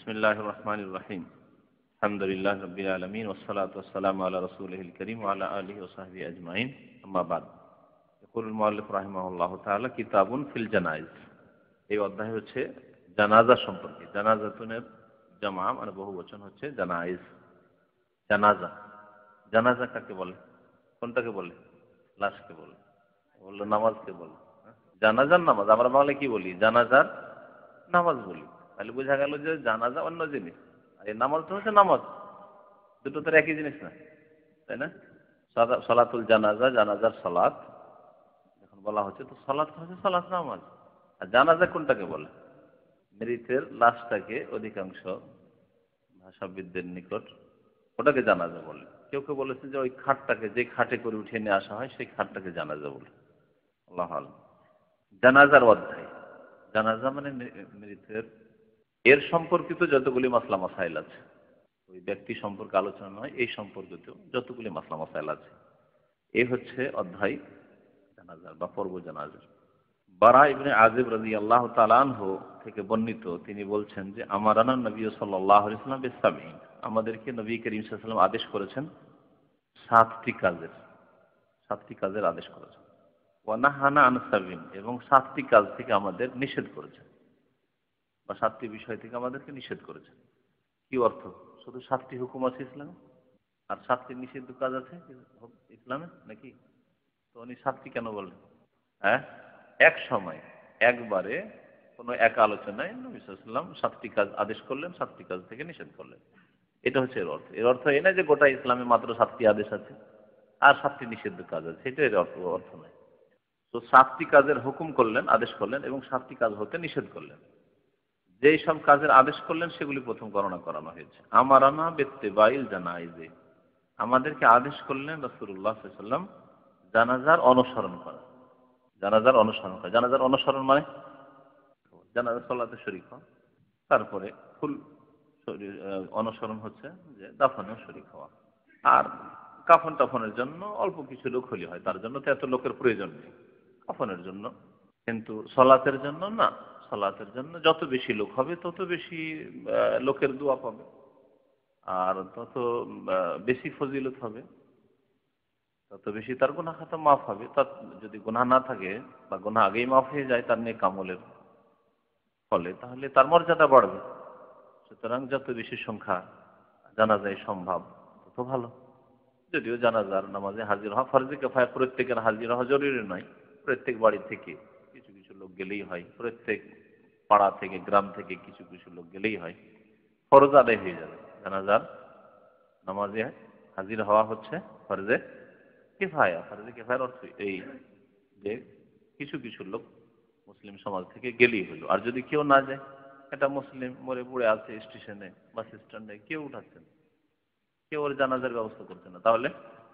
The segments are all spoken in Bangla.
বিসমিল্লাহির রহমানির রহিম। আলহামদুলিল্লাহি রাব্বিল আলামিন ওয়াসসালাতু ওয়াসসালামু আলা রাসূলিহিল কারীম ওয়া আলা আলিহি ওয়া সাহবিহি আজমাইন। আম্মা বাদ। ইয়াকুলুল মুআল্লিফ রাহিমাহুল্লাহু তাআলা কিতাবুন ফিল জানাইজ। এই অধ্যায় হচ্ছে জানাজা সম্পর্কে। জানাজাতুনের জামা মানে বহুবচন হচ্ছে জানাইজ। জানাজা, জানাজা কাকে বলে? কোনটাকে বলে? লাশকে বলে। বললো নামাজকে বলে। জানাজার নামাজ আমরা বাংলায় কি বলি? জানাজার নামাজ বলি। তাহলে বোঝা গেল যে জানাজা অন্য জিনিস, আর এই নামাজ তো হচ্ছে নামাজ। দুটো তো একই জিনিস না, তাই না? সলাতুল জানাজা, জানাজার সলাত যখন বলা হচ্ছে, তো সলাত হচ্ছে সলাত নামাজ। আর জানাজা কোনটাকে বলে? মৃতের লাশটাকে অধিকাংশ ভাষাবিদদের নিকট ওটাকে জানাজা বলে। কেউ কেউ বলেছে যে ওই খাটটাকে, যে খাটে করে উঠিয়ে নিয়ে আসা হয় সেই খাটটাকে জানাজা বলে। আল্লাহ আলম। জানাজার অধ্যায়। জানাজা মানে মৃতের এর সম্পর্কিত যতগুলি মাসলা মাসাইল আছে, ওই ব্যক্তি সম্পর্কে আলোচনা নয়, এই সম্পর্কিত যতগুলি মাসলা মাসাইল আছে, এই হচ্ছে অধ্যায় জানাজার বা পর্ব জানাজার। বারা ইবনে আজিব রাদিয়াল্লাহু তাআলা আনহু থেকে বর্ণিত, তিনি বলছেন যে আমারানা নবী সাল্লাল্লাহু আলাইহি ওয়াসাল্লাম বিসাবিন, আমাদেরকে নবী করিম সাল্লাল্লাহু আলাইহি ওয়াসাল্লাম আদেশ করেছেন সাতটি কাজের আদেশ করেছেন। ওয়া নাহানা আন সাবিন, এবং সাতটি কাজ থেকে আমাদের নিষেধ করেছেন, বা সাতটি বিষয় থেকে আমাদেরকে নিষেধ করেছেন। কি অর্থ? শুধু সাতটি হুকুম আছে ইসলামে, আর সাতটি নিষিদ্ধ কাজ আছে ইসলামে নাকি? তো উনি সাতটি কেন বললেন? হ্যাঁ, এক সময় একবারে কোনো এক আলোচনায় নবী সাল্লাল্লাহু আলাইহি ওয়াসাল্লাম সাতটি কাজ আদেশ করলেন, সাতটি কাজ থেকে নিষেধ করলেন। এটা হচ্ছে এর অর্থ। এর অর্থ এই না যে গোটা ইসলামে মাত্র সাতটি আদেশ আছে আর সাতটি নিষিদ্ধ কাজ আছে, এটা এর অর্থ নয়। তো সাতটি কাজের হুকুম করলেন, আদেশ করলেন, এবং সাতটি কাজ হতে নিষেধ করলেন। যেই সব কাজের আদেশ করলেন সেগুলি প্রথম গণনা করানো হয়েছে। আমারানা বিত্তিবাইল জানাইজে, আমাদেরকে আদেশ করলেন রাসূলুল্লাহ সাল্লাল্লাহু আলাইহি ওয়াসাল্লাম জানাজার অনুসরণ করা। জানাজার অনুসরণ করা, জানাজার অনুসরণ মানে জানাজার সালাতে শরীক হওয়া, তারপরে ফুল অনুসরণ হচ্ছে যে দাফনেও শরীক হওয়া। আর কাফন টাফনের জন্য অল্প কিছু লোক হলে হয়, তার জন্য তো এত লোকের প্রয়োজন নেই কাফনের জন্য। কিন্তু সলাতের জন্য না, সলাতের জন্য যত বেশি লোক হবে তত বেশি লোকের দোয়া পাবে, আর তত বেশি ফজিলত হবে, তত বেশি তার গুনাহ খাতা মাফ হবে। তার যদি গুনাহ না থাকে বা গুনাহ আগেই মাফ হয়ে যায় তার নেক আমলের ফলে, তাহলে তার মর্যাদা বাড়বে। সুতরাং যত বেশি সংখ্যা জানাজায় সম্ভব তত ভালো। যদিও জানাজার নামাজে হাজির হওয়া ফরজে কিফায়া, প্রত্যেকের হাজির হওয়া জরুরি নয়। প্রত্যেক বাড়ি থেকে কিছু কিছু লোক গেলেই হয়, প্রত্যেক পাড়া থেকে গ্রাম থেকে কিছু কিছু লোক গেলেই হয়, ফরজ আদায় হয়ে যাবে। জানাজার নামাজে হাজির হওয়া হচ্ছে ফরজে কিফায়া। ফরজে কিফায়ার অর্থ এই যে কিছু কিছু লোক মুসলিম সমাজ থেকে গেলেই হলো। আর যদি কেউ না যায়, এটা মুসলিম মরে পড়ে আছে স্টেশনে, বাস স্ট্যান্ডে, কেউ উঠাচ্ছেন, কেউ ওর জানাজার ব্যবস্থা করছে না, তাহলে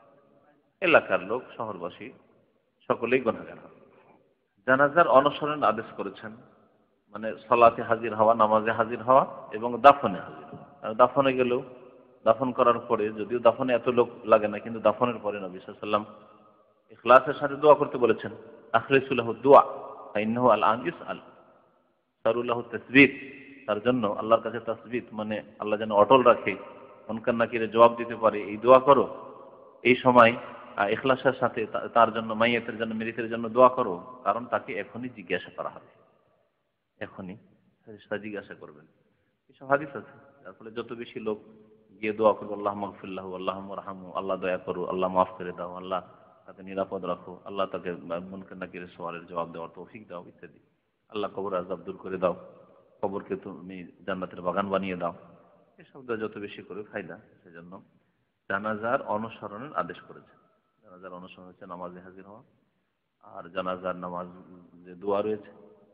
এলাকার লোক, শহরবাসী সকলেই গুনাহগার হবে। জানাজার অনুসরণ আদেশ করেছেন, মানে সালাতে হাজির হওয়া, নামাজে হাজির হওয়া এবং দাফনে হাজির হওয়া। আর দাফনে গেলেও, দাফন করার পরে, যদিও দাফনে এত লোক লাগে না, কিন্তু দাফনের পরে নবী সাল্লাল্লাহু আলাইহি ওয়াসাল্লাম ইখলাসের সাথে দোয়া করতে বলেছেন। আখলিসু লাহু দুআ ফাইন্নাহু আল-আন ইসআল, সারুল্লাহু তাসবিত, তার জন্য আল্লাহর কাছে তাসবিত মানে আল্লাহ যেন অটল রাখে, মুনকার নাকিরের জবাব দিতে পারে, এই দোয়া করো। এই সময় ইখলাসের সাথে তার জন্য, মাইয়াতের জন্য, মৃতের জন্য দোয়া করো, কারণ তাকে এখনই জিজ্ঞাসা করা হবে, এখনই ফেরেশতা জিজ্ঞাসা করবেন। এসব হাদিস আছে। যার ফলে যত বেশি লোক গিয়ে দোয়া করবো, আল্লাহ মাগফির লাহু, আল্লাহুম্মা রহমহু, আল্লাহ দয়া করো, আল্লাহ মাফ করে দাও, আল্লাহ তাকে নিরাপদ রাখো, আল্লাহ তাকে মুনকার নাকিরের সওয়ালের জবাব দেওয়ার তৌফিক দাও, ইত্যাদি। আল্লাহ কবর আযাব দূর করে দাও, কবরকে তুমি জান্নাতের বাগান বানিয়ে দাও। এসব দোয়া যত বেশি করে ফায়দা। সেজন্য জানাজার অনুসরণের আদেশ করেছে। জানাজার অনুসরণ হচ্ছে নামাজে হাজির হওয়া। আর জানাজার নামাজ যে দোয়া রয়েছে,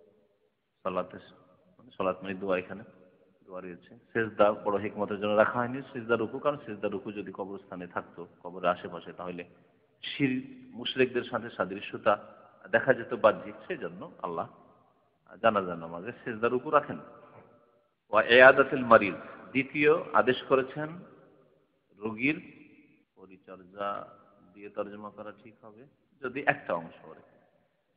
সালাতে মানে সালাত মানে দোয়া, এখানে দোয়া রয়েছে। সেজদা বড় হিকমতের জন্য রাখা হয়নি, সেজদা রুকু, কারণ সেজদা রুকু যদি কবরস্থানে থাকতো, কবরের আশেপাশে, তাহলে শিরক, মুশরিকদের সাথে সাদৃশ্যতা দেখা যেত বাহ্যিক। সেই জন্য আল্লাহ জানাজার নামাজে সেজদা রুকু রাখেন। ওয়া ইয়াদাতুল মারিদ, দ্বিতীয় আদেশ করেছেন রোগীর পরিচর্যা দিয়ে তর্জমা করা ঠিক হবে যদি একটা অংশ করে।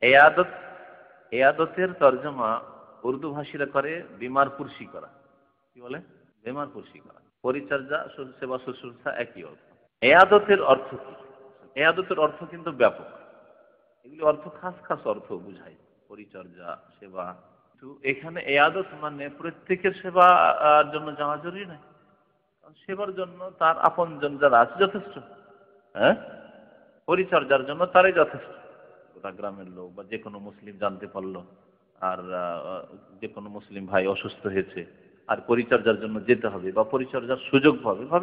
এয়াদতের তর্জমা উর্দু ভাষীরা করে বিমার পুরসি করা। কি বলে? বেমারকুশি করা। পরিচর্যা, সেবা শুশ্রূষা একই অর্থ। এয়াদতের অর্থ কি? এয়াদতের অর্থ কিন্তু ব্যাপক। এগুলি অর্থ খাস খাস অর্থ বুঝায়, পরিচর্যা, সেবা। কিন্তু এখানে এয়াদত মানে প্রত্যেকের সেবা জন্য যাওয়া জরুরি নয়। সেবার জন্য তার আপনজন যারা আছে যথেষ্ট। হ্যাঁ, পরিচর্যার জন্য তারাই যথেষ্ট। গোটা গ্রামের লোক বা যে কোনো মুসলিম জানতে পারলো, আর যে কোনো মুসলিম ভাই অসুস্থ হয়েছে, আর পরিচর্যার জন্য যেতে হবে বা পরিচর্যার সুযোগ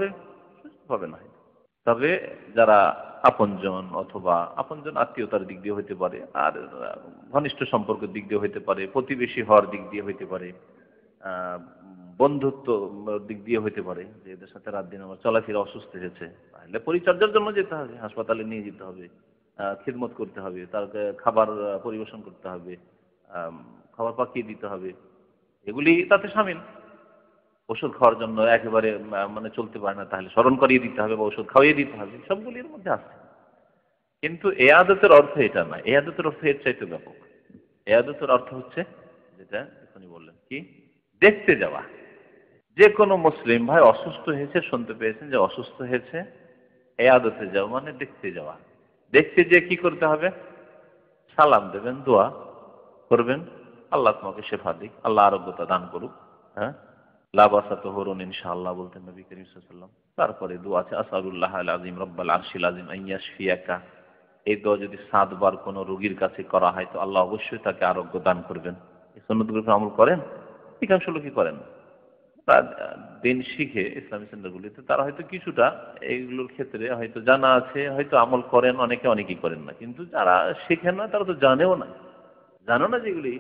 পাবে না। তবে যারা আপনজন অথবা আপনজন আত্মীয়তার দিক দিয়ে হইতে পারে, আর ঘনিষ্ঠ সম্পর্কের দিক দিয়ে হইতে পারে, প্রতিবেশী হওয়ার দিক দিয়ে হইতে পারে, আহ, বন্ধুত্ব দিক দিয়ে হইতে পারে, যে এদের সাথে রাত দিন আমার চলাফেরা, অসুস্থ হয়েছে, তাহলে পরিচর্যার জন্য যেতে হবে, হাসপাতালে নিয়ে যেতে হবে, খিদমত করতে হবে, তাকে খাবার পরিবেশন করতে হবে, খাবার পাকিয়ে দিতে হবে, এগুলি তাতে সামিল। ওষুধ খাওয়ার জন্য একেবারে মানে চলতে পারে না, তাহলে স্মরণ করিয়ে দিতে হবে বা ওষুধ খাওয়িয়ে দিতে হবে, সবগুলির মধ্যে আছে। কিন্তু এয়াদতের অর্থ এটা না, এয়াদতের অর্থ এর চাইতে ব্যাপক। এয়াদতের অর্থ হচ্ছে যেটা এখনই বললেন, কি? দেখতে যাওয়া। যে কোনো মুসলিম ভাই অসুস্থ হয়েছে, শুনতে পেয়েছেন যে অসুস্থ হয়েছে, এয়াদতে যাওয়া মানে দেখতে যাওয়া। দেখতে যেয়ে কি করতে হবে? সালাম দেবেন, দোয়া করবেন, আল্লাহ তোমাকে শেফা দিক, আল্লাহ আরোগ্যতা দান করুক। হ্যাঁ, লাবাসাত হরুন ইনশাআল্লাহ বলতেন নবী করিম সাল্লাল্লাহু আলাইহি ওয়াসাল্লাম। তারপরে দোয়া আছে আসআলুল্লাহ আল আযীম রাব্বাল আরশিল আযীম আন ইয়াশফিয়াকা। এই দোয়া যদি 7 বার কোনো রোগীর কাছে করা হয় তো আল্লাহ অবশ্যই তাকে আরোগ্য দান করবেন। এই সুন্নতগুলো আমল করেন? অধিকাংশ লোকই করেন না। তার দিন শিখে ইসলামী সেন্টারগুলিতে তারা হয়তো কিছুটা এইগুলোর ক্ষেত্রে হয়তো জানা আছে, হয়তো আমল করেন, অনেকেই করেন না। কিন্তু যারা শেখেন না তারা তো জানেও না, যেগুলি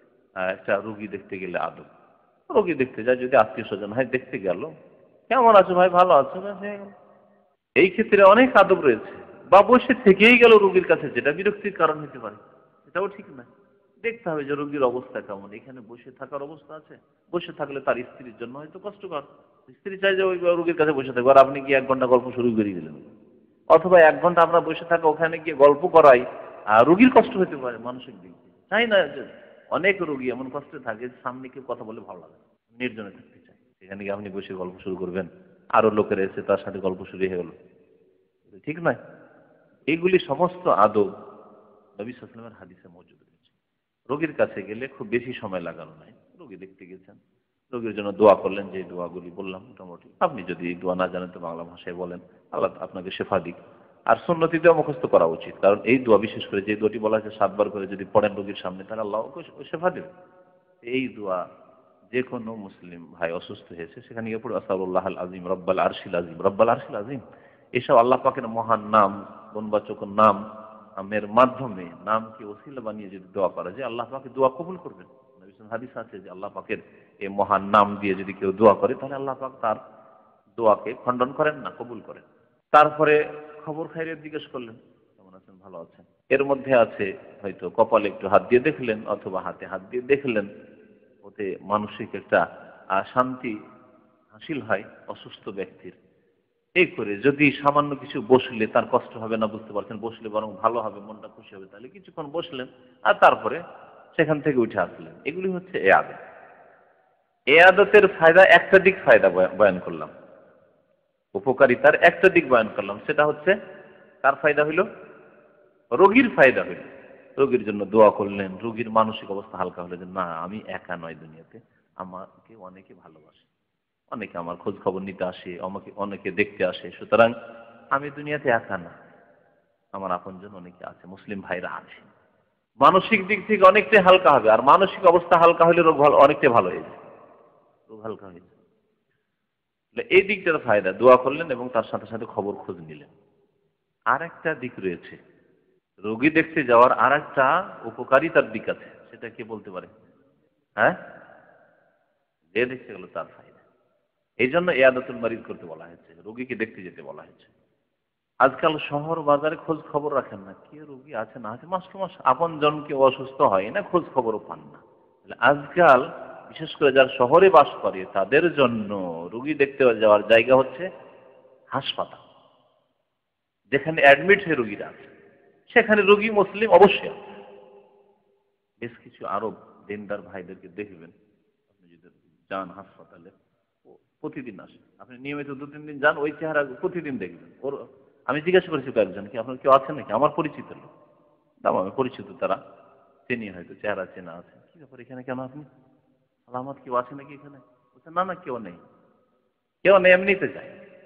একটা রোগী দেখতে গেলে আদব। রোগী দেখতে যায়, যদি আত্মীয় স্বজন হয়, দেখতে গেল, কেমন আছো ভাই, ভালো আছো, ব্যাস হয়ে গেল। এই ক্ষেত্রে অনেক আদব রয়েছে। বা বসে থেকেই গেল রোগীর কাছে, যেটা বিরক্তির কারণ হতে পারে, সেটাও ঠিক না। দেখতে হবে যে রোগীর অবস্থা কেমন। এখানে বসে থাকার অবস্থা আছে, বসে থাকলে তার স্ত্রীর জন্য হয়তো কষ্টকর। স্ত্রী চাই যে ওই রোগীর কাছে বসে থাকবে, আর আপনি গিয়ে 1 ঘন্টা গল্প শুরু করে দিলেন। অথবা 1 ঘন্টা আমরা বসে থাকা, ওখানে গিয়ে গল্প করাই, আর রোগীর কষ্ট হতে পারে মানসিক দিক দিয়ে। চাই না যে অনেক রোগী এমন কষ্টে থাকে, সামনে কেউ কথা বলে ভালো লাগে, নির্জনে থাকতে চায়। সেখানে গিয়ে আপনি বসে গল্প শুরু করবেন, আরো লোকেরা এসে তার সাথে গল্প শুরু হয়ে গেল, ঠিক নয়। এইগুলি সমস্ত আদব নবী সাল্লাল্লাহু আলাইহি ওয়াসাল্লামের হাদিসে মওজুদ রয়েছে। রোগীর কাছে গেলে খুব বেশি সময় লাগানো নাই। রোগী দেখতে গেছেন, রোগীর জন্য দোয়া করলেন, যে দোয়াগুলি বললাম মোটামুটি। আপনি যদি এই দোয়া না জানেন তো বাংলা ভাষায় বলেন, আল্লাহ আপনাকে শেফা দিক। আর সুন্নতিতেও মুখস্থ করা উচিত, কারণ এই দোয়া, বিশেষ করে যে দোয়াটি বলা হয়েছে 7 বার করে যদি পড়েন রোগীর সামনে, তাহলে আল্লাহ শেফা দেবে। এই দোয়া যে কোনো মুসলিম ভাই অসুস্থ হয়েছে সেখানে গিয়ে পড়ে আসআলুল্লাহ আল আযীম রাব্বাল আরশিল আযীম, রাব্বাল আরশিল আযীম। এসব আল্লাহ পাকের মহান নাম, গুণবাচক নাম আমের মাধ্যমে, নামকে ওসিলা বানিয়ে যদি দোয়া করা যায়, আল্লাহ পাকে দোয়া কবুল করবেন। নবী সাল্লাল্লাহু আলাইহি ওয়াসাল্লাম হাদিস আছে যে আল্লাহ পাকের এই মহান নাম দিয়ে যদি কেউ দোয়া করে, তাহলে আল্লাহ পাক তার দোয়াকে খণ্ডন করেন না, কবুল করেন। তারপরে খবর খাইরের জিজ্ঞেস করলেন, কেমন আছেন, ভালো আছেন। এর মধ্যে আছে হয়তো কপালে একটু হাত দিয়ে দেখলেন, অথবা হাতে হাত দিয়ে দেখলেন, ওতে মানসিক একটা শান্তি হাসিল হয় অসুস্থ ব্যক্তির। এই করে যদি সামান্য কিছু বসলে তার কষ্ট হবে না, বুঝতে পারছেন, বসলে বরং ভালো হবে, মনটা খুশি হবে, তাহলে কিছুক্ষণ বসলেন, আর তারপরে সেখান থেকে উঠে আসলেন। এগুলি হচ্ছে এ আদত। এ আদতের ফায়দা, একটা দিক ফায়দা বয়ান করলাম, উপকারিতার একটা দিক বয়ান করলাম, সেটা হচ্ছে কার ফায়দা হইল? রোগীর ফায়দা হইল। রোগীর জন্য দোয়া করলেন, রোগীর মানসিক অবস্থা হালকা হলো, যে না, আমি একা নয় দুনিয়াতে, আমাকে অনেকে ভালোবাসে, অনেকে আমার খোঁজ খবর নিতে আসে, আমাকে অনেকে দেখতে আসে, সুতরাং আমি দুনিয়াতে একা না, আমার আপনজন অনেকে আছে, মুসলিম ভাইরা আছে। মানসিক দিক থেকে অনেকটাই হালকা হবে। আর মানসিক অবস্থা হালকা হলে রোগ অনেকটাই ভালো হয়ে যায়, রোগ হালকা হয়ে যায়। এই দিকটার ফায়দা, দোয়া করলেন এবং তার সাথে সাথে খবর খোঁজ নিলেন। আর একটা দিক রয়েছে, রোগী দেখতে যাওয়ার আর একটা উপকারিতার দিক আছে, সেটা কি বলতে পারে? হ্যাঁ, যে দেখতে গেল তার ফায়দা। এই জন্য ইয়াদাতুল মারিদ করতে বলা হয়েছে, রোগীকে দেখতে যেতে বলা হয়েছে। আজকাল শহর বাজারে খোঁজ খবর রাখেন না, কে রোগী আছে না আছে, মাস টু মাস আপন জনকে অসুস্থ হয় না, খোঁজ খবরও পান না। আজকাল বিশেষ করে যারা শহরে বাস করে তাদের জন্য রোগী দেখতে যাওয়ার জায়গা হচ্ছে হাসপাতাল, যেখানে অ্যাডমিট হয়ে রোগীরা আছে, সেখানে রোগী মুসলিম অবশ্যই আছে। বেশ কিছু আরব দিনদার ভাইদেরকে দেখবেন, আপনি যদি যান হাসপাতালে, প্রতিদিন আসে। আপনি নিয়মিত 2-3 দিন যান, ওই চেহারা প্রতিদিন দেখবেন। ওর আমি জিজ্ঞাসা করেছি কয়েকজনকে, আপনার কেউ আছেন নাকি? আমার পরিচিত লোক, আমার পরিচিত, তারা চিনি, হয়তো চেহারা চেনা আছে। কি ব্যাপার, এখানে কেন আপনি? আলামত কেউ আছে নাকি এখানে? বলছে না না, কেউ নেই, কেউ নেই, এমনিতে যায়।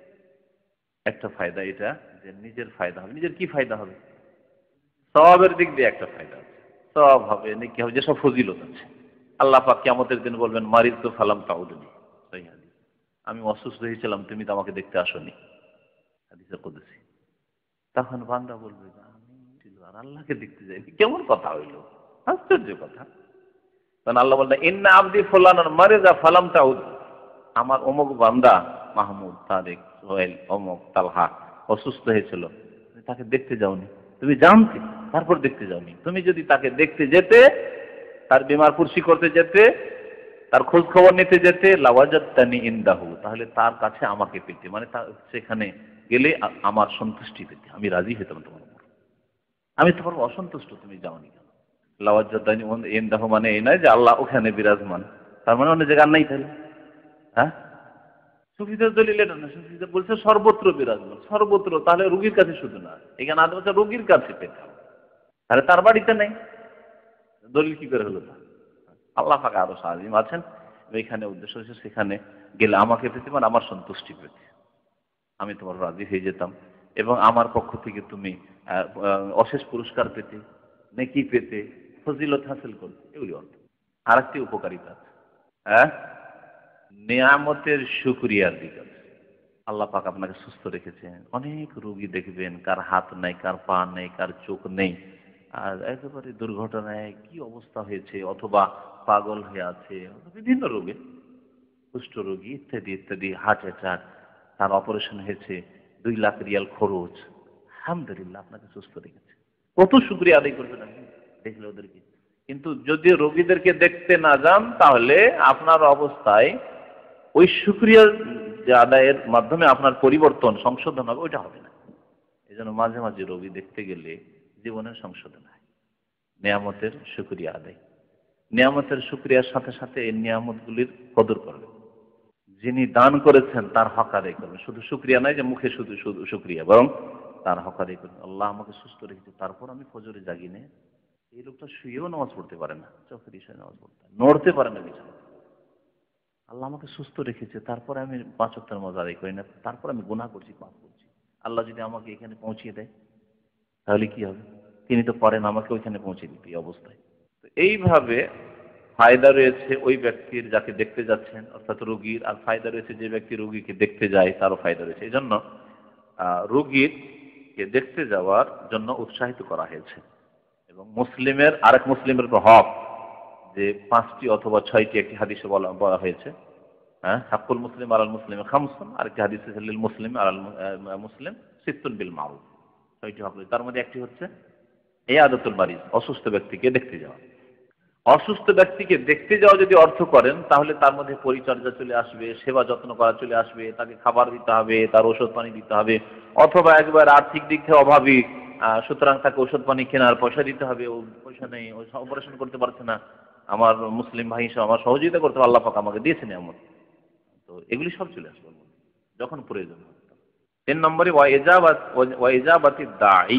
একটা ফায়দা এটা, যে নিজের ফায়দা হবে। নিজের কি ফায়দা হবে? সওয়াবের দিক দিয়ে একটা ফায়দা আছে, সওয়াব হবে, নেকি হবে, যেসব ফজিলত আছে। আল্লাহ পাক কিয়ামতের দিন বলবেন, মারিদ তো ফালাম তাউদুনি, সহিহ হাদিস। আমি অসুস্থ হয়েছিলাম, তুমি তো আমাকে দেখতে আসোনি, হাদিসে কুদসি। তখন বান্দা বলবে, আমি ছিল আর আল্লাহকে দেখতে যাইনি, কেমন কথা হইল, আশ্চর্য কথা। তখন আল্লাহ বললেন, ইন্না আবদি ফুলানান মারিদা ফালাম তাউদ, আমার অমুক বান্দা মাহমুদ, তারেক, সোহেল, অমুক, তালহা অসুস্থ হয়েছিল, তুমি তাকে দেখতে যাওনি। তুমি জানতে, তারপর দেখতে যাওনি। তুমি যদি তাকে দেখতে যেতে, তার বিমার পুরসি করতে যেতে, তার খোঁজ খবর নিতে যেতে, লাওয়াজাত্তানি ইনদাহু, তাহলে তার কাছে আমাকে পেতে, মানে সেখানে গেলে আমার সন্তুষ্টি পেতে, আমি রাজি হতাম তোমার উপর। আমি তোমার অসন্তুষ্ট, তুমি যাওনি কেন? লাওয়াজাত্তানি ইনদাহু মানে এই নয় যে আল্লাহ ওখানে বিরাজমান, তার মানে অন্য জায়গায় নাই তাহলে। হ্যাঁ, সুফিদের দলিল এটা না। সুফিদের বলছে সর্বত্র বিরাজমান, সর্বত্র, তাহলে রুগীর কাছে শুধু না, এখানে আদৌ রুগীর কাছে পেতাম, তাহলে তার বাড়িতে নেই, দলিল কি করে হলো? আল্লাহ পাক আরো সাজিম আছেন, এইখানে উদ্দেশ্য হচ্ছে সেখানে গেলে আমাকে পেতে, মানে আমার সন্তুষ্টি পেতে, আমি তোমার রাজি হয়ে যেতাম, এবং আমার পক্ষ থেকে তুমি অশেষ পুরস্কার পেতে, নেকি পেতে, ফজিলত হাসিল করতে, এগুলি অর্থ। আর একটি উপকারিতা আছে, হ্যাঁ, নিয়ামতের শুকরিয়ার দিক আছে। আল্লাহ পাক আপনাকে সুস্থ রেখেছেন। অনেক রোগী দেখবেন, কার হাত নেই, কার পা নেই, কার চোখ নেই, আর একেবারে দুর্ঘটনায় কি অবস্থা হয়েছে, অথবা পাগল হয়ে আছে, বিভিন্ন রোগে, কুষ্ঠ রোগী ইত্যাদি ইত্যাদি, হার্ট অ্যাটাক, তার অপারেশন হয়েছে, 2 লাখ রিয়াল খরচ। আলহামদুলিল্লাহ, আপনাকে সুস্থ রেখেছে। কত শুকরিয়া আদায় করবেন আপনি দেখলে ওদেরকে। কিন্তু যদি রোগীদেরকে দেখতে না যান, তাহলে আপনার অবস্থায় ওই শুকরিয়ার যে আদায়ের মাধ্যমে আপনার পরিবর্তন, সংশোধন হবে, ওইটা হবে না। এই জন্য মাঝে মাঝে রোগী দেখতে গেলে জীবনের সংশোধন হয়। নিয়ামতের শুকরিয়া আদায়, নিয়ামতের শুকরিয়ার সাথে সাথে এই নিয়ামতগুলির কদর করবে। যিনি দান করেছেন তার হক আদায় করবেন। শুধু শুকরিয়া নয় যে মুখে শুধু শুধু শুকরিয়া, বরং তার হক আদায় করবেন। আল্লাহ আমাকে সুস্থ রেখেছে, তারপর আমি ফজরে জাগি না। এই লোকটা শুয়েও নামাজ পড়তে পারে না, চোখের ইশারায় নামাজ পড়তে নড়তে পারে না বিছানা। আল্লাহ আমাকে সুস্থ রেখেছে, তারপরে আমি 5 ওয়াক্তের নামাজ আদায় করি না, তারপর আমি গুনাহ করছি, পাপ করছি। আল্লাহ যদি আমাকে এখানে পৌঁছিয়ে দেয়, তাহলে কি হবে? তিনি তো পারেন আমাকে ওইখানে পৌঁছে দিতে এই অবস্থায়। তো এইভাবে ফায়দা রয়েছে ওই ব্যক্তির যাকে দেখতে যাচ্ছেন, অর্থাৎ রোগীর, আর ফায়দা রয়েছে যে ব্যক্তি রোগীকে দেখতে যায়, তারও ফায়দা রয়েছে। এই জন্য রোগীকে দেখতে যাওয়ার জন্য উৎসাহিত করা হয়েছে। এবং মুসলিমের, আরেক মুসলিমের হক, যে 5টি অথবা 6টি, একটি হাদিসে বলা হয়েছে, হ্যাঁ, হাক্কুল মুসলিম আলাল মুসলিম খামসুন, আরেকটি হাদিসে লিল মুসলিম আলাল মুসলিম সিত্তুন বিল মারুফ। 6টি হক, তার মধ্যে একটি হচ্ছে ইয়াদাতুল মারিজ, অসুস্থ ব্যক্তিকে দেখতে যাওয়া। অসুস্থ ব্যক্তিকে দেখতে যাওয়া যদি অর্থ করেন, তাহলে তার মধ্যে পরিচর্যা চলে আসবে, সেবা যত্ন করা চলে আসবে, তাকে খাবার দিতে হবে, তার ওষুধ পানি দিতে হবে, অথবা একবার আর্থিক দিক থেকে অভাবী, সুতরাং তাকে ওষুধ পানি কেনার পয়সা দিতে হবে, ও পয়সা নেই, ও অপারেশন করতে পারছে না, আমার মুসলিম ভাই হিসেবে আমার সহযোগিতা করতে হবে, আল্লাহ পাক আমাকে দিয়েছেন এমন। তো এগুলি সব চলে আসবে যখন প্রয়োজন হবে। 3 নম্বরে ওয়াইজাবাতি দাঈ,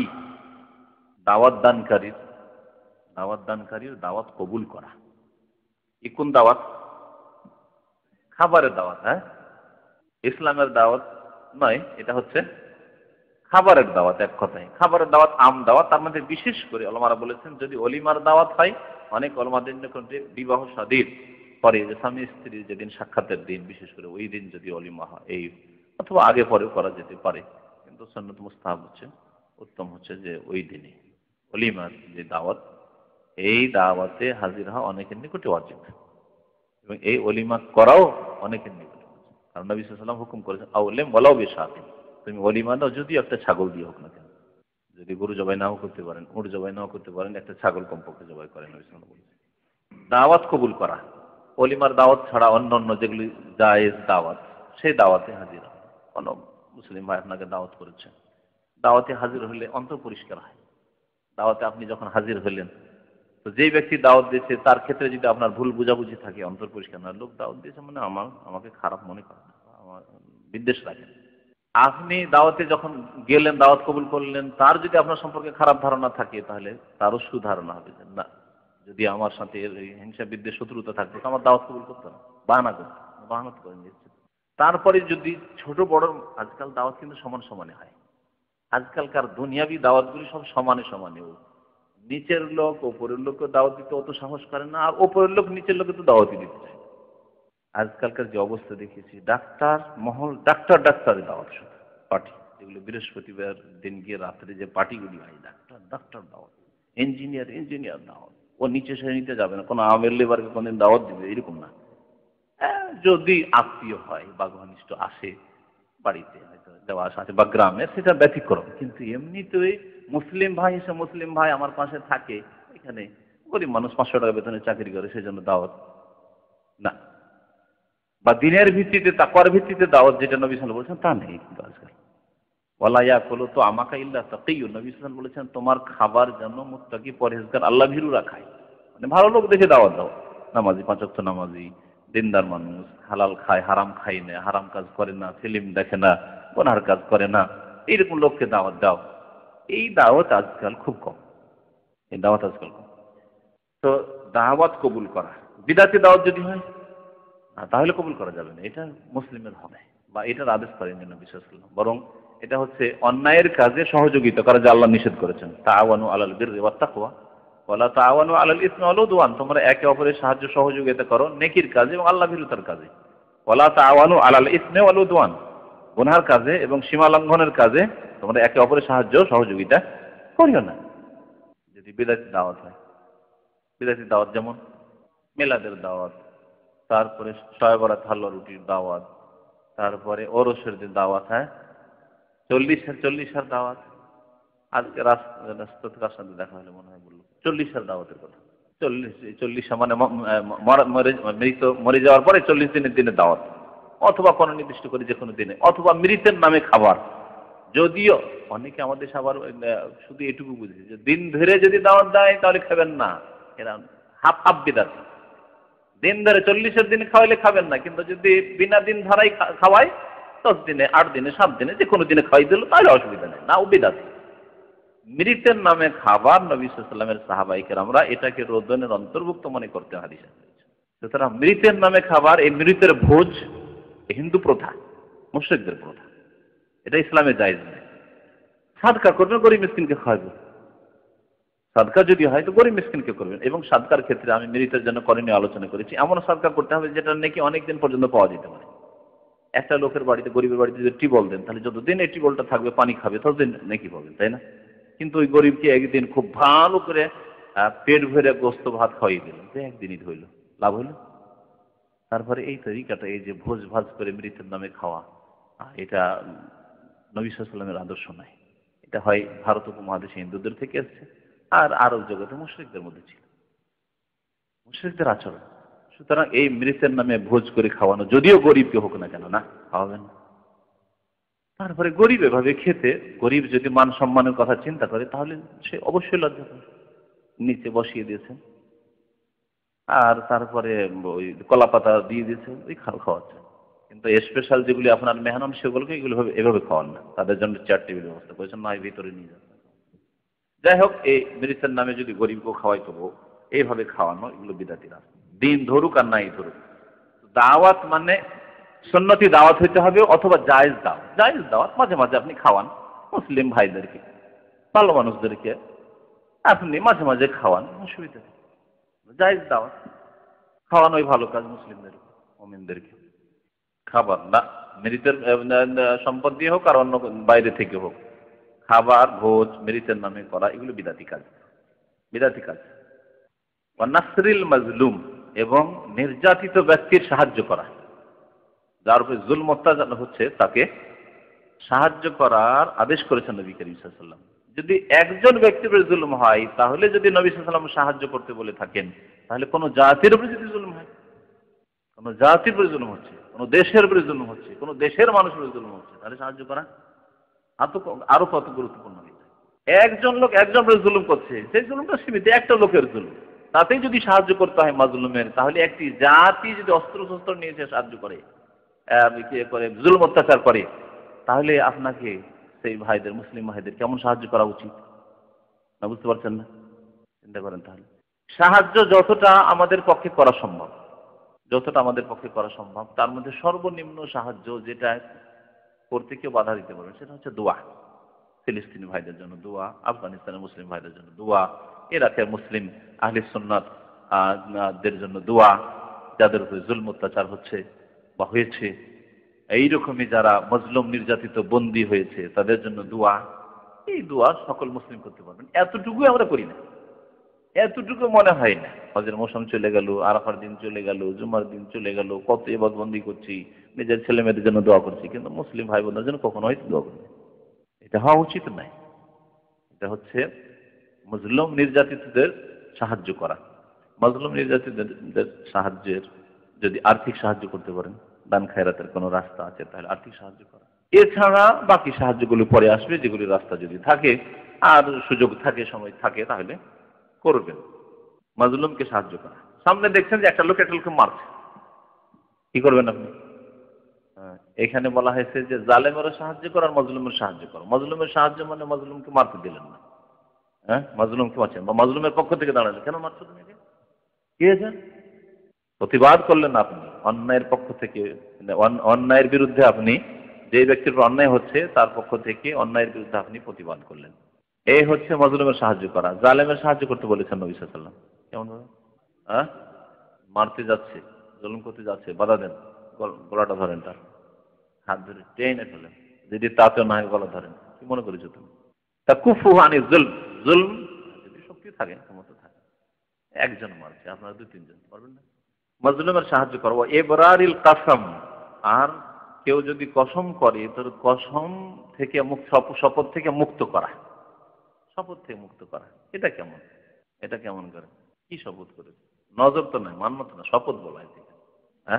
দাওয়াত দানকারীর দাওয়াত কবুল করা। কোন দাওয়াত? খাবারের দাওয়াত, হ্যাঁ, ইসলামের দাওয়াত নয়, এটা হচ্ছে খাবারের দাওয়াত। এক কথায় খাবারের দাওয়াত আম দাওয়াত। তার মধ্যে বিশেষ করে ওলামারা বলেছেন, যদি অলিমার দাওয়াত হয়, অনেক ওলামাদের নিকটে বিবাহ শাদীর পরে, যে স্বামী স্ত্রীর যেদিন সাক্ষাতের দিন, বিশেষ করে ওই দিন যদি অলিমা হয়, এই অথবা আগে পরেও করা যেতে পারে, কিন্তু সুন্নাত মুস্তাহাব হচ্ছে, উত্তম হচ্ছে যে ওই দিনে অলিমার যে দাওয়াত, এই দাওয়াতে হাজির হওয়া অনেকের নিকটে ওয়াজিব, এবং এই অলিমা করাও অনেকের নিকটে ওয়াজিব। কারণ নবী সাল্লাল্লাহু আলাইহি ওয়াসাল্লাম হুকুম করেছেন, আউলিম ওয়ালাউ বিশাতিন, তুমি অলিমা দাও যদি একটা ছাগল দিয়ে হোক না কেন। যদি গরু জবাই নাও করতে পারেন, উট জবাই নাও করতে পারেন, একটা ছাগল কমপক্ষে জবাই করেন, নবী সাল্লাল্লাহু আলাইহি ওয়াসাল্লাম। দাওয়াত কবুল করা, অলিমার দাওয়াত ছাড়া অন্য অন্য যেগুলি জায়েজ দাওয়াত, সেই দাওয়াতে হাজির হওয়া। কোনো মুসলিম ভাই আপনাকে দাওয়াত করেছে, দাওয়াতে হাজির হলে অন্তর পরিষ্কার হয়। দাওয়াতে আপনি যখন হাজির হলেন, তো যেই ব্যক্তি দাওয়াত দিয়েছে তার ক্ষেত্রে যদি আপনার ভুল বুঝাবুঝি থাকে, অন্তর পরিষ্কার না, লোক দাওয়াত দিয়েছে মানে আমাকে খারাপ মনে করে না, বিদ্বেষ রাখেন। আপনি দাওয়াতে যখন গেলেন, দাওয়াত কবুল করলেন, তার যদি আপনার সম্পর্কে খারাপ ধারণা থাকে তাহলে তারও সুধারণা হবে যে না, যদি আমার সাথে হিংসা বিদ্বেষ শত্রুতা থাকতো আমার দাওয়াত কবুল করতো না, বাহানা করতো, বাহানা করেন নিশ্চিত। তারপরে যদি ছোট বড়, আজকাল দাওয়াত কিন্তু সমান সমানে হয়। আজকালকার দুনিয়াবি দাওয়াতগুলি সব সমানে সমানে, নিচের লোক ওপরের লোককে দাওয়াত দিতে অত সাহস করে না, আর ওপরের লোক নিচের লোকে তো দাওয়াতই দিতে চায়। আজকালকার যে অবস্থা দেখেছি, ডাক্তার মহল ডাক্তার ডাক্তারের দাওয়াত, শুধু পার্টি, যেগুলো বৃহস্পতিবার দিন গিয়ে রাত্রে যে পার্টিগুলি হয়, ডাক্তার ডাক্তার দাওয়াত, ইঞ্জিনিয়ার ইঞ্জিনিয়ার দাওয়াত। ও নিচে সে নিতে যাবে না, কোনো আমের লেবারকে কোনদিন দাওয়াত দিবে এরকম না। যদি আত্মীয় হয় বা ঘনিষ্ঠ আসে বাড়িতে, হয়তো দেওয়া আসা আছে বা গ্রামে, সেটা ব্যতিক্রম। কিন্তু এমনিতেই মুসলিম ভাই এসে মুসলিম ভাই আমার পাশে থাকে, এখানে গরিব মানুষ 500 টাকা বেতনে চাকরি করে, সেই জন্য দাওয়াত না। বা দিনের ভিত্তিতে, তাকওয়ার ভিত্তিতে দাওয়াত, যেটা নবী সাল্লাল্লাহু আলাইহি ওয়াসাল্লাম বলেছেন তা নেই কিন্তু আজকাল। ওয়ালা ইয়াকুলু তো আমাকা ইল্লা তাকিয়্যুন, নবী সাল্লাল্লাহু আলাইহি ওয়াসাল্লাম বলেছেন তোমার খাবার যেন মুত্তাকি পরহেজগার আল্লাহ ভীরুরা খায়। মানে ভালো লোক দেখে দাওয়াত দাও, নামাজি, 5 ওয়াক্ত নামাজি, দিনদার মানুষ, হালাল খায়, হারাম খায় না, হারাম কাজ করে না, ফিল্ম দেখে না, গুনার কাজ করে না, এইরকম লোককে দাওয়াত দাও। এই দাওয়াত আজকাল খুব কম, এই দাওয়াত আজকাল কম। তো দাওয়াত কবুল করা, বিদাতি দাওয়াত যদি হয় তাহলে কবুল করা যাবে না, এটা মুসলিমের হবে, বা এটার আদেশ করেন নবী সাল্লাল্লাহু আলাইহি ওয়াসাল্লাম। বরং এটা হচ্ছে অন্যায়ের কাজে সহযোগিতা করা, যা আল্লাহ নিষেধ করেছেন। তাআওয়ানু আলাল বিররি ওয়াত তাকওয়া ওয়ালা তাআওয়ানু আলাল ইসমি ওয়াল উদওয়ান, তোমরা একে অপরের সাহায্য সহযোগিতা করো নেকির কাজে এবং আল্লাহ ভীরুতার কাজে। ওয়ালা তাআওয়ানু আলাল ইসমি ওয়াল উদওয়ান, গুনাহের কাজে এবং সীমা লঙ্ঘনের কাজে তোমরা একে অপরের সাহায্য সহযোগিতা করিও না। যদি বিদাতি দাওয়াত হয়, বিদাতি দাওয়াত যেমন মিলাদের দাওয়াত, তারপরে শবে বরাত হালুয়া রুটির দাওয়াত, তারপরে ওরসের দিন দাওয়াত, হ্যাঁ 40 দাওয়াত। আজকে রাস্তার সাথে দেখা হলে মনে হয় বললো 40 দাওয়াতের কথা। 40 মানে মৃত মরে যাওয়ার পরে 40 দিনের দিনে দাওয়াত, অথবা কোনো নির্দিষ্ট করে যে কোনো দিনে, অথবা মৃতের নামে খাবার। যদিও অনেকে আমাদের সবার শুধু এটুকু বুঝে যে দিন ধরে যদি দাওয়াত দেয় তাহলে খাবেন না, এরা হাফ হাফ বিদাতি। দিন ধরে 40 দিনে খাওয়াইলে খাবেন না, কিন্তু যদি বিনা দিন ধারাই খাওয়াই, 10 দিনে, 8 দিনে, 7 দিনে, যে কোনো দিনে খাওয়াই দিল তাহলে অসুবিধা নেই, না ও বিদাতি। মৃতের নামে খাবার, নবী সাল্লাল্লাহু আলাইহি ওয়াসাল্লামের সাহাবায়ে কেরামরা এটাকে রোদনের অন্তর্ভুক্ত মনে করতে হাদিসে রয়েছে। সুতরাং মৃতের নামে খাবার, এই মৃতের ভোজ হিন্দু প্রথা, মুশরিকদের প্রথা, এটা ইসলামে জায়েজ নেই। সাদকা করবেন, গরিব মিসকিনকে খাওয়াবেন। সাদকা যদি হয় তো গরিব মিসকিনকে করবেন। এবং সাদকার ক্ষেত্রে আমি মৃতের জন্য করণীয় আলোচনা করেছি। এমন সাদকা করতে হবে যেটা নাকি অনেকদিন পর্যন্ত পাওয়া যেতে পারে। একটা লোকের বাড়িতে, গরিবের বাড়িতে যদি টিউবওয়েল দেন, তাহলে যতদিন এই টিউবওয়েলটা থাকবে, পানি খাবে, ততদিন নাকি পাবেন, তাই না? কিন্তু ওই গরিবকে একদিন খুব ভালো করে পেট ভরে গোস্ত ভাত খাওয়াই দিলেন, তো একদিনই হইল, লাভ হইল? তারপরে এই তরিকাটা, এই যে ভোজ ভাজ করে মৃতের নামে খাওয়া, এটা নবী সাল্লাল্লাহু আলাইহি ওয়াসাল্লামের আদর্শ নয়। এটা হয় ভারত উপমহাদেশে হিন্দুদের থেকে এসছে, আর আরব জগতে মুশরিকদের মধ্যে ছিল, মুশরিকদের আচরণ। সুতরাং এই মৃতের নামে ভোজ করে খাওয়ানো, যদিও গরিবকে হোক না কেন, না খাওয়াবেন না। তারপরে গরিব এভাবে খেতে, গরিব যদি মান সম্মানের কথা চিন্তা করে তাহলে সে অবশ্যই লজ্জা পাবে। নিচে বসিয়ে দিয়েছেন, আর তারপরে ওই কলা পাতা দিয়ে দিয়েছে, ওই খাওয়াচ্ছে। কিন্তু স্পেশাল যেগুলি আপনার মেহমান, সেগুলোকে এগুলো এভাবে খাওয়ান না, তাদের জন্য চেয়ার টেবিল ব্যবস্থা করেছেন, নয় ভিতরে নিয়ে যান। যাই হোক, এই মৃতের নামে যদি গরিবকে খাওয়াই তো এইভাবে খাওয়ানো, এগুলো বিদাতি রাস্তা। দিন ধরুক আর নাই ধরুক, দাওয়াত মানে সুন্নতি দাওয়াত হইতে হবে, অথবা জায়েজ দাওয়াত। জায়েজ দাওয়াত মাঝে মাঝে আপনি খাওয়ান মুসলিম ভাইদেরকে, ভালো মানুষদেরকে আপনি মাঝে মাঝে খাওয়ান, অসুবিধা নেই। জায়েজ দাওয়াত খাওয়ানোই ভালো কাজ মুসলিমদেরকে, মুমিনদেরকে। খাবার না মৃতের সম্পদ দিয়ে হোক আর অন্য বাইরে থেকে হোক, খাবার ভোজ মৃতের নামে করা, এগুলো বিদাতি কাজ, বিদাতি কাজ। নাসরিল মাজলুম, এবং নির্যাতিত ব্যক্তির সাহায্য করা, যার উপরে জুলম অত্যাচার হচ্ছে তাকে সাহায্য করার আদেশ করেছেন নবী করিম সাল্লাল্লাহু আলাইহি ওয়াসাল্লাম। যদি একজন ব্যক্তির উপরে জুলম হয়, তাহলে যদি নবী সাল্লাল্লাহু আলাইহি ওয়াসাল্লাম সাহায্য করতে বলে থাকেন, তাহলে কোন জাতির উপরে যদি জুলম হয়, কোন জাতির উপরে জুলম হচ্ছে, কোন দেশের উপরে জুলম হচ্ছে, কোন দেশের মানুষের উপরে জুলম হচ্ছে, তাহলে সাহায্য করা আরো কত গুরুত্বপূর্ণ হয়েছে। একজন লোক একজন উপরে জুলুম করছে, সেই জুলুমটা সীমিত, একটা লোকের জুলুম, তাতেই যদি সাহায্য করতে হয় মাজলুমের, তাহলে একটি জাতি যদি অস্ত্র শস্ত্র নিয়ে এসে সাহায্য করে, করে জুলুম অত্যাচার করে, তাহলে আপনাকে সেই ভাইদের, মুসলিম ভাইদের কেমন সাহায্য করা উচিত? না, বুঝতে পারছেন না? চিন্তা করেন তাহলে। সাহায্য যতটা আমাদের পক্ষে করা সম্ভব, যতটা আমাদের পক্ষে করা সম্ভব, তার মধ্যে সর্বনিম্ন সাহায্য যেটা করতে কেউ বাধা দিতে পারবে, সেটা হচ্ছে দোয়া। ফিলিস্তিনি ভাইদের জন্য দোয়া, আফগানিস্তানের মুসলিম ভাইদের জন্য দোয়া, ইরাকের মুসলিম আহলে সুন্নাত দের জন্য দোয়া, যাদের উপরে জুলম অত্যাচার হচ্ছে বা হয়েছে, এইরকমই যারা মজলুম নির্যাতিত বন্দী হয়েছে তাদের জন্য দোয়া। এই দোয়া সকল মুসলিম করতে পারবেন, এতটুকু আমরা করি না, এতটুকু মনে হয় না। হজের মৌসুম চলে গেল, আরাফার দিন চলে গেল, জুমার দিন চলে গেল, কত ইবাদতবন্দি করছি, নিজের ছেলে মেয়েদের জন্য দোয়া করছি, কিন্তু মুসলিম ভাই বোনদের জন্য কখনো হয়তো দোয়া করি না। এটা হওয়া উচিত নাই। এটা হচ্ছে মজলুম নির্যাতিতদের সাহায্য করা। মজলুম নির্যাতিতদের সাহায্যের, যদি আর্থিক সাহায্য করতে পারেন, দান খায়রাতের কোনো রাস্তা আছে তাহলে আর্থিক সাহায্য করা। এছাড়া বাকি সাহায্যগুলো পরে আসবে, যেগুলি রাস্তা যদি থাকে আর সুযোগ থাকে, সময় থাকে, তাহলে করবেন। মাজলুমকে সাহায্য করা। সামনে দেখছেন যে একটা লোক একটা লোককে মারছে, কি করবেন আপনি? এখানে বলা হয়েছে যে জালেমেরও সাহায্য করো আর মজলুমের সাহায্য করো। মজলুমের সাহায্য মানে মজলুমকে মারতে দিলেন না, হ্যাঁ, মজলুমকে মারছেন বা মজলুমের পক্ষ থেকে দাঁড়ালেন, কেন মারছো তুমি? কি হয়েছে? প্রতিবাদ করলেন আপনি অন্যায়ের পক্ষ থেকে, অন্যায়ের বিরুদ্ধে আপনি, যে ব্যক্তির উপর অন্যায় হচ্ছে তার পক্ষ থেকে অন্যায়ের বিরুদ্ধে আপনি প্রতিবাদ করলেন। এই হচ্ছে মজলুমের সাহায্য করা। জালেমের সাহায্য করতে বলেছেন নবী সাল্লাল্লাহু আলাইহি ওয়াসাল্লাম। কেমন ভাবে? হ্যাঁ, মারতে যাচ্ছে, জুলুম করতে যাচ্ছে, বাধা দেন, গলাটা ধরেন, তার হাত ধরে টেনে ফেলেন, যদি তাতেও না হয় গলা ধরেন। কি মনে করেছো তুমি? তা কুফু আনি জুলম, জুলম যদি শক্তি থাকে, ক্ষমতা থাকে, একজন মারছে, আপনারা দুই তিনজন পারবেন না? মজলুমের সাহায্য করবো। এবরারিল কাসম, আর কেউ যদি কসম করে তোর কসম থেকে শপথ থেকে মুক্ত করা, শপথ থেকে মুক্ত করা। এটা কেমন? এটা কেমন করে? কি শপথ করে? নজর তো নয়, মান্যত না, শপথ বলা হয়। হ্যাঁ,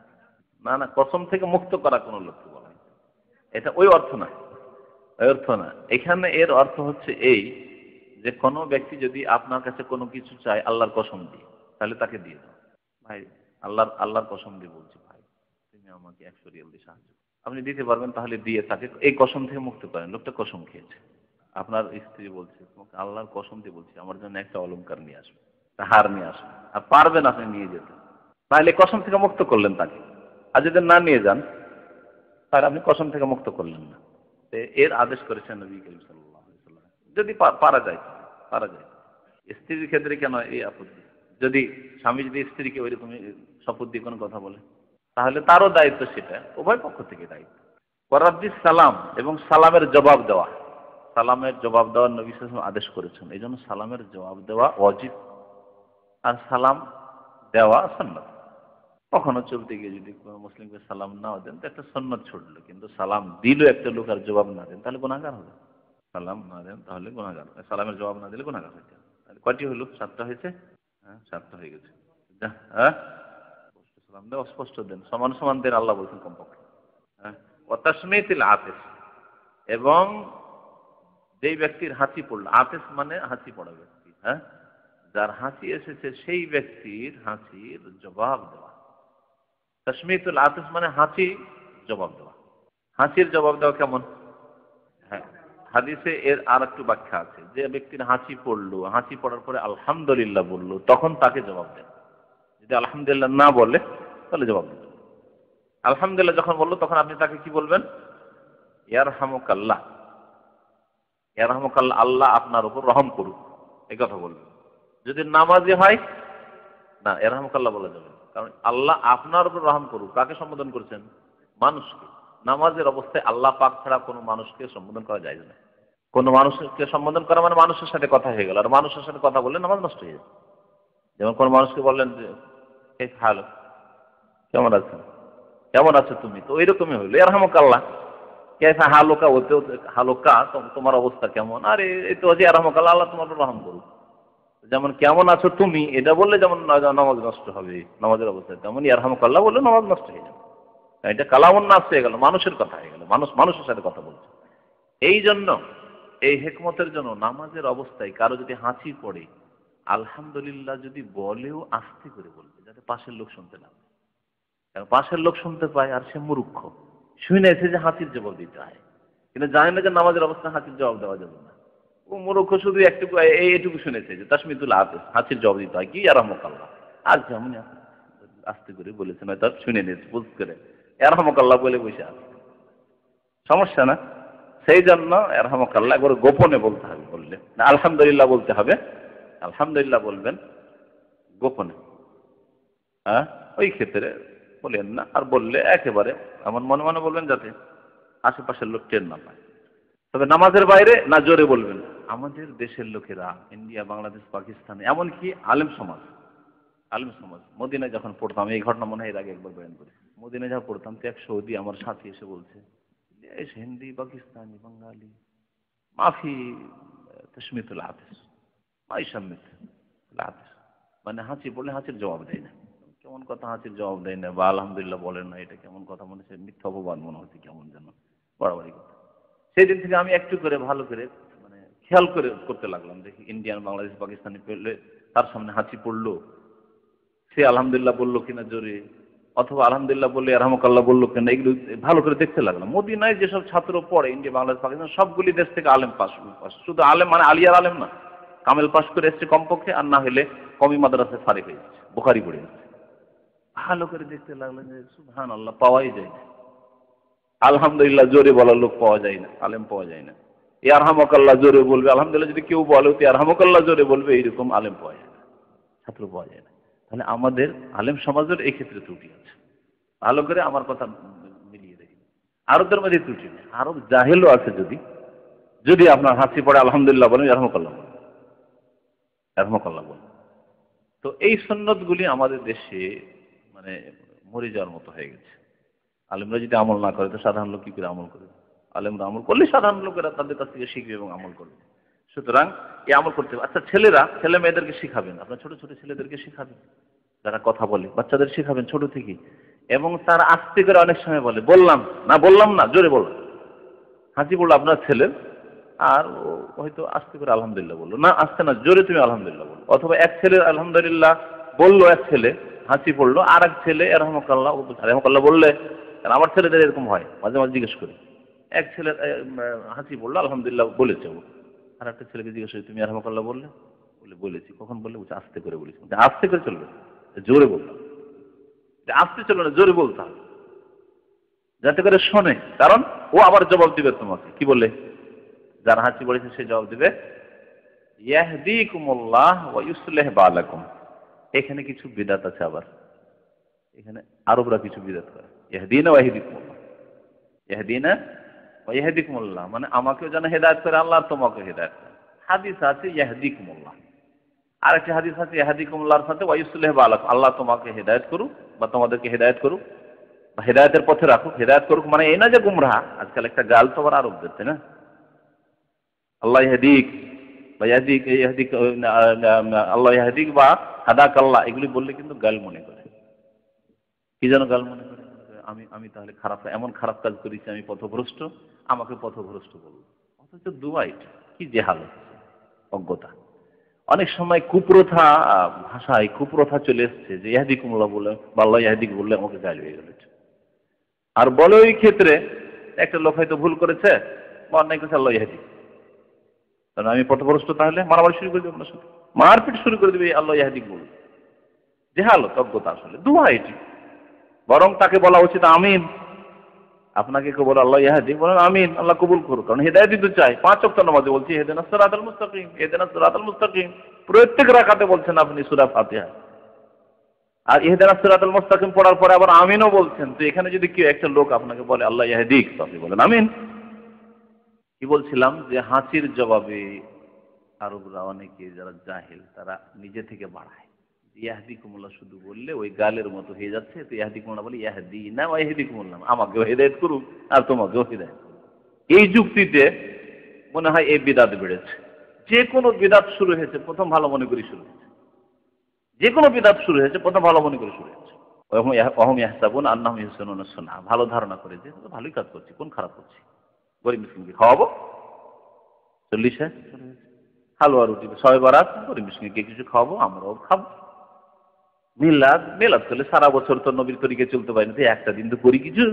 না না, কসম থেকে মুক্ত করা কোন লোককে বলা হয়, এটা ওই অর্থ না, ওই অর্থ না। এখানে এর অর্থ হচ্ছে এই যে কোনো ব্যক্তি যদি আপনার কাছে কোনো কিছু চায় আল্লাহর কসম দিয়ে, তাহলে তাকে দিয়ে দাও। ভাই, আল্লাহর কসম দিয়ে বলছি, ভাই তুমি আমাকে 100 রিয়াল দিয়ে সাহায্য করো। আপনি দিতে পারবেন, তাহলে দিয়ে তাকে এই কসম থেকে মুক্ত করেন। লোকটা কসম খেয়েছে, আপনার স্ত্রী বলছে তোমাকে আল্লাহর কসম দিয়ে বলছি আমার জন্য একটা অলংকার নিয়ে আসবে, একটা হার নিয়ে আসবে, আর পারবেন আপনি নিয়ে যেতে, তাহলে কসম থেকে মুক্ত করলেন তাকে। আর যদি না নিয়ে যান, তাহলে আপনি কসম থেকে মুক্ত করলেন না। এর আদেশ করেছেন নবী করিম সাল্লাল্লাহু আলাইহি ওয়াসাল্লাম, যদি পারা যায়, পারা যায়। স্ত্রীর ক্ষেত্রে কেন এই আপত্তি? যদি স্বামী যদি স্ত্রীকে ওইরকম শপথ দিয়ে কোনো কথা বলে, তাহলে তারও দায়িত্ব, সেটা উভয় পক্ষ থেকে দায়িত্ব। ওয়ারাদ্দিস সালাম, এবং সালামের জবাব দেওয়া। সালামের জবাব দেওয়ার নবী সাল্লাল্লাহু আলাইহি ওয়াসাল্লাম আদেশ করেছেন। এই জন্য সালামের জবাব দেওয়া ওয়াজিব, আর সালাম দেওয়া সুন্নাত। কখনো চলতে গিয়ে যদি কোনো মুসলিমকে সালাম নাও দেন, তো একটা সুন্নাত ছুটলো, কিন্তু সালাম দিল একটা লোক আর জবাব না দেন, তাহলে গুনাহগার হবে। সালাম না দেন তাহলে গুনাহগার, সালামের জবাব না দিলে গুনাহগার হইতে হবে। তাহলে কয়টি হলো? 7টা হয়েছে। হ্যাঁ, 7টা হয়ে গেছে। হ্যাঁ, সালাম দেন, অস্পষ্ট দেন, সমান সমান দেন, আল্লাহ বলছেন কমপক্ষে। হ্যাঁ, ও তাসমিয়াতুল আতিস, এবং যেই ব্যক্তির হাঁচি পড়লো, আতিস মানে হাঁচি পড়া ব্যক্তি, হ্যাঁ, যার হাঁচি এসেছে সেই ব্যক্তির হাঁচির জবাব দেওয়া। তাসমিয়াতুল আতিস মানে হাঁচি জবাব দেওয়া। হাঁচির জবাব দেওয়া কেমন? হ্যাঁ, হাদিসে এর আর একটু ব্যাখ্যা আছে, যে ব্যক্তির হাঁচি পড়লো, হাঁচি পড়ার পরে আলহামদুলিল্লাহ বললো, তখন তাকে জবাব দেন। যদি আলহামদুলিল্লাহ না বলে তাহলে জবাব দেবেন। আলহামদুলিল্লাহ যখন বললো, তখন আপনি তাকে কি বলবেন? ইয়ারহামুকাল্লাহ, ইয়ারহামুকাল্লাহ, আল্লাহ আপনার উপর রহম করুক, এই কথা বলবেন। যদি নামাজি হয়, না, ইয়ারহামুকাল্লাহ বলা যাবে না, কারণ আল্লাহ আপনার উপর রহম করুক কাকে সম্বোধন করছেন? মানুষকে। নামাজের অবস্থায় আল্লাহ পাক ছাড়া কোনো মানুষকে সম্বোধন করা যায় না। কোনো মানুষকে সম্বোধন করা মানে মানুষের সাথে কথা হয়ে গেল, আর মানুষের সাথে কথা বললে নামাজ নষ্ট হয়ে যাবে। যেমন কোন মানুষকে বললেন যে ভালো, কেমন আছেন, কেমন আছো তুমি, তো ওইরকমই হইলো ইয়ারহামুকাল্লাহ। কেফা হালুকা, ওতেও হালুকা, তোমার অবস্থা কেমন? আরে এই তো যে ইয়ারহামুকাল্লাহ, আল্লাহ তোমার উপর রহম করুক। যেমন কেমন আছো তুমি এটা বললে যেমন নামাজ নষ্ট হবে নামাজের অবস্থায়, তেমন ইয়ারহামুকাল্লাহ বললে নামাজ নষ্ট হয়ে যাবে। এটা কালামুন নাস হয়ে গেল, মানুষের কথা হয়ে গেল, মানুষের সাথে কথা বলছে। এই জন্য, এই হিকমতের জন্য নামাজের অবস্থায় কারো যদি হাঁচি পড়ে, আলহামদুলিল্লাহ যদি বলেও আস্তে করে বলবে, যাতে পাশের লোক শুনতে না পায়। পাশের লোক শুনতে পায় আর সে মূর্খ, শুনেছে যে হাঁচির জবাব দিতে হয়, কিন্তু জানে না যে নামাজের অবস্থায় হাঁচির জবাব দেওয়া যাবে না। ও মূর্খ শুধু এইটুকু শুনেছে যে তাসমিতুল হাফেজ, হাঁচির জবাব দিতে হয়, কি ইয়ারহামুকাল্লাহ। আর যেমন আস্তে করে বলেছেন, হয়তো শুনে নিয়েছে বুঝ করে, ইয়ারহামুকাল্লাহ বলে বসে আছে, সমস্যা না। সেই জন্য ইয়ারহামুকাল্লাহ একবার গোপনে বলতে হবে, বললে না আলহামদুলিল্লাহ বলতে হবে, আলহামদুলিল্লাহ বলবেন গোপনে। হ্যাঁ, ওই ক্ষেত্রে বলেন না, আর বললে একেবারে এমন মনে মনে বলবেন যাতে আশেপাশের লোক টের না পায়। তবে নামাজের বাইরে না জোরে বলবেন। আমাদের দেশের লোকেরা, ইন্ডিয়া, বাংলাদেশ, পাকিস্তান, এমনকি আলেম সমাজ, আলেম সমাজ, মদিনায় যখন পড়তাম, এই ঘটনা মনে হয় এর আগে একবার বয়ান করি, মদিনায় যখন পড়তাম তো এক সৌদি আমার সাথী এসে বলছে, হিন্দি, পাকিস্তানি, বাঙালি, মাফি তসমিতুল হাফিজ, মাই সম্মিত হাফিজ, মানে হাঁচি পড়লে হাঁচির জবাব দেয় না। কেমন কথা, হাঁচির জবাব দেয় না বা আলহামদুলিল্লাহ বলেন না, এটা কেমন কথা মনে হচ্ছে, মিথ্যা অপবাদ মনে হচ্ছে, কেমন যেন বাড়াবাড়ি কথা। সেই দিন থেকে আমি একটু করে ভালো করে মানে খেয়াল করে করতে লাগলাম, দেখি ইন্ডিয়ান, বাংলাদেশ, পাকিস্তানি পেলে তার সামনে হাঁচি পড়লো, সে আলহামদুলিল্লাহ বললো কিনা জোরে, অথবা আলহামদুলিল্লাহ বললে রহমকাল্লাহ বললো কিনা, এগুলো ভালো করে দেখতে লাগলাম। মদিনায় যেসব ছাত্র পড়ে ইন্ডিয়া, বাংলাদেশ, পাকিস্তান, সবগুলি দেশ থেকে আলেম পাস, শুধু আলেম মানে আলিয়ার আলেম না, কামেল পাস করে এসছে কমপক্ষে, আর না হলে কমি মাদ্রাসায় ফারিক হয়ে যাচ্ছে, বুখারি পড়ে যাচ্ছে। ভালো করে দেখতে লাগলেন যে সুবহানাল্লাহ, পাওয়াই যায় না। আলহামদুলিল্লাহ জোরে বলার লোক পাওয়া যায় না, আলেম পাওয়া যায় না। ইয়ারহামুকাল্লাহ জোরে বলবে, আলহামদুলিল্লাহ যদি কেউ বলে তো ইয়ারহামুকাল্লাহ জোরে বলবে, এইরকম আলেম পাওয়া যায় না, ছাত্র পাওয়া যায় না। তাহলে আমাদের আলেম সমাজের এই ক্ষেত্রে ত্রুটি আছে। ভালো করে আমার কথা মিলিয়ে দেখি, আরবদের মধ্যে ত্রুটি নেই। আরব জাহেলও আছে, যদি যদি আপনার হাসি পড়ে আলহামদুলিল্লাহ বলেন, ইয়ারহামুকাল্লাহ বলেন, ইয়ারহামুকাল্লাহ বলেন। তো এই সুন্নতগুলি আমাদের দেশে মানে মরে যাওয়ার মতো হয়ে গেছে। আলেমরা যদি আমল না করে তো সাধারণ লোক কি করে আমল করবে? আলেমরা আমল করলে সাধারণ লোকেরা তাদের কাছ থেকে শিখবে এবং আমল করবে। সুতরাং এই আমল করতে হবে। আচ্ছা, ছেলেরা, ছেলে মেয়েদেরকে শিখাবেন, আপনার ছোট ছোট ছেলেদেরকে শিখাবেন, যারা কথা বলে, বাচ্চাদের শিখাবেন ছোট থেকে। এবং তারা আস্তে করে অনেক সময় বলে, বললাম না, বললাম না, জোরে বললাম। হাঁচি পড়লো আপনার ছেলের, আর ও হয়তো আস্তে করে আলহামদুলিল্লাহ বললো না, আস্তে না, জোরে তুমি আলহামদুলিল্লাহ বলো। অথবা এক ছেলে আলহামদুলিল্লাহ বললো, এক ছেলে হাঁচি পড়লো, আর এক ছেলে রহমকাল্লাহ রহমকাল্লাহ বললে, কারণ আমার ছেলেদের এরকম হয়, মাঝে মাঝে জিজ্ঞেস করি, এক ছেলে হাঁচি পড়লো, আলহামদুলিল্লাহ বলেছে ও, আর একটা ছেলেকে জিজ্ঞেস করি তুমি রহমকাল্লাহ বললে, বলে বলেছি। কখন বললে? বলছে আস্তে করে বলেছি। আস্তে করে চলবে, জোরে বলতাম, আস্তে চলবে না, জোরে বলতাম, যাতে করে শোনে। কারণ ও আবার জবাব দিবে তোমাকে, কি বলে? যার হাঁচি পড়েছে সে জবাব দিবে, ইয়াহদিকুমুল্লাহ ওয়া ইউসলিহ বালাকুম। এখানে কিছু বিদআত আছে, আবার এখানে আরবরা কিছু বিদআত করে, ইয়াহদিনা ওয়া ইয়াহদিকুমুল্লাহ, ইয়াহদিনা ওয়া ইয়াহদিকুমুল্লাহ মানে আমাকেও যেন হেদায়েত করে আল্লাহ, আর তোমাকেও হেদায়েত করে। হাদিস আছে ইয়াহদিকুমুল্লাহ, আর একটা হাদিস আছে ইয়াহদিকুমুল্লাহর সাথে ওয়া ইউসলিহ বালাকুম, আল্লাহ তোমাকে হেদায়েত করুক বা তোমাদেরকে হেদায়েত করুক বা হেদায়েতের পথে রাখুক। হেদায়েত করুক মানে এই না যে গুমরাহ, আজকাল একটা গাল তো আবার আরবদের, তাই না? আল্লাহ ইহদিক বা ইয়াহদিক, ইহদিক, আল্লাহ ইহদিক বা হাদাক আল্লাহ, এগুলি বললে কিন্তু গাল মনে করে। কি যেন গাল মনে করে, আমি আমি তাহলে খারাপ, এমন খারাপ কাজ করেছি, আমি পথভ্রষ্ট, আমাকে পথভ্রষ্ট বলবো। অথচ দুয়াইট কি জেহালত, অজ্ঞতা। অনেক সময় কুপ্রথা, ভাষায় কুপ্রথা চলে এসছে যে ইহদিকুমুল্লাহ বলে বা আল্লাহ ইহদিক বললে আমাকে গাল হয়ে গেল। আর বলে ওই ক্ষেত্রে একটা লোক হয়তো ভুল করেছে বা অন্যায় করেছে, আল্লাহ ইহদিক, কারণ আমি পথভ্রষ্ট, তাহলে মারামারি শুরু করে দেবো, আপনার সাথে মারপিট শুরু করে দেবে, আল্লাহ ইহদিক বলবে। জেহালত, অজ্ঞতা আসলে দুয়া এটি। বরং তাকে বলা উচিত আমিন। আপনাকে কেউ বলে আল্লাহ ইহদিক, বলেন আমিন, আল্লাহ কবুল করুক, কারণ হেদায়েতই তো চাই। 5 ওয়াক্ত নামাজে বলছি ইহদিনাস সিরাতাল মুস্তাকিম, ইহদিনাস সিরাতাল মুস্তাকিম, প্রত্যেক রাকাতে বলছেন আপনি সূরা ফাতিহা। আর ইহদিনাস সিরাতাল মুস্তাকিম পড়ার পরে আবার আমিনও বলছেন। তো এখানে যদি কেউ একটা লোক আপনাকে বলে আল্লাহ ইহদিক, তো আপনি বলেন আমিন। কি বলছিলাম, যে হাঁচির জবাবে আরবরা অনেকে যারা জাহেল, তারা নিজে থেকে বাড়ায়, ইয়াহদিকুমুল্লাহ শুধু বললে ওই গালের মতো হয়ে যাচ্ছে, তো ইয়াহদিকুমুল্লাহ বলে ইয়াহদিনা ওয়া ইয়াহদিকুমুল্লাহ, আমাকেও হেদায়েত করুক আর তোমাকেও হেদায়েত করুক। এই যুক্তিতে মনে হয় এই বিদআত বেড়েছে। যে কোনো বিদআত শুরু হয়েছে প্রথম ভালো মনে করে শুরু হয়েছে, যে কোনো বিদআত শুরু হয়েছে প্রথম ভালো মনে করে শুরু হয়েছে। ওয়াহুম ইয়াহসাবুন আন্নাহুম ইহসানুনা সুনআ, ভালো ধারণা করে যে ভালোই কাজ করছি, কোন খারাপ করছি, গরিব মিসকিনকে খাওয়াবো, 40 হালুয়া রুটি, 6 বারাত, গরিব মিসকিনকে কিছু খাওয়াবো, আমরাও খাবো। মিলাদ মিলাদ করলে সারা বছর তো নবীর তরিকে চলতে পারি না, একটা দিন তো করি কিছু।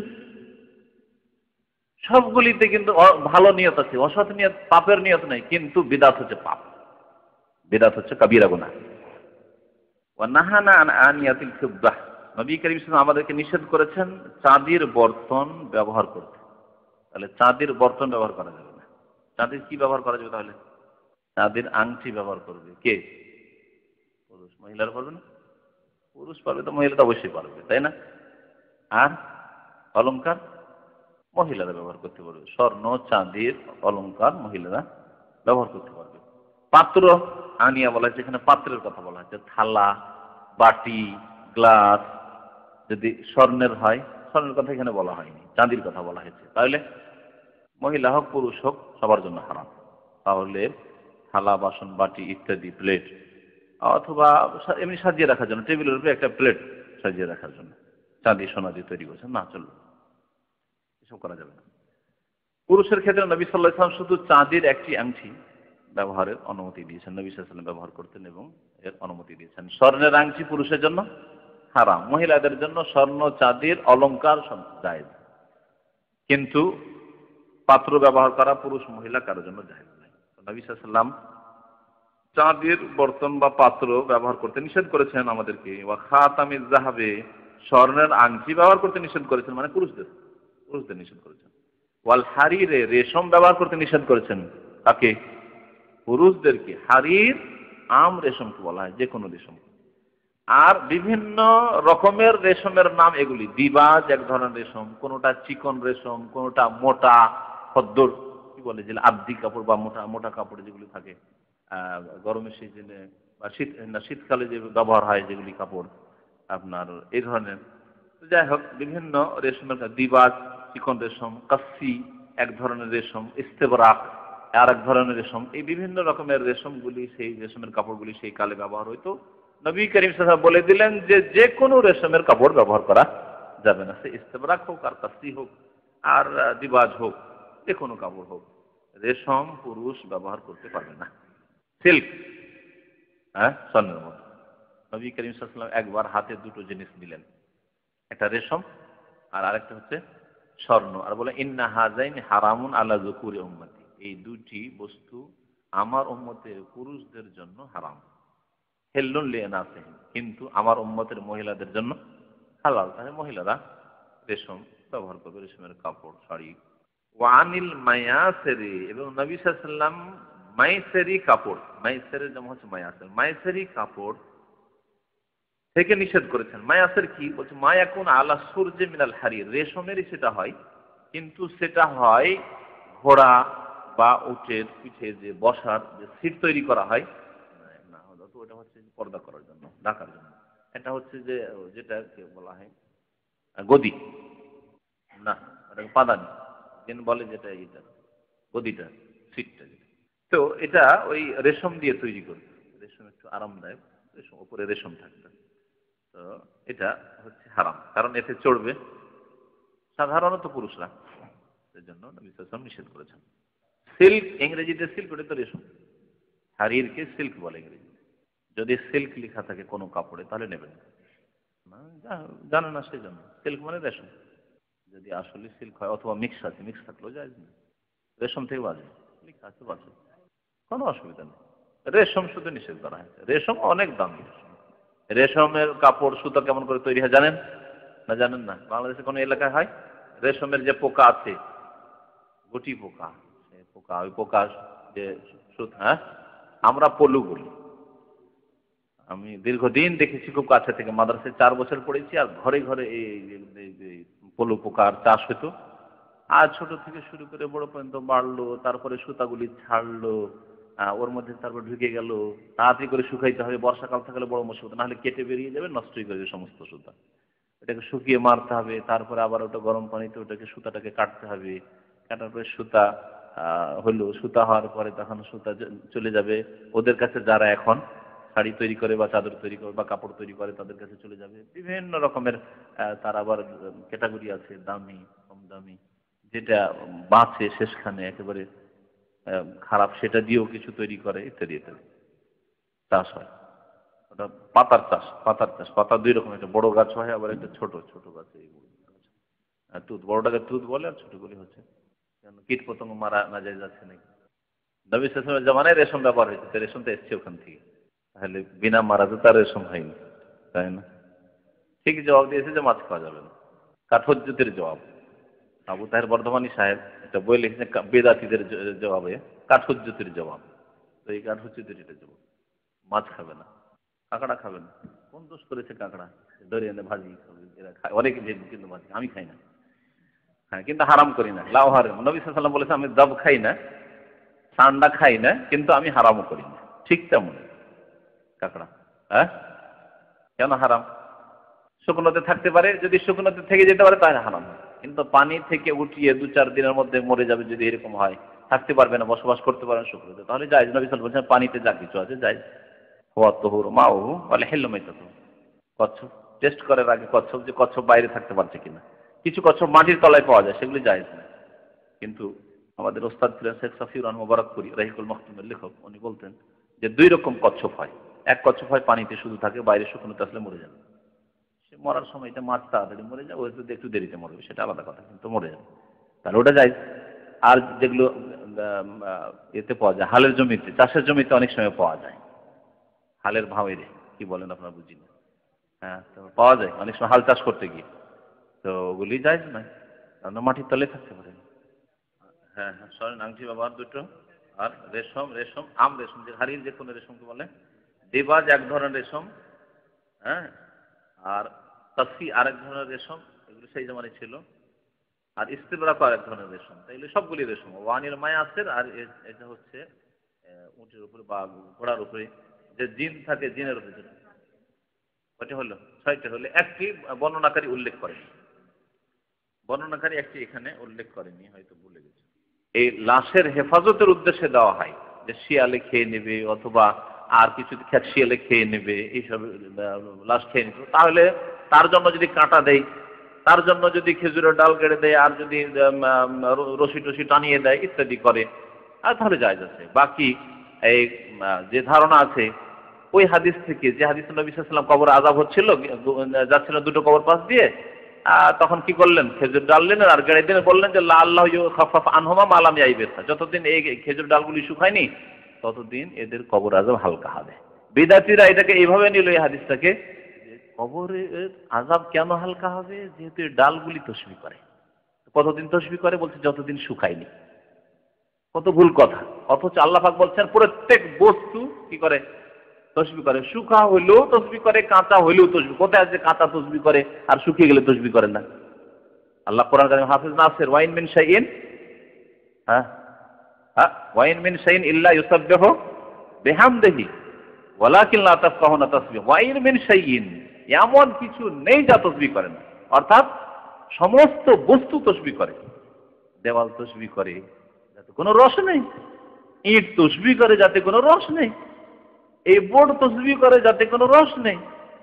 সবগুলিতে কিন্তু ভালো নিয়ত আছে, অসৎ নিয়ত, পাপের নিয়ত নেই, কিন্তু বিদাত হচ্ছে পাপ, বিদাত হচ্ছে কাবিরা গুনাহ। ওয়া নাহানা আন আনিয়াতিল ফিদ্দাহ, নবী করিম সাল্লাল্লাহু আলাইহি ওয়াসাল্লাম আমাদেরকে নিষেধ করেছেন চাঁদির বর্তন ব্যবহার করতে। তাহলে চাঁদির বর্তন ব্যবহার করা যাবে না। চাঁদির কি ব্যবহার করা যাবে তাহলে? চাঁদির আংটি ব্যবহার করবে কে? পুরুষ। মহিলারা পারবে না? পুরুষ পারবে তো মহিলা তো অবশ্যই পারবে, তাই না? আর অলংকার মহিলারা ব্যবহার করতে পারবে, স্বর্ণ চাঁদির অলংকার মহিলারা ব্যবহার করতে পারবে। পাত্র আনিয়া বলা হয়েছে, এখানে পাত্রের কথা বলা হচ্ছে, থালা, বাটি, গ্লাস যদি স্বর্ণের হয়, স্বর্ণের কথা এখানে বলা হয়নি, চাঁদির কথা বলা হয়েছে। তাহলে মহিলা হোক পুরুষ হোক সবার জন্য হারাম। তাহলে থালা, বাসন, বাটি ইত্যাদি, প্লেট, অথবা এমনি সাজিয়ে রাখার জন্য, টেবিলের উপরে একটা প্লেট সাজিয়ে রাখার জন্য চাঁদি সোনা দিয়ে তৈরি করছে, না চলবে, এসব করা যাবে না। পুরুষের ক্ষেত্রে নবী সাল্লাল্লাহু আলাইহি ওয়াসাল্লাম শুধু চাঁদির একটি আংটি ব্যবহারের অনুমতি দিয়েছেন, নবী সাল্লাল্লাহু আলাইহি ওয়াসাল্লাম ব্যবহার করতেন এবং এর অনুমতি দিয়েছেন। স্বর্ণের আংটি পুরুষের জন্য হারাম, মহিলাদের জন্য স্বর্ণ চাঁদির অলংকার জায়েজ, কিন্তু পাত্র ব্যবহার করা পুরুষ মহিলা কারোর জন্য জায়েজ নাই। নবী সাল্লাল্লাহু আলাইহি ওয়াসাল্লাম চাঁদির বর্তন বা পাত্র ব্যবহার করতে নিষেধ করেছেন আমাদেরকে। ওয়া খাতামিজ যাহাবে, স্বর্ণের আংটি ব্যবহার করতে নিষেধ করেছেন, মানে পুরুষদের পুরুষদের নিষেধ করেছেন। ওয়াল হারিরে, রেশম ব্যবহার করতে নিষেধ করেছেন, তাকে পুরুষদেরকে। হারির আম রেশমকে বলা হয়, যে কোনো রেশম। আর বিভিন্ন রকমের রেশমের নাম এগুলি। দিবাজ এক ধরনের রেশম, কোনোটা চিকন রেশম, কোনোটা মোটা খদ্দর কি বলে, যে আবদি কাপড় বা মোটা মোটা কাপড় যেগুলি থাকে গরমের সিজনে বা শীতকালে যে ব্যবহার হয় যেগুলি কাপড় আপনার এই ধরনের। যাই হোক, বিভিন্ন রেশমের দিবাজ চিকন রেশম, কাসি এক ধরনের রেশম, ইস্তেবরাক আর এক ধরনের রেশম, এই বিভিন্ন রকমের রেশমগুলি, সেই রেশমের কাপড়গুলি সেই কালে ব্যবহার হইতো। নবী করিম সাল্লাল্লাহু আলাইহি ওয়াসাল্লাম বলে দিলেন যে যে কোনো রেশমের কাপড় ব্যবহার করা যাবে না, সে ইস্তেবরাক হোক আর কাসি হোক আর দিবাজ হোক, যে কোনো কাপড় হোক, রেশম পুরুষ ব্যবহার করতে পারবে না। সিল্ক, হ্যাঁ, স্বর্ণের মতো। নবী করিম সাল্লাল্লাহু আলাইহি ওয়াসাল্লাম একবার হাতে দুটো জিনিস নিলেন, একটা রেশম আর আরেকটা হচ্ছে স্বর্ণ, আর বলে ইন্না হাযাইনি হারামুন আলা যুকুরি উম্মতি, এই দুটি বস্তু আমার উম্মতের পুরুষদের জন্য হারাম, হিল্লুন লিনাসিহিম, কিন্তু আমার উম্মতের মহিলাদের জন্য হালাল। তাহলে মহিলারা রেশম ব্যবহার করবে, রেশমের কাপড়, শাড়ি। ওয়ানিল মায়াসেরি, এবং নবী সাল্লাল্লাহু আলাইহি ওয়াসাল্লাম মাইসেরি কাপড়, মাইসেরের যেমন হচ্ছে মায়াসের, মাইসেরি কাপড় থেকে নিষেধ করেছেন। মায়াসের কি বলছে, মায়াকুন আলা সূর্যে মিনাল হারির, রেশমেরই সেটা হয়, কিন্তু সেটা হয় ঘোড়া বা উটের পিঠে যে বসার যে সিট তৈরি করা হয়, না তো ওটা হচ্ছে পর্দা করার জন্য, ঢাকার জন্য। এটা হচ্ছে যে যেটাকে বলা হয় গদি, না ওটাকে পাদানি যেন বলে, যেটা এটা গদিটা, সিটটা যেটা। তো এটা ওই রেশম দিয়ে তৈরি করবে, রেশম একটু আরামদায়ক, রেশম উপরে রেশম থাকবে। তো এটা হচ্ছে হারাম, কারণ এতে চড়বে সাধারণত পুরুষরা, সেজন্য নবী সাল্লাল্লাহু আলাইহি ওয়াসাল্লাম নিষেধ করেছেন। সিল্ক, ইংরেজিতে সিল্ক, ওটা তো রেশম, হারিরকে সিল্ক বলে ইংরেজিতে। যদি সিল্ক লেখা থাকে কোনো কাপড়ে তাহলে নেবেন না, জানে না সেই জন্য। সিল্ক মানে রেশম, যদি আসলে সিল্ক হয় অথবা মিক্স আছে, মিক্স থাকলেও যায় না, রেশম থেকে বাজে, লেখা আছে বাজে, কোনো অসুবিধা নেই। রেশম শুধু নিষেধ করা হয়েছে। রেশম অনেক দামি, রেশমের কাপড় সুতা কেমন করে তৈরি হয় জানেন না? জানেন না? বাংলাদেশে কোনো এলাকায় হয়, রেশমের যে পোকা আছে, গুটি পোকা, সে পোকা, ওই পোকা যে সুতা, হ্যাঁ, আমরা পলু বলি। আমি দীর্ঘদিন দেখেছি খুব কাছে থেকে, মাদ্রাসায় 4 বছর পড়েছি, আর ঘরে ঘরে এই পলু পোকার চাষ হতো। আর ছোট থেকে শুরু করে বড় পর্যন্ত বাড়লো, তারপরে সুতাগুলি ছাড়লো, ওর মধ্যে তারপর ঢুকে গেল, তাড়াতাড়ি করে শুকাইতে হবে, বর্ষাকাল থাকলে বড় মুশকিল, নাহলে কেটে বেরিয়ে যাবে, নষ্টই করে দেবে সমস্ত সুতা। এটাকে শুকিয়ে মারতে হবে, তারপরে আবার ওটা গরম পানিতে ওটাকে সুতাটাকে কাটতে হবে, কাটার পরে সুতা হলো, সুতা হওয়ার পরে তখন সুতা চলে যাবে ওদের কাছে, যারা এখন শাড়ি তৈরি করে বা চাদর তৈরি করে বা কাপড় তৈরি করে তাদের কাছে চলে যাবে। বিভিন্ন রকমের তার আবার ক্যাটাগরি আছে, দামি কম দামি, যেটা বাঁচে শেষখানে একেবারে খারাপ, সেটা দিয়েও কিছু তৈরি করে, ইত্যাদি ইত্যাদি চাষ হয়। ওটা পাতার চাষ, পাতা দুই রকম, একটা বড় গাছ হয় আবার একটা ছোট ছোট গাছ। তুত, বড়টাকে তুত বলে আর ছোটগুলি হচ্ছে কীট পতঙ্গ মারা না যায় যাচ্ছে নাকি। নবী সাল্লাল্লাহু আলাইহি ওয়াসাল্লামের জামানায় রেশম ব্যবহার হয়েছে, রেশমটা এসছে ওখান থেকে, তাহলে বিনা মারাতে তার রেশম হয়নি, তাই না? ঠিক জবাব দিয়েছে যে মাছ খাওয়া যাবে না, কাঠহজ্জতের জবাব। আবু তাহের বর্ধমানী সাহেব একটা বই লিখেছেন বেদাতীদের জবাবে, কাঠহজ্জতের জবাব। তো এই কাঠহজ্জতের এটা জবাব, মাছ খাবে না, কাঁকড়া খাবে না। কোন দোষ করেছে কাঁকড়া? ধরে এনে ভাজি এরা খায়, অনেকে যে কিন্তু ভাজি, আমি খাই না। হ্যাঁ, কিন্তু হারাম করি না। লাউ হারাম, নবী সাল্লাল্লাহু আলাইহি ওয়াসাল্লাম বলেছে আমি দাব খাই না, সান্ডা খাই না, কিন্তু আমি হারামও করি না। ঠিক তেমন কাঁকড়া, হ্যাঁ কেন হারাম? শুকনোতে থাকতে পারে, যদি শুকনোতে থেকে যেতে পারে তাহলে হারাম, কিন্তু পানি থেকে উঠিয়ে 2-4 দিনের মধ্যে মরে যাবে যদি এরকম হয়, থাকতে পারবে না, বসবাস করতে পারবে না শুকনোতে, তাহলে জায়েজ। নবী সাল্লাল্লাহু আলাইহি ওয়াসাল্লাম বলেছেন পানিতে যা কিছু আছে জায়েজ। হুয়া তুহুর মাউহু ওয়াল হিল্লু মাইতাতুহু। কচ্ছপ টেস্ট করার আগে কচ্ছপ, যে কচ্ছপ বাইরে থাকতে পারছে কিনা। কিছু কচ্ছপ মাটির তলায় পাওয়া যায়, সেগুলি জায়েজ না। কিন্তু আমাদের ওস্তাদ ছিলেন শেখ সাফিউর রহমান মুবারকপুরি, রাহিকুল মাখতুমের লেখক, উনি বলতেন যে 2 রকম কচ্ছপ হয়। এক কচ্ছপ হয় পানিতে শুধু থাকে, বাইরে শুকনোতে আসলে মরে যাবে। সে মরার সময় এটা মাছ তাড়াতাড়ি মরে যায়, ওই যদি একটু দেরিতে মরবে সেটা আলাদা কথা, কিন্তু মরে যাবে, তাহলে ওটা যায়। আর যেগুলো এতে পাওয়া যায়, হালের জমিতে, চাষের জমিতে অনেক সময় পাওয়া যায়, হালের ভাঁওয়েরে কি বলেন আপনারা বুঝি না, হ্যাঁ তো পাওয়া যায় অনেক সময় হাল চাষ করতে গিয়ে, তো ওগুলি যায় না, কারণ মাটির তলে থাকতে পারে। হ্যাঁ হ্যাঁ, স্বর্ণ আংটি ব্যবহার 2টো। আর রেশম, আম রেশম, যে হাড়ির যে কোনো রেশমকে বলে। দেবাজ এক ধরনের রেশম, হ্যাঁ, আর তাসফি আরেক ধরনের রেশম, এগুলো সেই জমানে ছিল। আর ইস্তেবরাক আরেক ধরনের রেশম, তাই এগুলো সবগুলি রেশম। ওয়ানিল মায়াসের, আর এটা হচ্ছে উটের উপরে বা ঘোড়ার উপরে যে জিন থাকে, জিনের উপরে যেটা, ওটা হলো 6টা, হলে একটি বর্ণনাকারী উল্লেখ করেনি, বর্ণনাকারী একটি এখানে উল্লেখ করেনি, হয়তো ভুলে গেছে। এই লাশের হেফাজতের উদ্দেশ্যে দেওয়া হয়, যে শিয়ালে খেয়ে নেবে অথবা আর কিছু শিয়ালে খেয়ে নেবে, এইসব লাশ খেয়ে নিত, তাহলে তার জন্য যদি কাঁটা দেয়, তার জন্য যদি খেজুরের ডাল কেটে দেয়, আর যদি রশি টসি টানিয়ে দেয় ইত্যাদি করে, আর তাহলে জায়েজ আছে। বাকি এই যে ধারণা আছে ওই হাদিস থেকে, যে হাদিস নবী সাল্লাল্লাহু আলাইহি ওয়াসাল্লাম কবর আযাব হচ্ছিল, যাচ্ছিল 2টো কবর পাশ দিয়ে, তখন কি করলেন, খেজুর ডাল নিলেন আর গেড়ে দিলেন, বললেন যে আল্লাহ ইউখাফফাফ আনহুমা মা লাম ইয়াইবিসা, যতদিন এই খেজুর ডালগুলি শুকায়নি ততদিন এদের কবর আযাব হালকা হবে। বিদাতীরা এটাকে এইভাবে নিল, এই হাদিসটাকে, যে কবরের আযাব কেন হালকা হবে, যেহেতু এই ডালগুলি তসবিহ করে। কতদিন তসবিহ করে? বলছে যতদিন শুকায়নি। কত ভুল কথা! অথচ আল্লাহ পাক বলছেন প্রত্যেক বস্তু কি করে, তসবিহ করে। শুকা হইলেও তসবিহ করে, কাঁচা হইলেও তসবিহ। কোথায় আছে কাঁচা তসবিহ করে আর শুকিয়ে গেলে তসবিহ করে না? আল্লাহ কোরআন কারীমে হাফিজ নাসির ওয়াইন মিন শাইইন, হ্যাঁ হ্যাঁ, ওয়াইন মিন শাইইন ইল্লা ইউসাব্বিহু বিহামদিহি ওয়ালাকিন লা তাফকাহুনা তাসবিহ। ওয়াইন মিন শাইইন, এমন কিছু নেই যা তসবিহ করে না, অর্থাৎ সমস্ত বস্তু তসবিহ করে। দেওয়াল তসবিহ করে যাতে কোনো রস নেই, ইট তসবিহ করে যাতে কোনো রস নেই, এই বোর্ড তসবিহ করে যাতে কোনো রস নেই,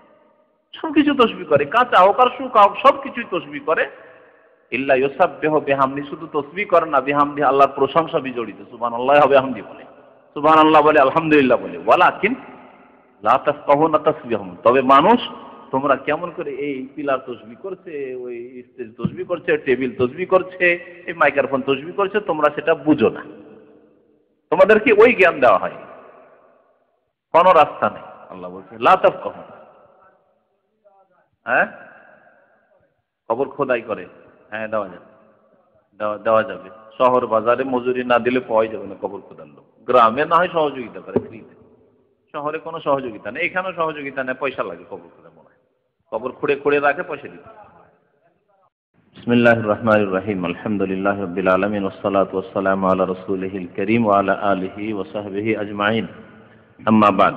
সবকিছু তসবিহ করে, কাঁচা হোক আর শুকা হোক সবকিছুই তসবিহ করে। ইল্লা ইউসাব্বিহু বিহামদি, শুধু তসবিহ করে না, বিহামদি আল্লাহর প্রশংসা বিজড়িত, সুবহানাল্লাহ বিহামদি বলে, সুবহানাল্লাহ বলে, আলহামদুলিল্লাহ বলে। ওয়ালাকিন লা তাফকাহুনা তাসবিহুম, তবে মানুষ তোমরা কেমন করে এই পিলার তসবিহ করছে, ওই স্টেজ তসবিহ করছে, টেবিল তসবিহ করছে, এই মাইক্রোফোন তসবিহ করছে, তোমরা সেটা বুঝো না, তোমাদেরকে ওই জ্ঞান দেওয়া হয়, কোনো রাস্তা নেই। আল্লাহ বলছে লা তাফকাহুনা, হ্যাঁ কবর খোদাই করে, হ্যাঁ দেওয়া যাবে, দেওয়া যাবে। শহর বাজারে মজুরি না দিলে পাওয়াই যাবে না কবর খোদার লোক। গ্রামে না হয় সহযোগিতা করে ফ্রিতে, শহরে কোনো সহযোগিতা নেই, এখানেও সহযোগিতা নেই, পয়সা লাগে কবর খোদা, মনে হয় কবর খুঁড়ে খুঁড়ে রাখে, পয়সা দিতে। বিসমিল্লাহির রহমানির রহিম, আলহামদুলিল্লাহি রাব্বিল আলামিন, ওয়াসসালাতু ওয়াসসালামু আলা রাসূলিহিল কারীম ওয়া আলা আলিহি ওয়া সাহবিহি আজমাইন, আম্মা বাদ।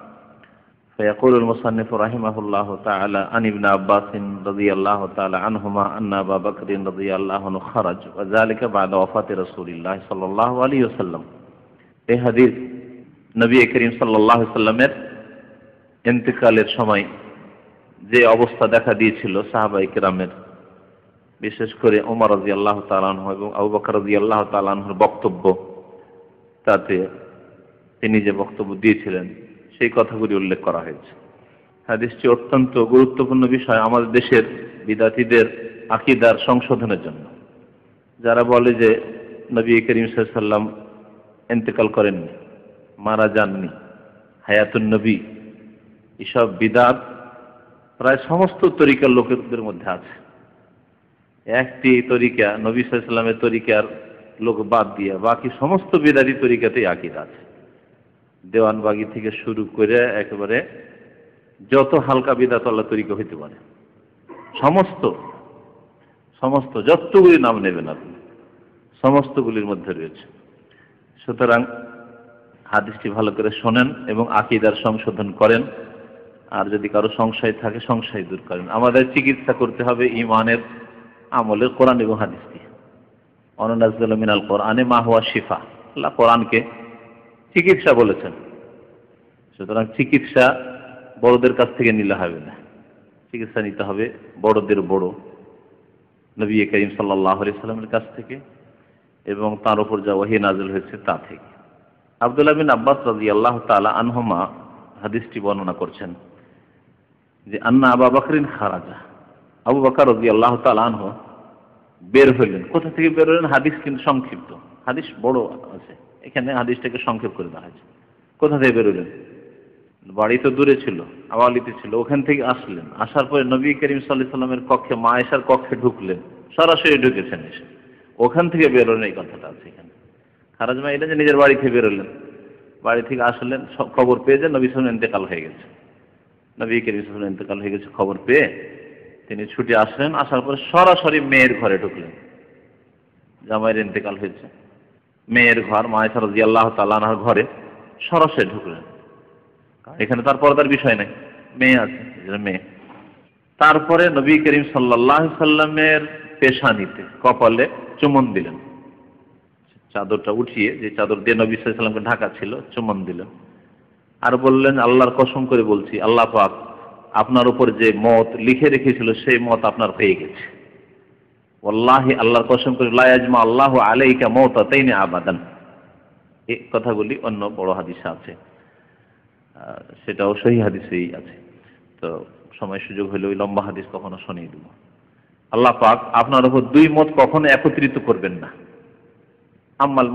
فيقول المصنف رحمه الله تعالى عن ابن عباس رضي الله تعالى عنهما أن أبا بكر رضي الله عنه خرج وذلك بعد وفاة رسول الله صلى الله عليه وسلم। এই হাদিস নবী করিম সাল্লাল্লাহু আলাইহি ওয়াসাল্লামের ইন্তেকালের সময় যে অবস্থা দেখা দিয়েছিল সাহাবায়ে কেরামের, বিশেষ করে ওমর রাদিয়াল্লাহু তাআলা আনহু এবং আবু বকর রাদিয়াল্লাহু তাআলা আনহুর বক্তব্য, তাতে তিনি যে বক্তব্য দিয়েছিলেন সেই কথাগুলি উল্লেখ করা হয়েছে। হাদিসটি অত্যন্ত গুরুত্বপূর্ণ বিষয় আমাদের দেশের বিদাতীদের আকীদার সংশোধনের জন্য। যারা বলে যে নবী করিম সাল্লাল্লাহু আলাইহি ওয়াসাল্লাম ইন্তেকাল করেননি, মারা যাননি, হায়াতুন নবী, এসব বিদআত প্রায় সমস্ত তরিকার লোকেদের মধ্যে আছে। একটি তরিকা নবী সাল্লাল্লাহু আলাইহি ওয়াসাল্লামের তরিকার লোক বাদ দিয়ে বাকি সমস্ত বিদআতি তরিকাতেই আকীদা আছে। দেওয়ানবাগি থেকে শুরু করে একেবারে যত হালকা বিদআতওয়ালা তরিকা হইতে পারে সমস্ত যতগুলি নাম নেবেন আপনি সমস্তগুলির মধ্যে রয়েছে। সুতরাং হাদিসটি ভালো করে শোনেন এবং আকীদার সংশোধন করেন। আর যদি কারো সংশয় থাকে সংশয় দূর করেন। আমাদের চিকিৎসা করতে হবে ঈমানের আমলের কোরআন এবং হাদিস দিয়ে। ওয়ানুনাজ্জিলু মিনাল কোরআনি মা হুয়া শিফা। আল্লাহ কোরআনকে চিকিৎসা বলেছেন। সুতরাং চিকিৎসা বড়দের কাছ থেকে নিলে হবে না, চিকিৎসা নিতে হবে বড়দের বড় নবী করিম সাল্লাল্লাহু আলাইহি ওয়াসাল্লামের কাছ থেকে এবং তার উপর যা ওহী নাযিল হয়েছে তা থেকে। আব্দুল্লাহ বিন আব্বাস রাদিয়াল্লাহু তাআলা আনহুমা হাদিসটি বর্ণনা করছেন যে আন্না আবু বকরিন খারাজা, আবু বকর রাদিয়াল্লাহু তাআলা আনহু বের হলেন। কোথা থেকে বের হলেন? হাদিস কিন্তু সংক্ষিপ্ত, হাদিস বড় আছে, এখানে হাদিসটাকে সংক্ষেপ করে দেওয়া হয়েছে। কোথা থেকে বের হলেন? বাড়ি তো দূরে ছিল, আওয়ালিতে ছিল, ওখান থেকে আসলেন। আসার পরে নবী করিম সাল্লাল্লাহু আলাইহি ওয়াসাল্লামের কক্ষে, মা আয়েশার কক্ষে ঢুকলেন, সরাসরি ঢুকেছেন এসে। ওখান থেকে বের হলেন, এই কথাটা আছে এখানে। খারাজ মা এটা যে নিজের বাড়ি থেকে বের হলেন, বাড়ি থেকে আসলেন, খবর পেয়ে যে নবী সাল্লাল্লাহু আলাইহি ওয়াসাল্লাম ইন্তেকাল হয়ে গেছে, নবী করিম সাল্লাল্লাহু আলাইহি ওয়াসাল্লাম ইন্তেকাল হয়ে গেছে খবর পেয়ে তিনি ছুটে আসলেন। আসার পরে সরাসরি মেয়ের ঘরে ঢুকলেন, জামাইয়ের ইন্তেকাল হয়েছে, মেয়ের ঘর মা আয়েশা রাদিয়াল্লাহু তাআলা আনহার ঘরে সরাসরি ঢুকলেন। এখানে তার পর্দার বিষয় নাই, মেয়ে আছে, মেয়ে। তারপরে নবী করিম সাল্লাল্লাহু আলাইহি ওয়াসাল্লামের পেশানিতে, কপালে চুম্বন দিলেন, চাদরটা উঠিয়ে, যে চাদর দিয়ে নবী সাল্লাল্লাহু আলাইহি ওয়াসাল্লামকে ঢাকা ছিল, চুম্বন দিলেন। আর বললেন, আল্লাহর কসম করে বলছি, আল্লাহ পাক আপনার উপর যে মত লিখে রেখেছিল সেই মত আপনার হয়ে গেছে। ওয়াল্লাহি, আল্লাহর কসম করে, লা ইয়াজমা আল্লাহু আলাইকা মাউতাতাইনি আবাদান। এই কথাগুলি অন্য বড় হাদিসে আছে, সেটাও সহিহ হাদিসেই আছে। তো সময় সুযোগ হলে ওই লম্বা হাদিস কখনো শুনিয়ে দেব। আল্লাহ পাক আপনার উপর দুই মত কখনো একত্রিত করবেন না। আম্মাল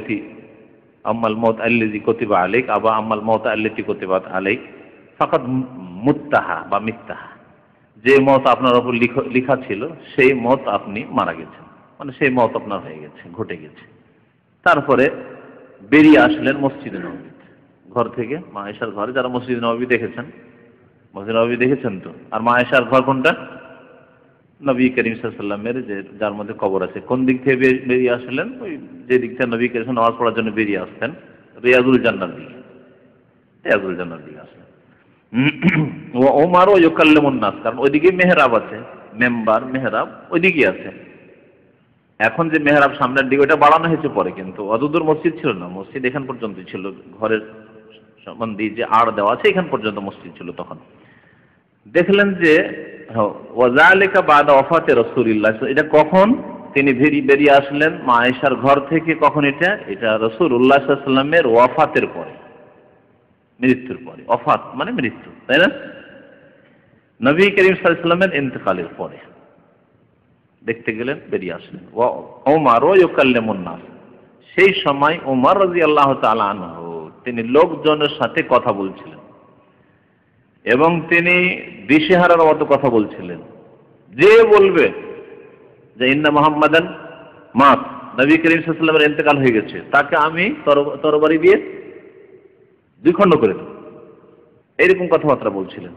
মউত আল্লাযী কুতিবা আলাইক আবা আম্মাল মউত আল্লাতী কুতিবাত আলাইক ফাকাদ মুত্তাহা বা মিত্তাহা। যে মত আপনার উপর লেখা ছিল সেই মত আপনি মারা গেছেন, মানে সেই মত আপনার হয়ে গেছে, ঘটে গেছে। তারপরে বেরিয়ে আসলেন মসজিদে নববী ঘর থেকে, মা আয়েশার ঘরে। যারা মসজিদ নববী দেখেছেন, মসজিদ নববী দেখেছেন তো। আর মা আয়েশার ঘর কোনটা? নবী করিম সাল্লাল্লাহু আলাইহি ওয়াসাল্লামের যে যার মধ্যে কবর আছে। কোন দিক থেকে বেরিয়ে আসলেন? ওই যে দিক থেকে নবী করিম নামাজ পড়ার জন্য বেরিয়ে আসতেন, রিয়াজুল জান্নার দিকে, রিয়াজুল জান্নার দিকে আসলেন। ও ওমর ইউকাল্লিমুন নাস, কারণ ওইদিকে মেহরাব আছে, মেম্বার মেহরাব ওইদিকে আছে। এখন যে মেহরাব সামনের দিকে, ওটা বাড়ানো হয়েছে পরে, কিন্তু অতদূর মসজিদ ছিল না। মসজিদ এখান পর্যন্ত ছিল, ঘরের সম্বন্ধে যে আড় দেওয়া আছে এখান পর্যন্ত মসজিদ ছিল। তখন দেখলেন যে ওয়াযালিকা বাদা ওয়াফাতে রাসূলুল্লাহ। এটা কখন তিনি বেরিয়ে আসলেন মা আয়েশার ঘর থেকে? কখন এটা? এটা রাসূলুল্লাহ সাল্লাল্লাহু আলাইহি ওয়াসাল্লামের ওয়াফাতের পরে, মৃত্যুর পরে। ওয়াফাত মানে মৃত্যু, তাই না? নবী করিম সাল্লাল্লাহু আলাইহি ওয়াসাল্লামের ইন্তেকালের পরে দেখতে গেলেন, বেরিয়ে আসলেন। ওমর ইউকাল্লিমুন নাস, সেই সময় ওমর রাদিয়াল্লাহু তাআলা আনহু তিনি লোকজনের সাথে কথা বলছিলেন এবং তিনি দিশেহারার মতো কথা বলছিলেন। যে বলবে যে ইন্না মুহাম্মাদান মাত, নবী করিম সাল্লাল্লাহু আলাইহি ওয়াসাল্লামের ইন্তেকাল হয়ে গেছে, তাকে আমি তরবারি দিয়ে দ্বিখণ্ড করে দেব, এরকম কথাবার্তা বলছিলেন।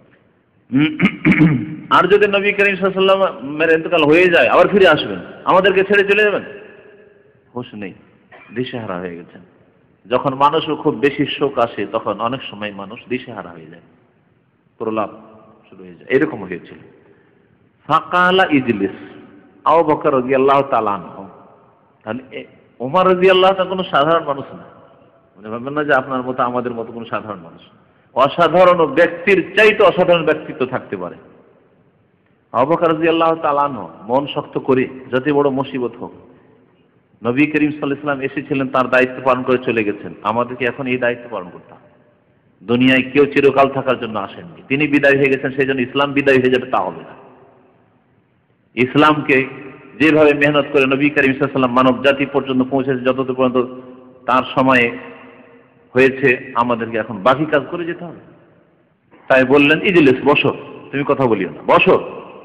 আর যদি নবী করিম সাল্লাল্লাহু আলাইহি ওয়াসাল্লামের ইন্তেকাল হয়ে যায়, আবার ফিরে আসবেন, আমাদেরকে ছেড়ে চলে যাবেন, হুঁশ নেই, দিশেহারা হয়ে গেছেন। যখন মানুষের খুব বেশি শোক আসে তখন অনেক সময় মানুষ দিশেহারা হয়ে যায়, প্রলাপ শুরু হয়ে যায়, এরকম হয়েছিল। ফাকালা ইজলিস, আবু বকর রাদিয়াল্লাহু তাআলা আনহু, তাহলে ওমর রাদিয়াল্লাহু তাআলা কোনো সাধারণ মানুষ না, মানে ভাববেন না যে আপনার মতো আমাদের মতো কোনো সাধারণ মানুষ। অসাধারণ ব্যক্তির চাইতে অসাধারণ ব্যক্তিত্ব থাকতে পারে। আবু বকর রাদিয়াল্লাহু তাআলা আনহু মন শক্ত করে, যত বড় মুসিবত হোক, নবী করিম সাল্লাল্লাহু আলাইহি ওয়াসাল্লাম এসেছিলেন, তার দায়িত্ব পালন করে চলে গেছেন, আমাদেরকে এখন এই দায়িত্ব পালন করতে হবে। দুনিয়ায় কেউ চিরকাল থাকার জন্য আসেননি। তিনি বিদায় হয়ে গেছেন, সেই জন্য ইসলাম বিদায় হয়ে যাবে তা হবে না। ইসলামকে যেভাবে মেহনত করে নবী করিম সাল্লাল্লাহু আলাইহি ওয়াসাল্লাম মানব জাতি পর্যন্ত পৌঁছেছে, যতদূর পর্যন্ত তার সময়ে হয়েছে, আমাদেরকে এখন বাকি কাজ করে যেতে হবে। তাই বললেন, ইজলিস, বসো, তুমি কথা বলিও না, বসো।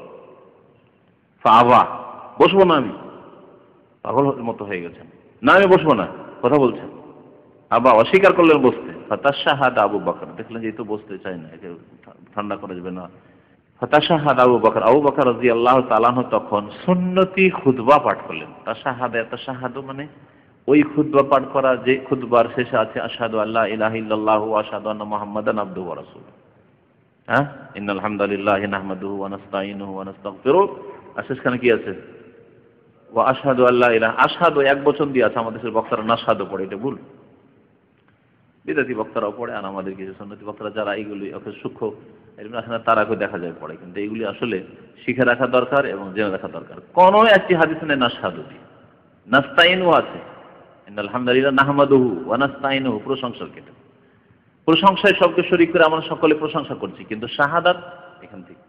ফাআবা, বসবো না আমি। পাগল মতো হয়ে গেছেন, না আমি বসবো না, কথা বলছেন। আবা অস্বীকার করলেন বসতে। ফাতাশাহাদা আবু বকর, দেখলেন যে এই তো বসতে চাই না, একে ঠান্ডা করা যাবে না। ফাতাশাহাদা আবু বকর, আবু বকর রাদিয়াল্লাহু তাআলা আনহু তখন সুন্নতি খুতবা পাঠ করলেন। তাশাহাদা মানে ওই খুতবা পাঠ করা যে খুতবার শেষে আছে আশহাদু আল্লা ইলাহা ইল্লাল্লাহু ওয়া আশহাদু আন্না মুহাম্মাদান আবদুহু ওয়া রাসূলুহু। হ্যাঁ, ইন্নাল হামদালিল্লাহি নাহমাদুহু ওয়া নাস্তাঈনুহু ওয়া নাস্তাগফিরুহ। আর শেষখানে কি আছে? ওয়া আশহাদু আল্লা ইলাহা, আশহাদু এক বচন দিয়ে আছে, আমাদের দেশের বক্তারা নাশহাদু পড়ে, এটা ভুল। বিদাতি বক্তারাও পড়ে, আর আমাদের কিছু সুন্নতি বক্তারা যারা এইগুলি সূক্ষ্ম এরকম আসে না, তারা দেখা যায় পড়ে। কিন্তু এইগুলি আসলে শিখে রাখা দরকার এবং জেনে রাখা দরকার। কোন একটি হাদিস নেই নাশহাদু দিয়ে। নাস্তাঈনু আছে, ইন্নাল হামদালিল্লাহি নাহমাদুহু ওয়া নাস্তাঈনুহু, প্রশংসার ক্ষেত্রে প্রশংসায় সবকে শরীক করে আমরা সকলে প্রশংসা করছি, কিন্তু শাহাদাত এখান থেকে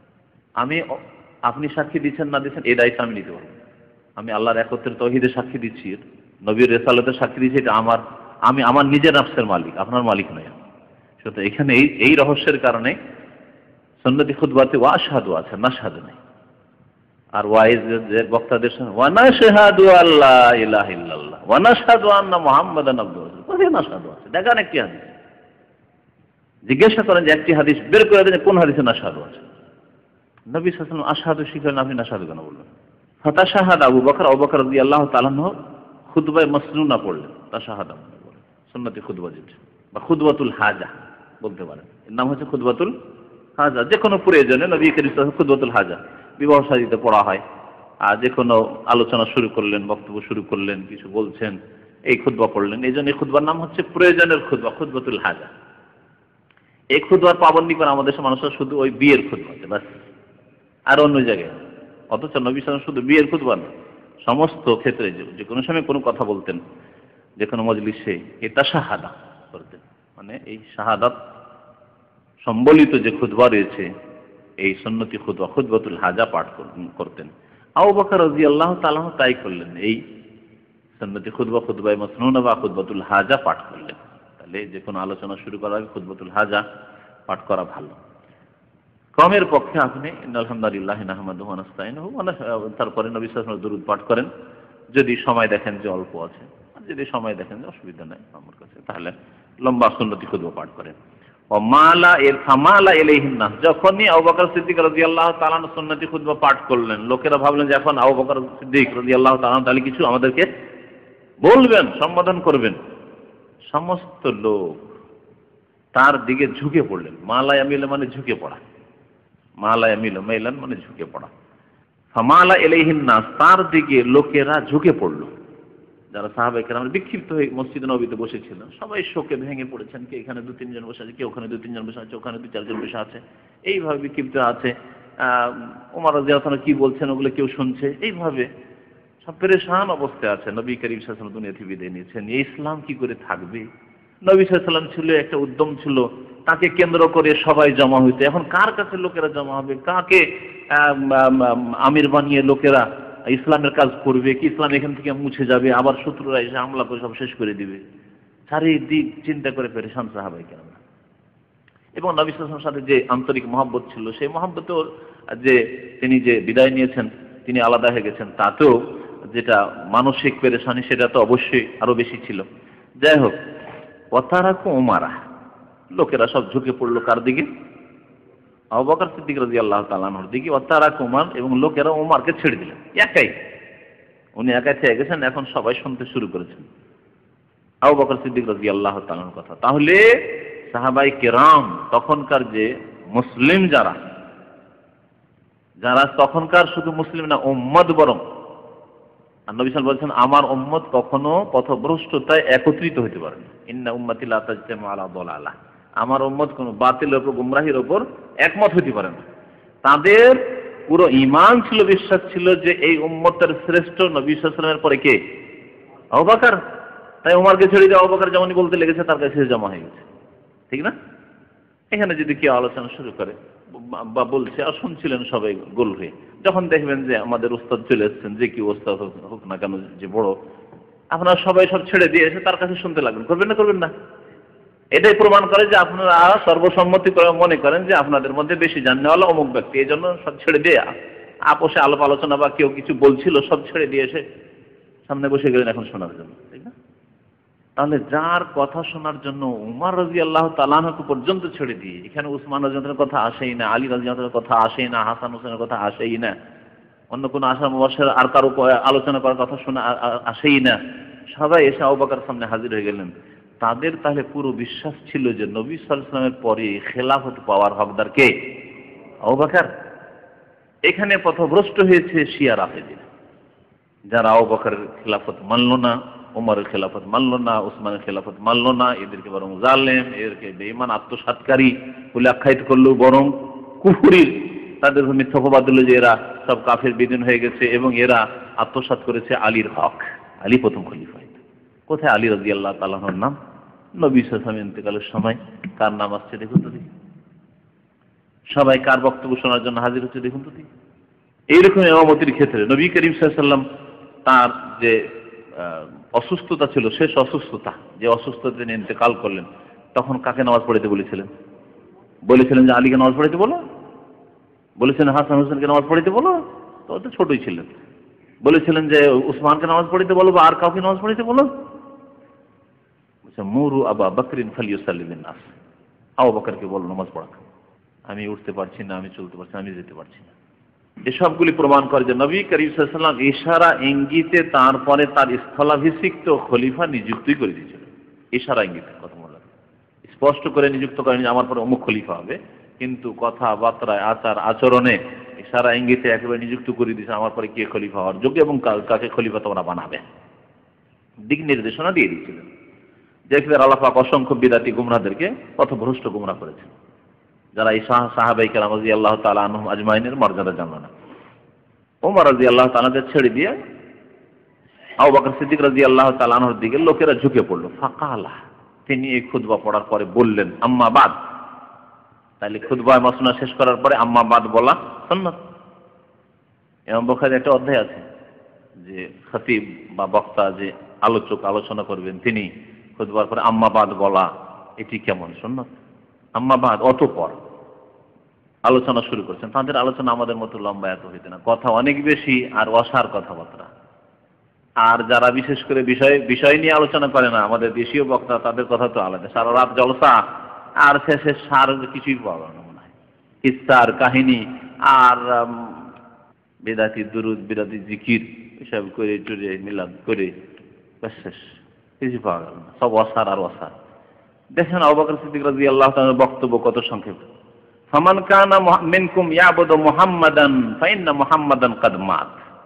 আপনি সাক্ষী দিচ্ছেন না দিচ্ছেন এই দায়িত্ব আমি নিতে পারবো। আমি আল্লাহর একত্রের তাওহীদের সাক্ষী দিচ্ছি, নবীর রিসালাতের সাক্ষী দিচ্ছি, এটা আমি আমার নিজের নফসের মালিক, আপনার মালিক নই। সুতরাং এখানে এই রহস্যের কারণে সুন্নতি খুতবাতে ওয়া আশহাদু আছে, নাশহাদু নেই। আর ওয়াইজ বক্তাদের সঙ্গে ওয়া নাশহাদু আল্লা ইলাহা ইল্লাল্লাহ ওয়া নাশহাদু আন্না মুহাম্মাদান আবদুহু ওয়া রাসূলুহু, কোথায় নাশহাদু আছে? দেখান একটি হাদিস, জিজ্ঞাসা করেন যে একটি হাদিস বের করে দেন কোন হাদিসে নাশহাদু আছে। নবী সাল্লাল্লাহু আলাইহি ওয়াসাল্লাম আশহাদু শিখলেন, আপনি নাশহাদু কেন বললেন? ফাতাশাহাদা আবু বকর, আবু বকর রাদিয়াল্লাহু তাআলা আনহু খুতবায়ে মাসনুনা পড়লেন। তাশাহাদা বলে সুন্নতি খুতবা যেটা, বা খুতবাতুল হাজা বলতে পারেন। এর নাম হচ্ছে খুতবাতুল হাজা। যে কোনো প্রয়োজনে নবী করিম সাল্লাল্লাহু আলাইহি ওয়াসাল্লাম খুতবাতুল হাজা, বিবাহ শাদীতে পড়া হয়। আর যে কোনো আলোচনা শুরু করলেন, বক্তব্য শুরু করলেন, কিছু বলছেন, এই খুতবা পড়লেন। এই জন্য এই খুতবার নাম হচ্ছে প্রয়োজনের খুতবা, খুতবাতুল হাজা। এই খুতবার পাবন্দি করে আমাদের দেশের মানুষরা শুধু ওই বিয়ের খুতবাতে ব্যাস, আর অন্য জায়গায়। অথচ নবী সাল্লাল্লাহু আলাইহি ওয়াসাল্লাম শুধু বিয়ের খুতবা না, সমস্ত ক্ষেত্রে যে কোনো সময় কোনো কথা বলতেন, যে কোনো মজলিসে এটা শাহাদা করতেন। মানে এই শাহাদাত সম্বলিত যে খুতবা রয়েছে, এই সুন্নতি খুতবা, খুতবাতুল হাজা পাঠ করতেন। আবু বকর রাদিয়াল্লাহু তাআলা তাই করলেন, এই সুন্নতি খুতবা, খুতবায়ে মাসনুনা বা খুতবাতুল হাজা পাঠ করলেন। তাহলে যে কোনো আলোচনা শুরু করার আগে খুতবাতুল হাজা পাঠ করা ভালো। কমের পক্ষে আপনি ইন্নাল হামদালিল্লাহি নাহমাদুহু ওয়া নাস্তাঈনুহু, তারপরে নবী সাল্লাল্লাহু আলাইহি ওয়াসাল্লাম দরুদ পাঠ করেন, যদি সময় দেখেন যে অল্প আছে। আর যদি সময় দেখেন যে অসুবিধা নেই আমার কাছে, তাহলে লম্বা সুন্নতি খুতবা পাঠ করেন। ফামালা ইলাইহিন নাস, যখনই আবু বকর সিদ্দিক রাদিয়াল্লাহু তাআলা সুন্নতি খুতবা পাঠ করলেন, লোকেরা ভাবলেন যে এখন আবু বকর সিদ্দিক রাদিয়াল্লাহু তাআলা তাহলে কিছু আমাদেরকে বলবেন, সম্বোধন করবেন। সমস্ত লোক তার দিকে ঝুঁকে পড়লেন। মালা ইয়ামিল মানে ঝুঁকে পড়া, মালা ইয়ামিল মাইলান মানে ঝুঁকে পড়া। ফামালা ইলাইহিন নাস, তার দিকে লোকেরা ঝুঁকে পড়ল। যারা সাহাবায়ে কেরাম বিক্ষিপ্ত হয়ে মসজিদ নববীতে বসেছিলেন, সবাই শোকে ভেঙে পড়েছেন। কে এখানে 2-3 জন বসে আছে, কে ওখানে 2-3 জন বসে আছে, ওখানে 2-4 জন বসে আছে, এইভাবে বিক্ষিপ্ত আছে। ওমর রাদিয়াল্লাহু তাআলা কি বলছেন ওগুলো কেউ শুনছে, এইভাবে সব পেরেশান অবস্থায় আছে। নবী করিম সাল্লাল্লাহু আলাইহি ওয়াসাল্লাম দুনিয়া থেকে বিদায় নিয়েছেন, এই ইসলাম কি করে থাকবে? নবী সাল্লাল্লাহু আলাইহি ওয়াসাল্লাম ছিল, একটা উদ্যম ছিল, তাকে কেন্দ্র করে সবাই জমা হইতো। এখন কার কাছে লোকেরা জমা হবে, কাকে আমির বানিয়ে লোকেরা ইসলামের কাজ করবে? কি ইসলাম এখান থেকে মুছে যাবে, আবার শত্রুরা এসে হামলা করে সব শেষ করে দিবে? চারিদিক চিন্তা করে পেরেশান সাহাবায়ে কেরাম। এবং নবী সাল্লাল্লাহু আলাইহি ওয়াসাল্লামের সাথে যে আন্তরিক মহব্বত ছিল, সেই মহব্বতেও যে তিনি যে বিদায় নিয়েছেন, তিনি আলাদা হয়ে গেছেন, তাতেও যেটা মানসিক পেরেশানি সেটা তো অবশ্যই আরো বেশি ছিল। যাই হোক, ওয়াতারাকু উমারা, লোকেরা সব ঝুঁকে পড়লো কার দিকে? আবু বকর সিদ্দিক রাদিয়াল্লাহু তাআলা আনহুর দিকে। ওয়াতারাকু উমার, এবং লোকেরা উমারকে ছেড়ে দিলেন। উনি একাই থেকে গেছেন, এখন সবাই শুনতে শুরু করেছেন আবু বকর সিদ্দিক রাদিয়াল্লাহু তাআলা আনহুর কথা। তাহলে সাহাবায়ে কেরাম তখনকার যে মুসলিম, যারা তখনকার শুধু মুসলিম না, উম্মত বরং, আর নবী সাল্লাল্লাহু আলাইহি ওয়াসাল্লাম বলেছেন আমার উম্মত কখনো পথভ্রষ্টতায় একত্রিত হতে পারে না। ইন্না উম্মতি লা তাজতামু আলা দালালাহ, আমার উম্মত কোনো বাতিলের উপর, গুমরাহির উপর একমত হতে পারে না। তাদের পুরো ঈমান ছিল, বিশ্বাস ছিল যে এই উম্মতের শ্রেষ্ঠ নবী সাল্লাল্লাহু আলাইহি ওয়াসাল্লামের পরে কে? আবু বকর। তাই ওমরকে ছেড়ে দিয়ে আবু বকর যেমনই বলতে লেগেছে, তার কাছে জমা হয়ে গেছে, ঠিক না? এখানে যদি কেউ আলোচনা শুরু করে বা বলছে আর শুনছিলেন সবাই গোল হয়ে, যখন দেখবেন যে আমাদের উস্তাদ চলে এসেছেন, যে কি উস্তাদ হোক না কেন, যে বড়, আপনারা সবাই সব ছেড়ে দিয়ে এসে তার কাছে শুনতে লাগবেন, করবেন না করবেন না? এটাই প্রমাণ করে যে আপনারা সর্বসম্মতি করে মনে করেন যে আপনাদের মধ্যে বেশি জাননেওয়ালা অমুক ব্যক্তি, এই জন্য সব ছেড়ে দিয়ে আপোষে আলাপ আলোচনা বা কেউ কিছু বলছিল সব ছেড়ে দিয়ে এসে সামনে বসে গেলেন এখন শোনার জন্য, ঠিক না? তাহলে যার কথা শোনার জন্য উমর রাদিয়াল্লাহু তাআলা আনহু পর্যন্ত ছেড়ে দিয়ে, এখানে উসমান রাদিয়াল্লাহু কথা আসেই না, আলী রাদিয়াল্লাহু কথা আসেই না, হাসান হোসেনের কথা আসেই না, অন্য কোনো আশা মুবাশশির আর কারো আলোচনা করার কথা শোনা আসেই না, সবাই এসে আবু বকরের সামনে হাজির হয়ে গেলেন। তাদের তাহলে পুরো বিশ্বাস ছিল যে নবী সাল্লাল্লাহু আলাইহি ওয়াসাল্লামের পরে খেলাফত পাওয়ার হকদার কে? আবু বকর। এখানে পথভ্রষ্ট হয়েছে শিয়া রাফেজীরা, যারা আবু বকরের খেলাফত মানল না, ওমরের খেলাফত মানল না, উসমানের খেলাফত মানল না, এদেরকে বরং জালেম, এদেরকে বেঈমান আত্মসাৎকারী বলে আখ্যায়িত করলেও বরং কুফুরির, তাদের মিথ্যা অপবাদ দিল যে এরা সব কাফের বিদীন হয়ে গেছে এবং এরা আত্মসাৎ করেছে আলীর হক। আলী প্রথম খলিফা। কোথায় আলী রাদিয়াল্লাহু তাআলা আনহুর নাম? নবী সাল্লাল্লাহু আলাইহি ওয়াসাল্লাম ইন্তেকালের সময় কার নাম আসছে দেখুন তো দেখি, সবাই কার বক্তব্য শোনার জন্য হাজির হচ্ছে দেখুন তো দেখি। এইরকম ইমামতির ক্ষেত্রে নবী করিম সাল্লাল্লাহু আলাইহি ওয়াসাল্লাম তার যে অসুস্থতা ছিল, শেষ অসুস্থতা, যে অসুস্থতা তিনি ইন্তেকাল করলেন, তখন কাকে নামাজ পড়িতে বলেছিলেন? বলেছিলেন যে আলীকে নামাজ পড়িতে বলো, বলেছিলেন হাসান হোসেনকে নামাজ পড়িতে বলো, তো তো ছোটই ছিলেন। বলেছিলেন যে উসমানকে নামাজ পড়িতে বলো বা আর কাউকে নামাজ পড়িতে বলো? মুরু আবু বকরিন ফালিয়ুসাল্লি বিন নাস, আবু বকরকে বলো নামাজ পড়াক। আমি উঠতে পারছি না, আমি চলতে পারছি না, আমি যেতে পারছি না। এসবগুলি প্রমাণ করে যে নবী করিম সাল্লাল্লাহু আলাইহি ওয়াসাল্লাম ইশারা ইঙ্গিতে তারপরে তার স্থলাভিষিক্ত খলিফা নিযুক্তই করে দিয়েছিলেন। ইশারা ইঙ্গিতে, কথা বলা স্পষ্ট করে নিযুক্ত করেন যে আমার পরে অমুক খলিফা হবে, কিন্তু কথাবার্তায়, আচার আচরণে ইশারা ইঙ্গিতে একেবারে নিযুক্ত করে দিয়েছে আমার পরে কে খলিফা হওয়ার যোগ্য এবং কাকে খলিফা তোমরা বানাবে, দিক নির্দেশনা দিয়ে দিয়েছিলেন। দেখবেন আল্লাহ পাক অসংখ্য বিদাতি গুমরাহদেরকে পথভ্রষ্ট গুমরাহ করেছেন, যারা এই সাহাবায়ে কেরাম রাদিয়াল্লাহু তাআলা আনহুম আজমাইনের মর্যাদা জানল না। ওমর রাদিয়াল্লাহু তাআলাকে ছেড়ে দিয়ে আবু বকর সিদ্দিক রাদিয়াল্লাহু তাআলা আনহুর দিকে লোকেরা ঝুঁকে পড়ল। ফাকালা, তিনি এই খুতবা পড়ার পরে বললেন আম্মা বাদ। তাহলে খুতবা মাসনুনা শেষ করার পরে আম্মা বাদ বলা সুন্নাত। ইমাম বুখারীর একটা অধ্যায় আছে যে খতিব বা বক্তা, যে আলোচক আলোচনা করবেন, তিনি খুতবার পরে আম্মা বাদ বলা এটি কেমন সুন্নাত? আম্মা বাদ, অতঃপর আলোচনা শুরু করছেন। তাদের আলোচনা আমাদের মতো লম্বা এত হইতে না, কথা অনেক বেশি আর অসার কথাবার্তা। আর যারা বিশেষ করে বিষয় নিয়ে আলোচনা করে না, আমাদের দেশীয় বক্তা, তাদের কথা তো আলাদা, সারা রাত জলসা আর শেষে সার কিছুই পাওয়া না, মনে হয় কিস্সার কাহিনী আর বেদাতি দুরুদ, বিদাতি জিকির এসব করে টুরে মিলাদ করে শেষ, কিছু পাওয়া গেল না, সব অসার আর অসার। দেখেন আবু বকর সিদ্দিক রাদিয়াল্লাহু তাআলার বক্তব্য কত সংক্ষেপ। ফামান কানা মিনকুম ইয়াবুদু মুহাম্মাদান ফাইন্না মুহাম্মাদান কাদ মাত।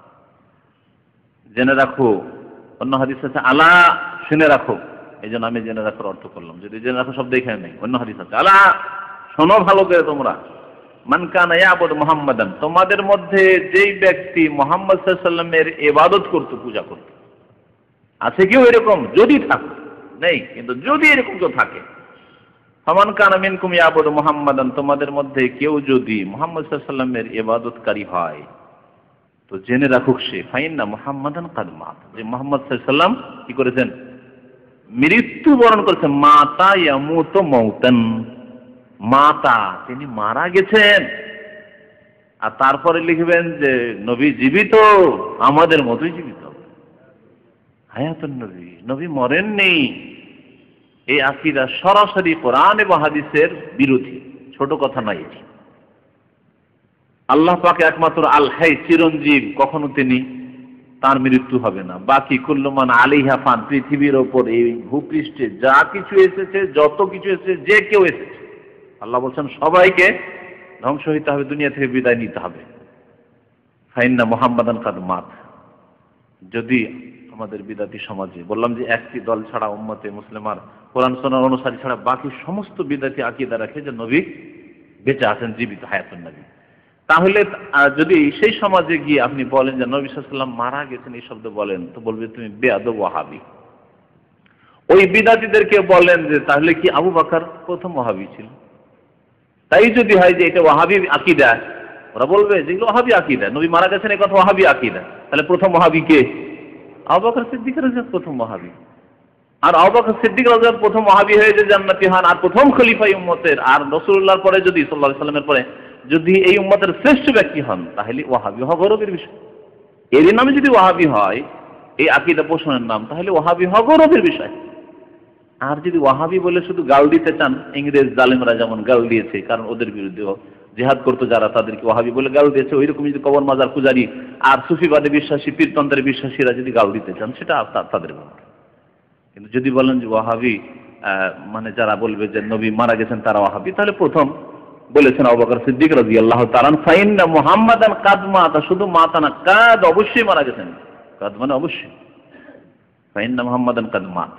জেনে রাখো, অন্য হাদিস আছে আলা, শুনে রাখো, এই জন্য আমি জেনে রাখার অর্থ করলাম, যদি জেনে রাখো শব্দ এখানে নেই, অন্য হাদিস আছে আলা, শোনো ভালো করে তোমরা। মান কানা ইয়াবুদু মুহাম্মাদান, তোমাদের মধ্যে যেই ব্যক্তি মুহাম্মদ সাল্লাল্লাহু আলাইহি ওয়াসাল্লামের ইবাদত করত, পূজা করত, আছে কেউ এরকম? যদি থাকে, নেই কিন্তু যদি এরকম কেউ থাকে, ফামান কানা মিনকুম ইয়াবুদু মুহাম্মাদান, তোমাদের মধ্যে কেউ যদি মুহাম্মদ সাল্লাল্লাহু আলাইহি ওয়াসাল্লামের ইবাদতকারী হয়, তো জেনে রাখুক সে ফাইন্না মুহাম্মাদান কাদ মাত, যে মুহাম্মদ সাল্লাল্লাহু আলাইহি ওয়াসাল্লাম কি করেছেন? মৃত্যুবরণ করেছেন। মাতা ইয়ামুতু মাউতান, মাতা, তিনি মারা গেছেন। আর তারপরে লিখবেন যে নবী জীবিত, আমাদের মতোই জীবিত, হায়াতুন নবী, নবী মরেননি। এই আকীদা সরাসরি কোরআন এবং হাদিসের বিরোধী, ছোট কথা নয় এটি। আল্লাহ পাক একমাত্র আল হাই, চিরঞ্জীব, কখনো তিনি, তার মৃত্যু হবে না। বাকি কুল্লু মান আলাইহা ফান, পৃথিবীর ওপর এই ভূপৃষ্ঠে যা কিছু এসেছে, যত কিছু এসেছে, যে কেউ এসেছে, আল্লাহ বলছেন সবাইকে ধ্বংস হইতে হবে, দুনিয়া থেকে বিদায় নিতে হবে। ফাইন্না মুহাম্মাদান কাদ মাত। যদি আমাদের বিদাতি সমাজে, বললাম যে একটি দল ছাড়া, উম্মতে মুসলিমার কোরআন সুন্নাহর অনুসারী ছাড়া বাকি সমস্ত বিদাতি আকীদা রাখে যে নবী বেঁচে আছেন, জীবিত, হায়াতুন নবী, তাহলে যদি সেই সমাজে গিয়ে আপনি বলেন যে নবী সাল্লাল্লাহু আলাইহি ওয়াসাল্লাম মারা গেছেন, এই শব্দ বলেন, তো বলবে তুমি বেয়াদব ওয়াহাবি। ওই বিদাতিদেরকে বলেন যে তাহলে কি আবু বকর প্রথম ওয়াহাবি ছিল? তাই যদি হয় যে এটা ওয়াহাবি আকীদা, ওরা বলবে যে এগুলো ওয়াহাবি আকীদা, নবী মারা গেছেন এই কথা ওয়াহাবি আকীদা। তাহলে প্রথম ওয়াহাবি কে? আবু বকর সিদ্দিক রাদিয়াল্লাহু আনহু প্রথম ওয়াহাবি। আর আবু বকর সিদ্দিক রাদিয়াল্লাহু আনহু প্রথম ওয়াহাবি হয়ে যে জান্নাতি হন আর প্রথম খলিফা এই উম্মতের, আর রাসূলুল্লাহর পরে যদি সাল্লাল্লাহু আলাইহি সাল্লামের পরে যদি এই উম্মতের শ্রেষ্ঠ ব্যক্তি হন, তাহলে ওয়াহাবি হওয়া গৌরবের বিষয়। এর নামে যদি ওয়াহাবি হয়, এই আকীদা পোষণের নাম, তাহলে ওয়াহাবি হওয়া গৌরবের বিষয়। আর যদি ওয়াহাবি বলে শুধু গাল দিতে চান, ইংরেজ জালেমরা যেমন গাল দিয়েছে, কারণ ওদের বিরুদ্ধে জিহাদ করতো যারা, তাদেরকে ওয়াহাবি বলে গাল দিয়েছে, ওই রকম যদি কবর মাজার পূজারী আর সুফিবাদে বিশ্বাসী পীরতন্ত্রের বিশ্বাসীরা যদি গাল দিতে চান, সেটা তাদের ব্যাপার। কিন্তু যদি বলেন যে ওয়াহাবি মানে যারা বলবে যে নবী মারা গেছেন তারা ওয়াহাবি, তাহলে প্রথম বলেছেন আবু বকর সিদ্দিক রাদিয়াল্লাহু তাআলা ফাইন্না মুহাম্মাদান কাদ মাতা, শুধু মাতা না, কাদ অবশ্যই মারা গেছেন, কাদ মানে অবশ্যই, ফাইন্না মুহাম্মাদান কাদ মাতা।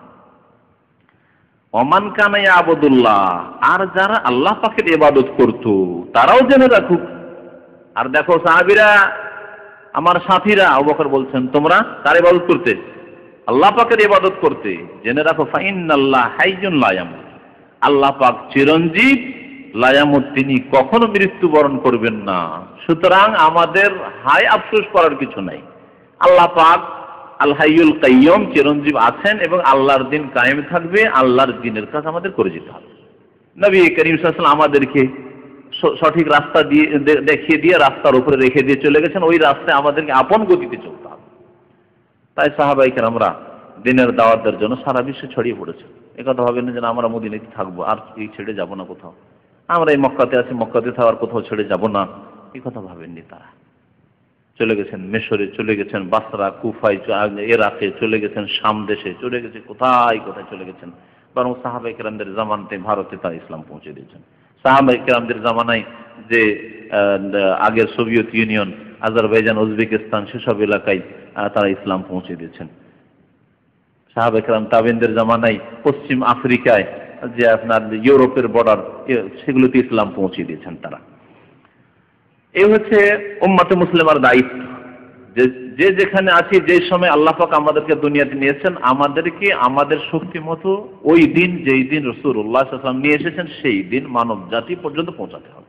ওমান কানা ইয়াবুদুল্লাহ, আর যারা আল্লাহ পাকের ইবাদত করত তারাও জেনে রাখুক। আর দেখো সাহাবীরা, আমার সাথীরা, আবু বকর বলছেন তোমরা কার ইবাদত করতে? আল্লাহ পাকের ইবাদত করতে। জেনে রাখো ফাইন্নাল্লাহ হাইয়ুন লা ইয়ামুত, আল্লাহ পাক চিরঞ্জীব, লা ইয়ামুত, তিনি কখনো মৃত্যুবরণ করবেন না। সুতরাং আমাদের হাই আফসোস করার কিছু নাই। আল্লাহ পাক আল হাইয়ুল কাইয়ুম, চিরঞ্জীব আছেন এবং আল্লাহর দিন কায়েম থাকবে। আল্লাহর দিনের কাজ আমাদের করে যেতে হবে। নবী করিম সাল্লাল্লাহু আলাইহি ওয়াসাল্লাম আমাদেরকে সঠিক রাস্তা দিয়ে দেখিয়ে দিয়ে রাস্তার উপরে রেখে দিয়ে চলে গেছেন, ওই রাস্তায় আমাদেরকে আপন গতিতে চলতে হবে। তাই সাহাবায়ে কেরামরা দিনের দাওয়াতের জন্য সারা বিশ্বে ছড়িয়ে পড়েছে। একথা ভাবেন না যে আমরা মদিনাতে থাকবো আর এই ছেড়ে যাব না কোথাও, আমরা এই মক্কাতে আছি, মক্কাতে থাকার কোথাও ছেড়ে যাব না, এই কথা ভাবেননি। তারা চলে গেছেন মিশরে, চলে গেছেন বাসরা, কুফায়, ইরাকে চলে গেছেন, শাম দেশে চলে গেছে, কোথায় কোথায় চলে গেছেন। বরং সাহাবায়ে কেরামদের জামানাতে ভারতে তারা ইসলাম পৌঁছে দিয়েছেন। সাহাবায়ে কেরামদের জামানায় যে আগের সোভিয়েত ইউনিয়ন, আজারবাইজান, উজবেকিস্তান, সেসব এলাকায় তারা ইসলাম পৌঁছে দিয়েছেন। সাহাবায়ে কেরাম তাবেঈনদের জামানায় পশ্চিম আফ্রিকায় যে আপনার ইউরোপের বর্ডার, সেগুলোতে ইসলাম পৌঁছে দিয়েছেন তারা। এই হচ্ছে উম্মতে মুসলিমার দায়িত্ব, যে যেখানে আছি, যে সময় আল্লাহ পাক আমাদেরকে দুনিয়াতে নিয়েছেন, আমাদেরকে আমাদের শক্তি মতো ওই দিন, যেই দিন রাসূলুল্লাহ সাল্লাল্লাহু আলাইহি ওয়াসাল্লাম নিয়ে এসেছেন, সেই দিন মানব জাতি পর্যন্ত পৌঁছাতে হবে।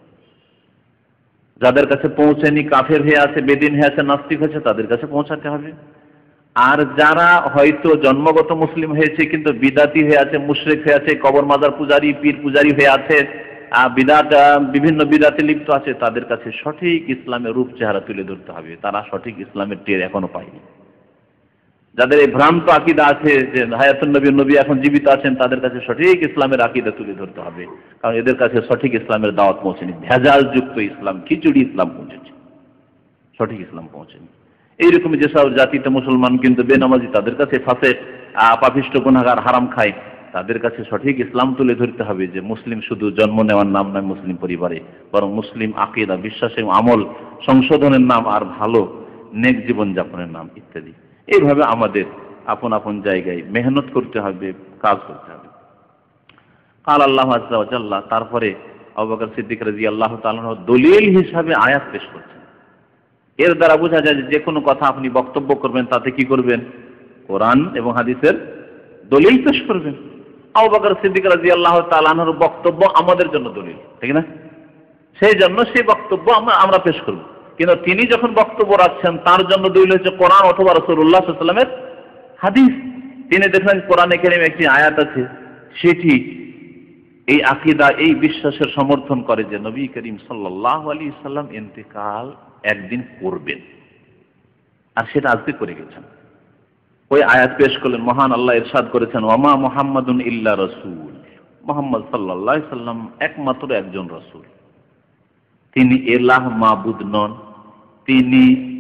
যাদের কাছে পৌঁছেনি, কাফের হয়ে আছে, বেদিন হয়ে আছে, নাস্তিক হয়েছে, তাদের কাছে পৌঁছাতে হবে। আর যারা হয়তো জন্মগত মুসলিম হয়েছে কিন্তু বিদাতি হয়ে আছে, মুশরিক হয়ে আছে, কবর মাজার পূজারী, পীর পূজারী হয়ে আছে, বিদাত, বিভিন্ন বিদাতে লিপ্ত আছে, তাদের কাছে সঠিক ইসলামের রূপ চেহারা তুলে ধরতে হবে। তারা সঠিক ইসলামের টের এখনো পায়নি। যাদের এই ভ্রান্ত আকীদা আছে যে হায়াতুন নবী, নবী এখন জীবিত আছেন, তাদের কাছে সঠিক ইসলামের আকীদা তুলে ধরতে হবে, কারণ এদের কাছে সঠিক ইসলামের দাওয়াত পৌঁছেনি। ভেজাল যুক্ত ইসলাম, খিচুড়ি ইসলাম পৌঁছেছে, সঠিক ইসলাম পৌঁছেনি। এইরকম যেসব জাতিতে মুসলমান কিন্তু বেনামাজি, তাদের কাছে ফাসেক, পাপিষ্ঠ, গুনাহগার, হারাম খায়, তাদের কাছে সঠিক ইসলাম তুলে ধরতে হবে যে মুসলিম শুধু জন্ম নেওয়ার নাম নয় মুসলিম পরিবারে, বরং মুসলিম আকীদা, বিশ্বাস এবং আমল সংশোধনের নাম, আর ভালো নেক জীবন যাপনের নাম ইত্যাদি। এইভাবে আমাদের আপন আপন জায়গায় মেহনত করতে হবে, কাজ করতে হবে। কাল আল্লাহু আযজা ওয়া জাল্লা, তারপরে আবু বকর সিদ্দিক রাদিয়াল্লাহু তাআলা দলিল হিসাবে আয়াত পেশ করছেন। এর দ্বারা বোঝা যায় যে কোনো কথা আপনি বক্তব্য করবেন, তাতে কি করবেন? কোরআন এবং হাদিসের দলিল পেশ করবেন। আবু বকর সিদ্দিক রাদিয়াল্লাহু তাআলা আনহুর বক্তব্য আমাদের জন্য দলিল, ঠিক না? সেই জন্য সেই বক্তব্য আমরা পেশ করব। কিন্তু তিনি যখন বক্তব্য রাখছেন, তার জন্য দলিল হচ্ছে কোরআন অথবা রাসূলুল্লাহ সাল্লাল্লাহু আলাইহি ওয়াসাল্লামের হাদিস। তিনি দেখলেন কোরআনে কারিমে একটি আয়াত আছে, সেটি এই আকীদা, এই বিশ্বাসের সমর্থন করে যে নবী করিম সাল্লাল্লাহু আলাইহি ওয়াসাল্লাম ইন্তেকাল একদিন করবেন, আর সেটা আজকে করে গেছেন। ওই আয়াত পেশ করলেন। মহান আল্লাহ ইরশাদ করেছেন, ওয়ামা মুহাম্মাদুন ইল্লা রাসূল, মুহাম্মদ সাল্লাল্লাহু আলাইহি ওয়াসাল্লাম একমাত্র একজন রাসূল। তিনি ইলাহ, মাবুদ নন, তিনি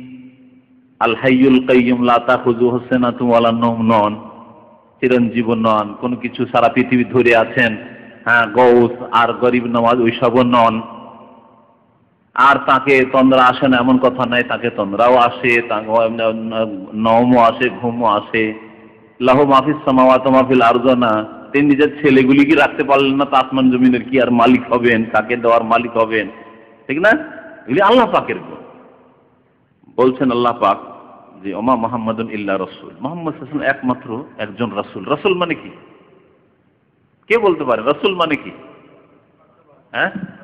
আল হাইয়ুল কাইয়ুম, লা তাখুযুহু সিনাতুন ওয়ালা নাওম নন, চিরঞ্জীব নন, কোন কিছু সারা পৃথিবী ধরে আছেন, গৌস আর গরিব নওয়াজ ওইসবও নন। আর তাকে তন্দ্রা আসে না এমন কথা নাই, তাকে তন্দ্রাও আসে, নওমও আসে, ঘুমও আসে। লাহু মাফিস সামাওয়াতি ওয়া মাফিল আরদ না, তিনি নিজের ছেলেগুলি কি রাখতে পারলেন না? তা আসমান জমিনের কি আর মালিক হবেন? কাকে দেওয়ার মালিক হবেন? ঠিক না? এগুলি আল্লাহ পাকের গুণ। বলছেন আল্লাহ পাক যে ওমা মুহাম্মাদুন ইল্লা রাসূল, মুহাম্মদ সাল্লাল্লাহু আলাইহি ওয়াসাল্লাম একমাত্র একজন রাসূল। রাসূল মানে কি? কে বলতে পারে রাসূল মানে কি?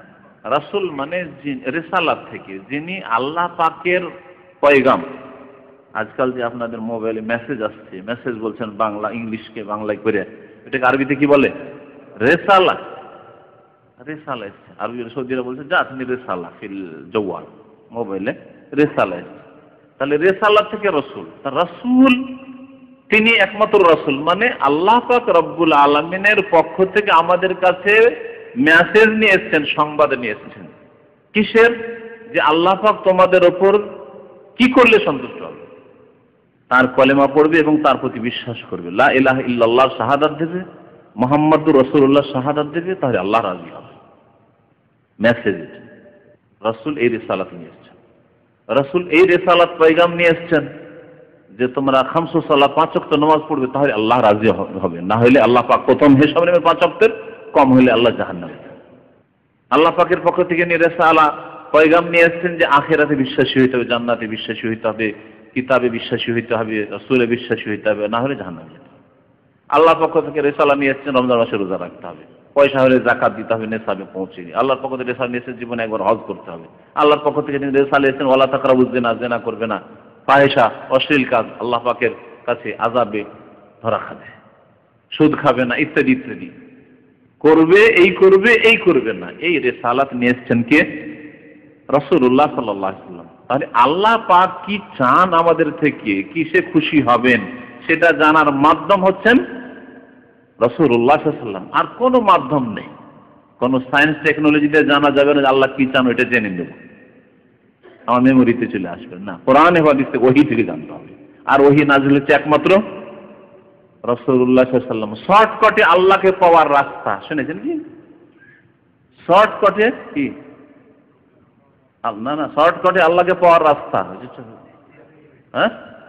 রাসূল মানে রিসালাত থেকে, যিনি আল্লাহ পাকের পয়গাম। আজকাল যে আপনাদের মোবাইলে মেসেজ আসছে, মেসেজ বলছেন বাংলা, ইংলিশকে বাংলায় করে, এটাকে আরবিতে কি বলে? রেসালা। রেসালা এসছে আরবি, সৌদিরা বলছে যা তুমি রেসালা ফিল জওয়াল, মোবাইলে রেসালা এসছে। তাহলে রেসালা থেকে রসুল, রসুল তিনি একমাত্র রসুল, মানে আল্লাহ পাক রব্বুল আলামিনের পক্ষ থেকে আমাদের কাছে মেসেজ নিয়ে এসছেন, সংবাদ নিয়ে এসছেন। কিসের? যে আল্লাহ পাক তোমাদের ওপর কি করলে সন্তুষ্ট হবে, তার কলেমা পড়বে এবং তার প্রতি বিশ্বাস করবে, লা ইলাহা ইল্লাল্লাহ শাহাদাত দেবে, মুহাম্মাদুর রাসূলুল্লাহ শাহাদাত দেবে, তাহলে আল্লাহ রাজি হবে। মেসেজ রাসূল এই রিসালাত নিয়ে এসেছেন। রাসূল এই রিসালাত পয়গাম নিয়ে এসেছেন যে তোমরা খামসু সালাত 5 ওয়াক্ত নামাজ পড়বে, তাহলে আল্লাহ রাজি হবে, না হলে আল্লাহ পাক প্রথম হিসাব নেবে 5 ওয়াক্তের, কম হলে আল্লাহ জাহান্নামে। আল্লাহ পাকের পক্ষ থেকে রিসালা পয়গাম নিয়ে এসেছেন যে আখিরাতে বিশ্বাসী হইতে হবে, জান্নাতে বিশ্বাসী হইতে হবে, কিতাবে বিশ্বাসী হইতে হবে, রাসূলে বিশ্বাসী হইতে হবে, না হলে জাহান্নামে যেতে হবে। আল্লাহর পক্ষ থেকে রিসালা নিয়ে এসেছেন রমজান মাসে রোজা রাখতে হবে, পয়সা হলে যাকাত দিতে হবে, নেসাবে পৌঁছেনি। আল্লাহর পক্ষ থেকে রিসালা নিয়ে এসেছেন জীবনে একবার হজ করতে হবে। আল্লাহর পক্ষ থেকে রিসালা এসেছেন ওয়ালা তাকরাবুজ জিনা, জিনা করবে না, ফাহিশা অশ্লীল কাজ আল্লাহ পাকের কাছে আযাবে ধরা খাবে, সুদ খাবে না, ইত্যাদি ইত্যাদি করবে, এই করবে না। এই রিসালাত নিয়ে এসেছেন কে? রাসূলুল্লাহ সাল্লাল্লাহু আলাইহি ওয়াসাল্লাম। তাহলে আল্লাহ পাক কি চান আমাদের থেকে, কিসে খুশি হবেন, সেটা জানার মাধ্যম হচ্ছেন রাসূলুল্লাহ সাল্লাল্লাহু আলাইহি ওয়াসাল্লাম। আর কোনো মাধ্যম নেই, কোনো সায়েন্স টেকনোলজিতে জানা যাবে না যে আল্লাহ কি চান ওইটা জেনে নেব, আমার মেমোরিতে চলে আসবে না। কোরআন এবং হাদিস থেকে, ওহী থেকে জানতে হবে। আর ওহী নাযিল হচ্ছে একমাত্র রাসূলুল্লাহ সাল্লাল্লাহু আলাইহি ওয়াসাল্লাম। শর্টকাটে আল্লাহকে পাওয়ার রাস্তা শুনেছেন কি? শর্টকাটে কি? না, শর্টকাটে আল্লাহকে পাওয়ার রাস্তা, হ্যাঁ,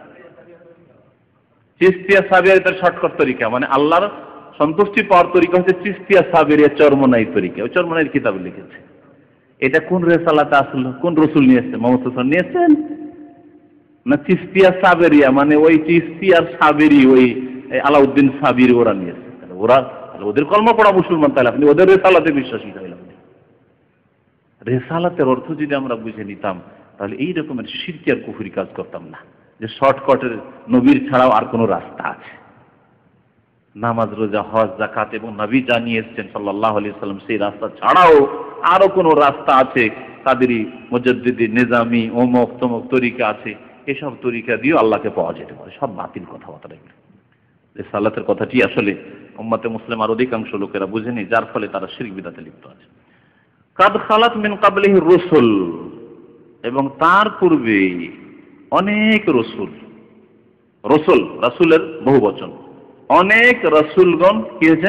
চিশতিয়া সাবিরিয়ার শর্টকাট তরিকা, মানে আল্লাহর সন্তুষ্টি পাওয়ার তরিকা হচ্ছে চিশতিয়া সাবিরিয়া চরমনাই তরিকা। ওই চরমনাইয়ের কিতাবে লিখেছে। এটা কোন রিসালাতে আসলো, কোন রাসূল নিয়ে এসেছেন? মুহাম্মদ সাল্লাল্লাহু আলাইহি ওয়াসাল্লাম নিয়ে এসেছেন না চিশতিয়া সাবিরিয়া, মানে ওই চিশতিয়ার সাবিরি, ওই আলাউদ্দিন সাবিরি ওরা নিয়ে এসেছেন। ওরা ওদের কলমা পড়া মুসলমান, তাহলে আপনি ওদের রিসালাতে বিশ্বাসী হইলেন। রিসালাতের অর্থ যদি আমরা বুঝে নিতাম, তাহলে এই রকমের শিরকি আর কুফরি কাজ করতাম না, যে শর্টকাটের নবীর ছাড়াও আর কোনো রাস্তা আছে। নামাজ, রোজা, হজ, যাকাত এবং নবী জানিয়ে এসেছেন সাল্লাল্লাহু আলাইহি ওয়াসাল্লাম, সেই রাস্তা ছাড়াও আরো কোনো রাস্তা আছে, কাদেরি, মুজাদ্দিদি, নিজামি, অমুক তমুক তরিকা আছে, এসব তরিকা দিয়ে আল্লাহকে পাওয়া যেতে পারে। সব বাতিল কথাবার্তা এগুলো। রিসালাতের কথাটি আসলে উম্মতে মুসলিমার অধিকাংশ লোকেরা বুঝেনি, যার ফলে তারা শিরক বিদআতে লিপ্ত আছে। কাদ খালাত মিন কাবলিহি রুসুল, এবং তার পূর্বে অনেক রসুল, রসুল রাসূলের বহু বচন, অনেক রাসূলগণ কি হয়েছে?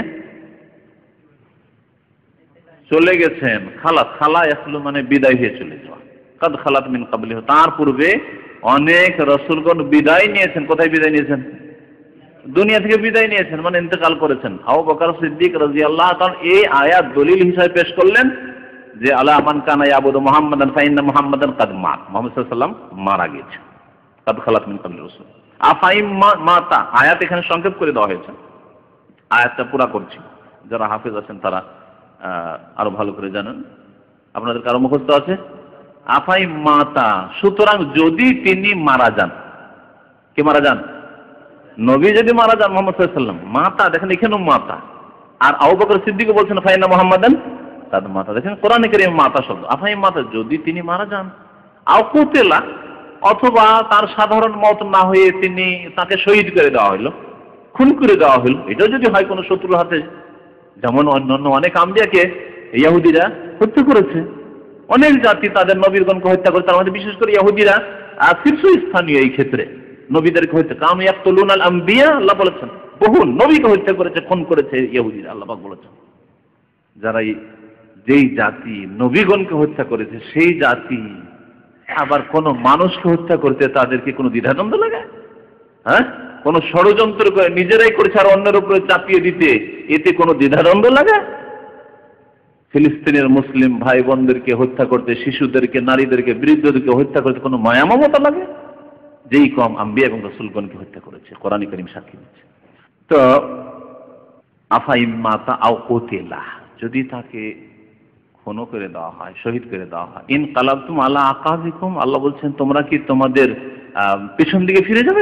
চলে গেছেন। খালাত, খালা ইয়াখলু মানে বিদায় হয়ে চলে যাওয়া। কাদ খালাত মিন কাবলিহি, তার পূর্বে অনেক রাসূলগণ বিদায় নিয়েছেন। কোথায় বিদায় নিয়েছেন? দুনিয়া থেকে বিদায় নিয়েছেন, মানে ইন্তেকাল করেছেন। আবু বকর সিদ্দিক রাদিয়াল্লাহু তাআলা এই আয়াত দলিল হিসেবে পেশ করলেন যে আলা মান কানা ইয়াবুদু মুহাম্মাদান ফাইন্না মুহাম্মাদান কাদ মাত, মুহাম্মদ সাল্লাল্লাহু আলাইহি ওয়াসাল্লাম মারা গেছেন। কাদ খালাত মিন কাবলি রাসূল আফাইম মাতা, আয়াত এখানে সংক্ষেপ করে দেওয়া হয়েছে, আয়াতটা পুরা করছি। যারা হাফেজ আছেন তারা আরো ভালো করে জানেন, আপনাদের কারো মুখস্থ আছে? আফাইম মাতা, সুতরাং যদি তিনি মারা যান। কে মারা যান? নবী যদি মারা যান, মুহাম্মদ সাল্লাল্লাহু আলাইহি ওয়াসাল্লাম। মাতা দেখেন এখানেও মাতা। আর আবু বকর সিদ্দিকও বলছেন ফাইন্না মুহাম্মাদান কাদ মাতা, দেখেন কোরআনে কারীমে মাতা শব্দ। আফাইম মাতা, যদি তিনি মারা যান, আও কুতিলা, অথবা তার সাধারণ মত না হয়ে তিনি তাকে শহীদ করে দেওয়া হলো, খুন করে দেওয়া হলো, এটাও যদি হয় কোনো শত্রুর হাতে, যেমন অন্যান্য অনেক আম্বিয়াকে ইহুদিরা হত্যা করেছে, অনেক জাতি তাদের নবীগণকে হত্যা করে, তার মধ্যে বিশেষ করে ইহুদিরা শীর্ষস্থানীয় এই ক্ষেত্রে নবীদেরকে হত্যা, কাম ইয়াকতুলুনাল আম্বিয়া, আল্লাহ বলেছেন বহু নবীকে হত্যা করেছে, খুন করেছে ইহুদিরা, আল্লাহ পাক বলেছেন। যারা যেই জাতি নবীগণকে হত্যা করেছে, সেই জাতি আবার কোন মানুষকে হত্যা করতে তাদেরকে কোনো দ্বিধাদ্বন্দ্ব লাগে? হ্যাঁ, কোন ষড়যন্ত্র করে নিজেরাই করেছে আর অন্যের উপরে চাপিয়ে দিতে, এতে কোনো দ্বিধাদ্বন্দ্ব লাগে? ফিলিস্তিনের মুসলিম ভাই বোনদেরকে হত্যা করতে, শিশুদেরকে, নারীদেরকে, বৃদ্ধদেরকে হত্যা করতে কোনো মায়া মমতা লাগে? যেই কম আম্বিয়া এবং রাসূলগণকে হত্যা করেছে, কোরআন কারীম সাক্ষী দিচ্ছে। তো আফাইম মাতা আও কুতিলা, যদি তাকে খুনও করে দেওয়া হয়, শহীদ করে দেওয়া হয়। ইন কালাবতুম আলা আকাবিকুম, আল্লাহ বলছেন তোমরা কি তোমাদের পিছন দিকে ফিরে যাবে?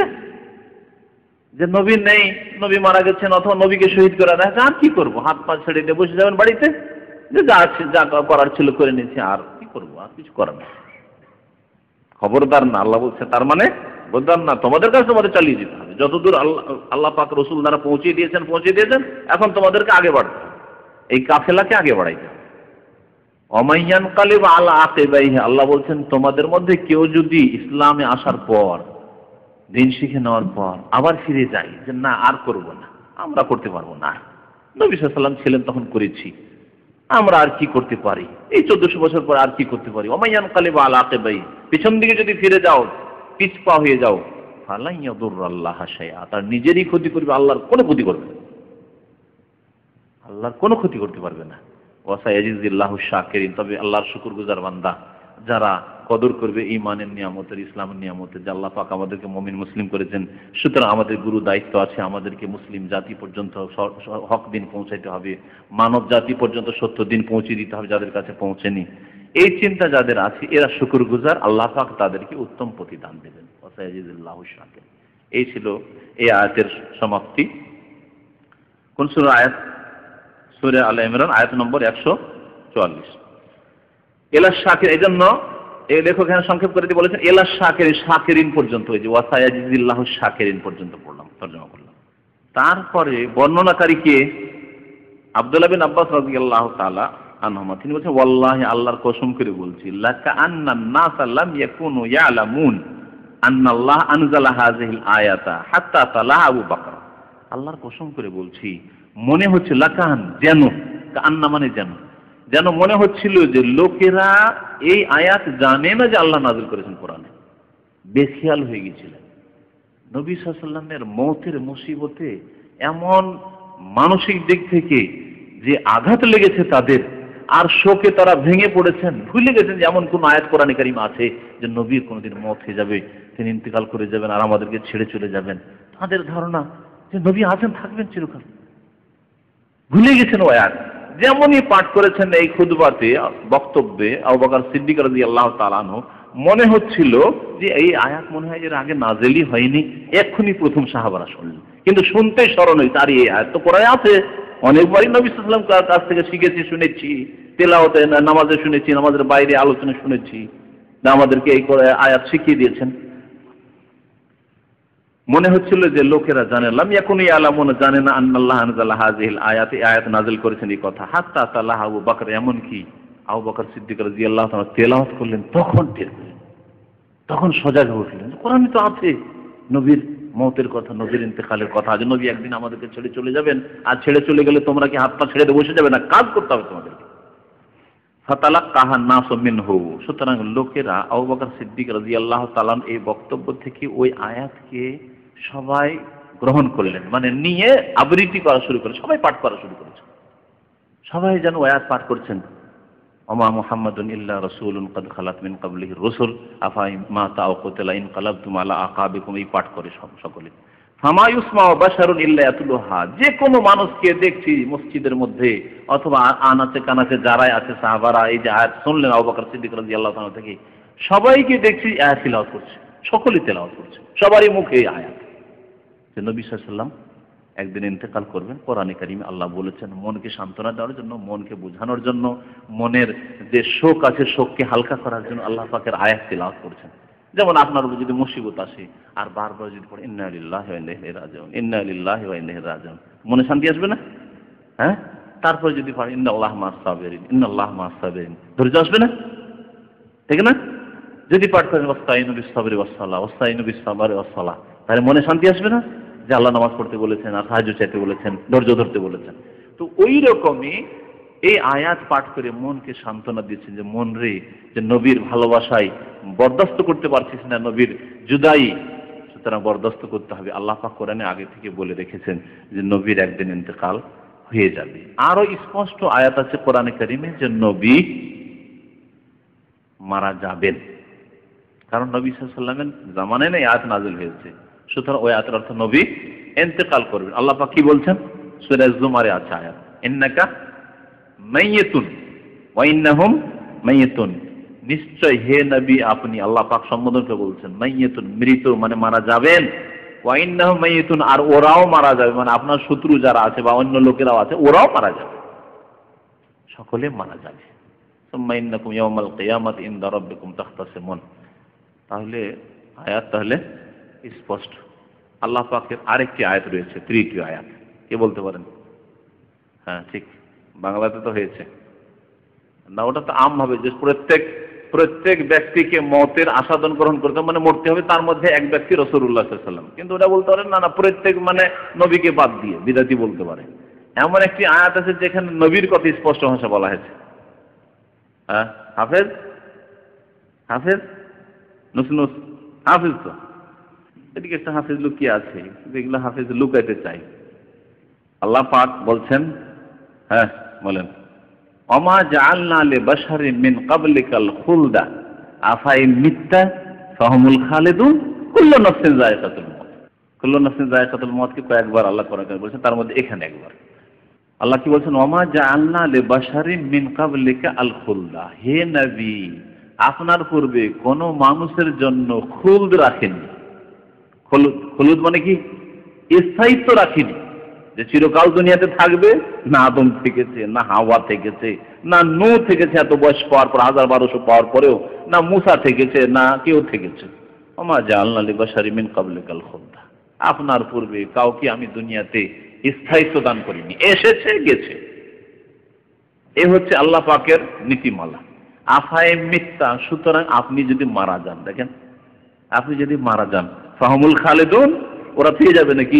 যে নবী নেই, নবী মারা গেছেন অথবা নবীকে শহীদ করে দেয়, আর কি করবো, হাত পা ছেড়ে দিয়ে বসে যাবেন বাড়িতে, যে যা আছে যা করার ছিল করে নিয়েছি, আর কি করবো, আর কিছু করার নেই। খবরদার না, আল্লাহ বলছে তার মানে খবরদার না, তোমাদের কাছে তোমাদের চালিয়ে যেতে হবে। যতদূর আল্লাহ পাক রসুল দ্বারা পৌঁছে দিয়েছেন, এখন তোমাদেরকে আগে বাড়তে হবে, এই কাফেলাকে আগে বাড়াইতে হবে। অমাইয়ান কালিব আলা আকিবাইহি, আল্লাহ বলছেন তোমাদের মধ্যে কেউ যদি ইসলামে আসার পর, দিন শিখে নেওয়ার পর আবার ফিরে যায় যে না আর করব না, আমরা করতে পারবো না, নবী সাল্লাল্লাহু আলাইহি ওয়াসাল্লাম ছিলেন তখন করেছি, আমরা আর কি করতে পারি, এই 1400 বছর পর আর কি করতে পারি। অমাইয়ান কালিব আলা আকিবাইহি, পিছন দিকে যদি ফিরে যাও, পিছপা হয়ে যাও, ফালান ইয়াদুররাল্লাহ শাইআ, তার নিজেরই ক্ষতি করবে, আল্লাহর কোনো ক্ষতি করবে না, আল্লাহর কোনো ক্ষতি করতে পারবে না। ওয়াসায়াজিল্লাহু শাকিরিন, তবে আল্লাহর শুকরগুজার বান্দা যারা কদর করবে ঈমানের নিয়ামতের, ইসলামের নিয়ামতের, যে আল্লাহ পাক আমাদেরকে মুমিন মুসলিম করেছেন। সুতরাং আমাদের গুরু দায়িত্ব আছে, আমাদেরকে মুসলিম জাতি পর্যন্ত হক দিন পৌঁছাইতে হবে, মানব জাতি পর্যন্ত সত্য দিন পৌঁছে দিতে হবে যাদের কাছে পৌঁছেনি। এই চিন্তা যাদের আছে এরা শুকরগুজার, আল্লাহ পাক তাদেরকে উত্তম প্রতিদান দেবেন। ওয়াসায়াজিল্লাহু শাকিরিন। এই ছিল এই আয়াতের সমাপ্তি। কোন সূরা আয়াত? সূরা আলে ইমরান আয়াত নম্বর 144। এলা শাকির, এই জন্য এই লেখক এখানে সংক্ষেপ করে দিয়ে বলেছেন এলা শাকিরিন, শাকিরিন পর্যন্ত, ওই যে ওয়াসায়াজিল্লাহু শাকিরিন পর্যন্ত পড়লাম, তর্জমা করলাম। তারপরে বর্ণনাকারী কে? আব্দুল্লাহ বিন আব্বাস রাদিয়াল্লাহু তাআলা আনহুমা, তিনি বলেছেন ওয়াল্লাহি, আল্লাহর কসম করে বলছি, লাকা আন্নান নাস লাম ইয়াকুনু ইয়ালামুন আন্নাল্লাহ আনজালা হাযিহিল আয়াতা হাত্তা তালা আবু বকর। আল্লাহর কসম করে বলছি, মনে হচ্ছে লাকান, যেন, কান্না মানে যেন, যেন মনে হচ্ছিল যে লোকেরা এই আয়াত জানে না যে আল্লাহ নাযিল করেছেন কোরআনে, বেখেয়াল হয়ে গিয়েছিলেন। নবী সাল্লাল্লাহু আলাইহি ওয়াসাল্লামের মওতের মুসিবতে এমন মানসিক দিক থেকে যে আঘাত লেগেছে তাদের, আর শোকে তারা ভেঙে পড়েছেন, ভুলে গেছেন যে এমন কোন আয়াত কোরআনে কারিমে আছে যে নবীর কোনদিন মওত হয়ে যাবে, তিনি ইন্তেকাল করে যাবেন আর আমাদেরকে ছেড়ে চলে যাবেন। তাদের ধারণা যে নবী আছেন, থাকবেন চিরকাল, ভুলে গেছেন ওই আয়াত। যেমনই পাঠ করেছেন এই খুতবাতে, বক্তব্যে, আবু বকর সিদ্দিক রাদিয়াল্লাহু তাআলা আনহু, মনে হচ্ছিল যে এই আয়াত মনে হয় এর আগে নাযিলই হয়নি, এক্ষুনি প্রথম সাহাবারা শুনলেন, কিন্তু শুনতেই স্মরণ হয়েছে আর এই আয়াত তো কোরআনে আছে, অনেকবারই নবী সাল্লাল্লাহু আলাইহি ওয়াসাল্লাম কাছ থেকে শিখেছি, শুনেছি, তেলাওয়াতে নামাজে শুনেছি, নামাজের বাইরে আলোচনা শুনেছি, আমাদেরকে এই আয়াত শিখিয়ে দিয়েছেন। মনে হচ্ছিল যে লোকেরা জানে, লাম ইয়াকুনু ইয়ালামুন, জানে না আন্নাল্লাহ আনজালা হাযিহিল আয়াত, এই আয়াত নাযিল করেছেন এই কথা, হাত্তা তালা আবু বকর, এমন কি আবু বকর সিদ্দিক রাদিয়াল্লাহু তাআলা তেলাওয়াত করলেন, তখন টের পেলেন, তখন সজাগ হয়ে উঠলেন, কোরআনে তো আছে নবীর মওতের কথা, নবীর ইন্তেকালের কথা, যে নবী একদিন আমাদেরকে ছেড়ে চলে যাবেন, আর ছেড়ে চলে গেলে তোমরা কি হাত পা ছেড়ে দিয়ে বসে যাবে না, কাজ করতে হবে তোমাদেরকে। ফাতালাক্কাহা নাসু মিনহু, সুতরাং লোকেরা আবু বকর সিদ্দিক রাদিয়াল্লাহু তাআলা এই বক্তব্য থেকে ওই আয়াতকে সবাই গ্রহণ করলেন, মানে নিয়ে আবৃত্তি করা শুরু করে, সবাই পাঠ করা শুরু করেছে, সবাই যেন আয়াত পাঠ করছেন। ওমা মুহাম্মাদুন ইল্লা রাসূলুন ক্বাদ খালাত মিন ক্বাবলিহির রাসূল আফা মা তাআকুতুলা ইন কালাবতুম আলা আকাবিকুম, এই পাঠ করে সকলে। ফামা ইউসমাউ বাশারুন ইল্লা ইয়াতলুহা, যে কোনো মানুষকে দেখছি মসজিদের মধ্যে অথবা আনাচে কানাচে যারাই আছে সাহাবারা, এই যে আয়াত শুনলেন আবু বকর সিদ্দিক রাদিয়াল্লাহু তাআলা থেকে, সবাইকে দেখছি আয়াত তিলাওয়াত করছে, সকলেই তেলাওয়াত করছে, সবারই মুখে এই আয়াত যে নবী সাল্লাল্লাহু আলাইহি ওয়াসাল্লাম একদিন ইন্তেকাল করবেন। কোরআনে কারিমে আল্লাহ বলেছেন মনকে সান্ত্বনা দেওয়ার জন্য, মনকে বোঝানোর জন্য, মনের যে শোক আছে শোককে হালকা করার জন্য আল্লাহ পাকের আয়াত তিলাওয়াত করেছেন। যেমন আপনার উপর যদি মুসিবত আসে আর বারবার যদি পড়ে ইন্না লিল্লাহি ওয়া ইন্না ইলাইহি রাজিউন, ইন্না লিল্লাহি ওয়া ইন্না ইলাইহি রাজিউন, মনে শান্তি আসবে না? হ্যাঁ, তারপরে যদি পড়ে ইন্নাল্লাহা মা'আস সাবিরিন, ইন্নাল্লাহা মা'আস সাবিরিন, ধৈর্য আসবে না? ঠিক না? যদি পাঠ করেন ওয়াস্তাইনু বিস-সাবরি ওয়াস-সালাহ, ওয়াস্তাইনু বিস-সাবরি ওয়াস-সালাহ, তাহলে মনে শান্তি আসবে না যে আল্লাহ নামাজ পড়তে বলেছেন আর সাহায্য চাইতে বলেছেন, ধৈর্য ধরতে বলেছেন। তো ওই রকমই এই আয়াত পাঠ করে মনকে সান্ত্বনা দিচ্ছেন যে মন রে, যে নবীর ভালোবাসায় বরদাস্ত করতে পারছিস না, নবীর জুদাই, সুতরাং বরদাস্ত করতে হবে। আল্লাহ পাক কোরআনে আগে থেকে বলে রেখেছেন যে নবীর একদিন ইন্তেকাল হয়ে যাবে। আরো স্পষ্ট আয়াত আছে কোরআনে কারিমে যে নবী মারা যাবেন, কারণ নবী সাল্লাল্লাহু আলাইহি ওয়াসাল্লামের জামানায় না আয়াত নাযিল হয়েছে, সুতরাং ওই আয়াতের অর্থ নবী ইন্তেকাল করবেন। আল্লাহ পাক কি বলছেন? সূরা জুমারে আছে আয়াত, ইন্নাকা মাইয়াতুন, ওয়া ইন্নাহুম মাইয়াতুন, নিশ্চয় হে নবী আপনি, আল্লাহ পাক সম্বোধন করে বলছেন মাইয়াতুন, মৃত মানে মারা যাবেন, ওয়া ইন্নাহুম মাইয়াতুন, আর ওরাও মারা যাবে, মানে আপনার শত্রু যারা আছে বা অন্য লোকেরাও আছে ওরাও মারা যাবে, সকলে মারা যাবে। সুম্মা ইন্নাকুম ইয়াওমাল কিয়ামাতি ইনদা রাব্বিকুম তাখতাসিমুন। তাহলে আয়াত তাহলে স্পষ্ট। আল্লাহ পাকের আরেকটি আয়াত রয়েছে, তৃতীয় আয়াত, কে বলতে পারেন? হ্যাঁ ঠিক, বাংলাতে তো হয়েছে না, ওটা তো আম ভাবে যে প্রত্যেক ব্যক্তিকে মতের আস্বাদন গ্রহণ করতে মানে মরতে হবে, তার মধ্যে এক ব্যক্তি রাসূলুল্লাহ সাল্লাল্লাহু আলাইহি ওয়াসাল্লাম। কিন্তু ওটা বলতে পারেন না প্রত্যেক মানে নবীকে বাদ দিয়ে বিদাতি বলতে পারে। এমন একটি আয়াত আছে যেখানে নবীর কথা স্পষ্ট ভাষা বলা হয়েছে। হ্যাঁ হাফেজ, হাফেজ নুসনুস হাফেজ, তো এদিকে একটা হাফেজ লুকিয়ে আছে, যেগুলো হাফেজ লুকাইতে চাই। আল্লাহ পাক বলছেন, হ্যাঁ বলেন, ওমা জাআলনা লিবাশারিন মিন ক্বাবলিকাল খুলদা আফাইন মিত্তা ফাহুমুল খালিদুন কুল্লু নাফসিন যায়কাতুল মউত। কুল্লু নাফসিন যায়কাতুল মউত কি কয়েকবার আল্লাহ কোরআনে বলেছেন, তার মধ্যে এখানে একবার। আল্লাহ কি বলছেন, ওমা জাআলনা লিবাশারিন মিন ক্বাবলিকা আল খুলদা, হে নবী আপনার পূর্বে কোন মানুষের জন্য খুলদ রাখেননি। খুলুদ মানে কি? স্থায়িত্ব রাখেনি, যে চিরকাল দুনিয়াতে থাকবে। না আদম থেকেছে, না হাওয়া থেকেছে, না নূহ থেকেছে এত বয়স পাওয়ার পর, 1200 পাওয়ার পরেও, না মুসা থেকেছে, না কেউ থেকেছে। ওমা জাআলনা লিবাশারিন মিন ক্বাবলিকাল খুলদা, আপনার পূর্বে কাউকে আমি দুনিয়াতে স্থায়িত্ব দান করিনি, এসেছে গেছে। এ হচ্ছে আল্লাহ পাকের নীতিমালা। আফায়ে মিত্তা, সুতরাং আপনি যদি মারা যান, দেখেন আপনি যদি মারা যান, ফাহুমুল খালিদুন, ওরা থেকে যাবে নাকি?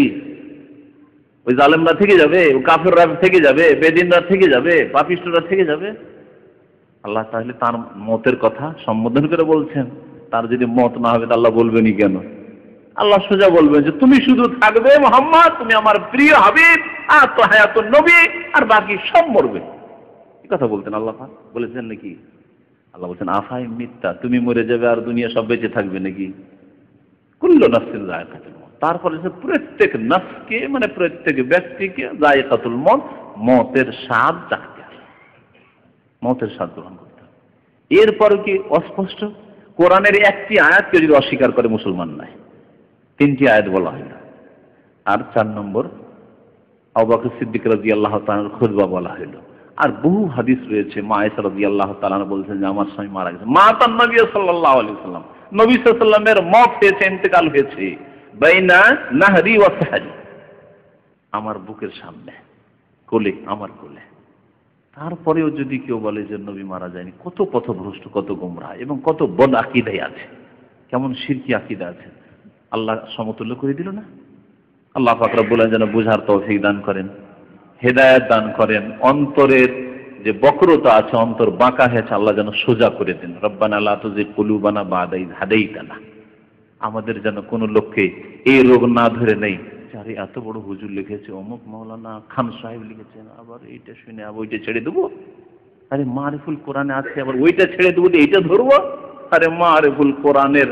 ওই জালেমরা থেকে যাবে, ও কাফেররা থেকে যাবে, বেদিনরা থেকে যাবে, পাপিষ্ঠরা থেকে যাবে? আল্লাহ তাহলে তার মতের কথা সম্বোধন করে বলছেন। তার যদি মত না হবে তা আল্লাহ বলবেনই কেন? আল্লাহ সোজা বলবেন যে তুমি শুধু থাকবে মুহাম্মদ, তুমি আমার প্রিয় হাবিব, আর তো হায়াতুন নবী, আর বাকি সব মরবে। এই কথা বলতেন আল্লাহ পাক, বলেছেন নাকি? আল্লাহ বলছেন আফায়ে মিত্তা, তুমি মরে যাবে আর দুনিয়া সব বেঁচে থাকবে নাকি? কুল্লু নাফসিন যায়কাতুল মউত, তারপরে প্রত্যেক নফসকে মানে প্রত্যেক ব্যক্তিকে যায়কাতুল মউত, মতের স্বাদ চাখতে হবে, মতের স্বাদ গ্রহণ করতে হবে। এরপরে কি অস্পষ্ট? কোরআনের একটি আয়াতকে যদি অস্বীকার করে মুসলমান নাই, 3টি আয়াত বলা হয় না। আর 4 নম্বর আবু বকর সিদ্দিক রাদিয়াল্লাহু তাআলার খুতবা বলা হলো। আর বহু হাদিস রয়েছে, মা আয়েশা রাদিয়াল্লাহু তাআলা বলছেন যে আমার স্বামী মারা গেছে, মাতান নবী সাল্লাল্লাহু আলাইহি ওয়াসাল্লাম, নবী সাল্লাল্লাহু আলাইহি ওয়াসাল্লামের মওত হয়েছে, ইন্তেকাল হয়েছে, বাইনা নাহরি ওয়া সাহরি, আমার বুকের সামনে, কোলে, আমার কোলে। তারপরেও যদি কেউ বলে যে নবী মারা যায়নি, কত পথভ্রষ্ট, কত গোমরাহ এবং কত বদ আকীদায় আছে, কেমন শিরকি আকীদা আছে, আল্লাহ সমতুল্য করে দিল না? আল্লাহ পাক রব্বুল আলামিন যেন বুঝার তৌফিক দান করেন, হেদায়েত দান করেন। অন্তরের যে বক্রতা আছে, অন্তর বাঁকা হয়েছে, আল্লাহ যেন সোজা করে দেন। রব্বানা লা তুযিগ কুলুবানা বা'দা ইয হাদাইতানা, আমাদের যেন কোনো লোককে এই রোগ না ধরে নেই, আরে এত বড় হুজুর লিখেছে, অমুক মাওলানা খান সাহেব লিখেছেন, আবার এইটা শুনে আবার ওইটা ছেড়ে দেবো। আরে মারিফুল কোরআনে আছে, আবার ওইটা ছেড়ে দেবো, এইটা ধরবো। আরে মারিফুল কোরআনের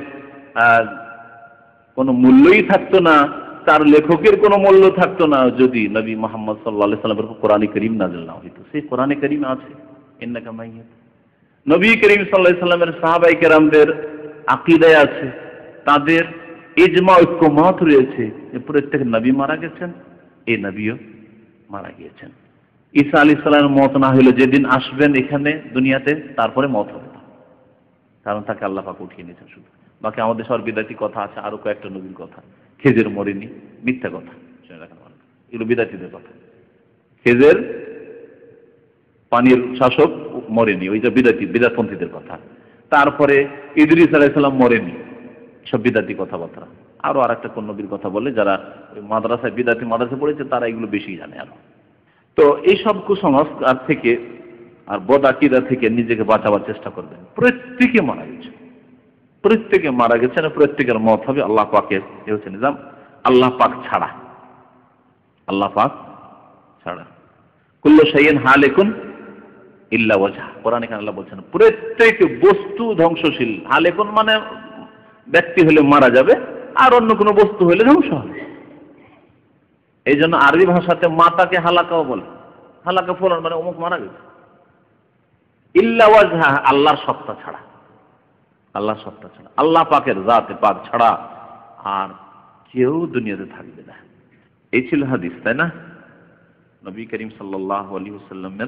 কোনো মূল্যই থাকতো না, তার লেখকের কোনো মূল্য থাকতো না যদি নবী মুহাম্মদ সাল্লাল্লাহু আলাইহি ওয়াসাল্লামের উপর কোরআনে কারীম নাযিল না হইতো। সেই কোরআনে কারীমে আছে ইন্নাকা মাইয়াত। নবী করিম সাল্লাল্লাহু আলাইহি ওয়াসাল্লামের সাহাবায়ে কেরামদের আকীদায় আছে, তাদের ইজমা ঐক্যমত রয়েছে যে প্রত্যেক নবী মারা গেছেন, এই নবীও মারা গিয়েছেন। ঈসা আলাইহিস সালামের মওত না হলে যেদিন আসবেন এখানে দুনিয়াতে, তারপরে মওত হবে, কারণ তাকে আল্লাহ পাক উঠিয়ে নিয়েছেন। শুধু বাকি আমাদের সব বিদাতি কথা আছে, আরো কয়েকটা নবীর কথা। খেজের মরেনি, মিথ্যা কথা, এগুলো বিদাতিদের কথা। খেজের পানির শাসক মরেনি, ওইটা বিদাতপন্থীদের কথা। তারপরে ইদ্রিস আলাইহিস সালাম মরেনি, সব বিদাতি কথাবার্তা। আরো আরেকটা কোন নবীর কথা বলে, যারা মাদ্রাসায় বিদাতি মাদ্রাসা পড়েছে তারা এগুলো বেশি জানে আরো। তো এইসব কুসংস্কার থেকে আর বদ আকীদা থেকে নিজেকে বাঁচাবার চেষ্টা করবেন। প্রত্যেকে মারা গেছে, প্রত্যেকে মারা গেছেন, প্রত্যেকের মত হবে। আল্লাহ পাকের এ হচ্ছে নিজাম, আল্লাহ পাক ছাড়া, আল্লাহ পাক ছাড়া। কুল্লু শাইইন হালিকুন ইল্লা ওয়াজহা, কোরআনে কানে আল্লাহ বলছেন প্রত্যেক বস্তু ধ্বংসশীল। হালিকুন মানে ব্যক্তি হলে মারা যাবে, আর অন্য কোনো বস্তু হলে ধ্বংস হবে। এই জন্য আরবি ভাষাতে মাতাকে হালাকাও বলে। হালাকা ফলন মানে অমুক মারা গেছে। ইল্লা ওয়াজহা, আল্লাহর সত্তা ছাড়া, আল্লাহর সত্তা ছাড়া, আল্লাহ পাকের জাতে পাক ছাড়া আর কেউ দুনিয়াতে থাকবে না। এই ছিল হাদিস, তাই না? নবী করিম সাল্লাল্লাহু আলাইহি ওয়াসাল্লামের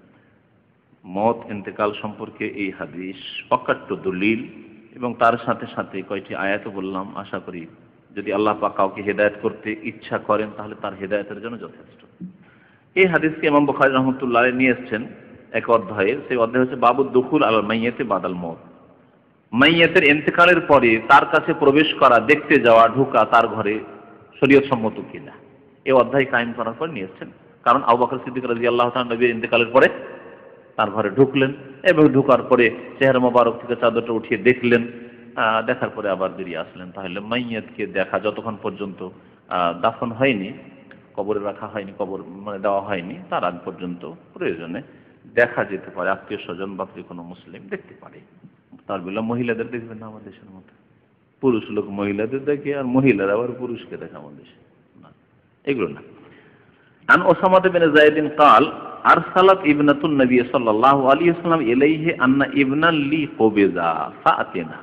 মত ইন্তেকাল সম্পর্কে এই হাদিস অকাট্য দলিল, এবং তার সাথে সাথে কয়টি আয়াতও বললাম। আশা করি যদি আল্লাহ পাক কাউকে হেদায়েত করতে ইচ্ছা করেন তাহলে তার হেদায়েতের জন্য যথেষ্ট। এই হাদিসকে ইমাম বুখারী রাহমাতুল্লাহ আলাইহি নিয়ে এসেছেন এক অধ্যায়ে। সেই অধ্যায় হচ্ছে বাবুদ দুখুল আল মাইয়াতি বাদাল মউত। মাইয়াতের ইন্তেকালের পরে তার কাছে প্রবেশ করা, দেখতে যাওয়া, ঢোকা তার ঘরে শরীয়ত সম্মত কিনা, এই অধ্যায় কায়েম করার পর নিয়ে এসেছেন। কারণ আবু বকর সিদ্দিক রাদিয়াল্লাহু তাআলা নবীর ইন্তেকালের পরে তার ঘরে ঢুকলেন এবং ঢোকার পরে চেহারা মোবারক থেকে চাদরটা উঠিয়ে দেখলেন, দেখার পরে আবার বেরিয়ে আসলেন। তাহলে মাইয়াতকে দেখা যতক্ষণ পর্যন্ত দাফন হয়নি, কবরে রাখা হয়নি, কবর মানে দেওয়া হয়নি, তার আগ পর্যন্ত প্রয়োজনে দেখা যেতে পারে। আত্মীয় স্বজন বা কোনো মুসলিম দেখতে পারে। তার বেলা মহিলাদের দেখবেন না আমাদের দেশের মতো, পুরুষ লোক মহিলাদের দেখে আর মহিলারা আবার পুরুষকে দেখে আমাদের দেশে না, এগুলো না। আন ওসামা বিন যায়েদ قال আরসালাত ইবনাতুন নবী সাল্লাল্লাহু আলাইহি ওয়াসাল্লাম ইলাইহি আন্না ইবনাল লি কুবিজা ফাআতিনা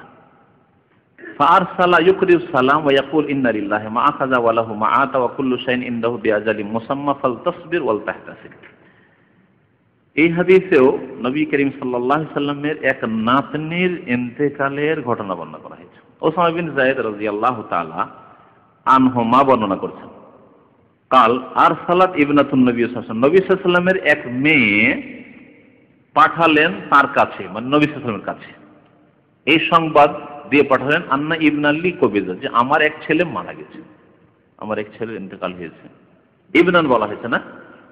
ফাআরসালা ইউকরিউ সালাম ওয়া ইয়াকুল ইন্না লিল্লাহি মা আখাযা ওয়া লাহু মা আতা ওয়া কুল্লু শাইইন ইনদাহু বিআজালি মুসাম্মা ফালতাসবির ওয়াল তাহতাসিব। এই হাদিসেও নবী করিম সাল্লাল্লাহু আলাইহি সাল্লামের এক নাতনির ইন্তেকালের ঘটনা বর্ণনা করা হয়েছে। ওসামা বিন যায়েদ রাদিয়াল্লাহু তাআলা আনহুমা বর্ণনা করেছেন, কাল আরসালাত ইবনাতুন নবী সাল্লাল্লাহু আলাইহি ওয়াসাল্লাম, নবী সাল্লাল্লাহু আলাইহি ওয়াসাল্লামের এক মেয়ে পাঠালেন তার কাছে, মানে নবী সাল্লাল্লাহু আলাইহি ওয়াসাল্লামের কাছে, এই সংবাদ দিয়ে পাঠালেন আন্না ইবনাল্লি কবিজা, যে আমার এক ছেলে মারা গেছে, আমার এক ছেলের ইন্তেকাল হয়েছে। ইবনান বলা হয়েছে না,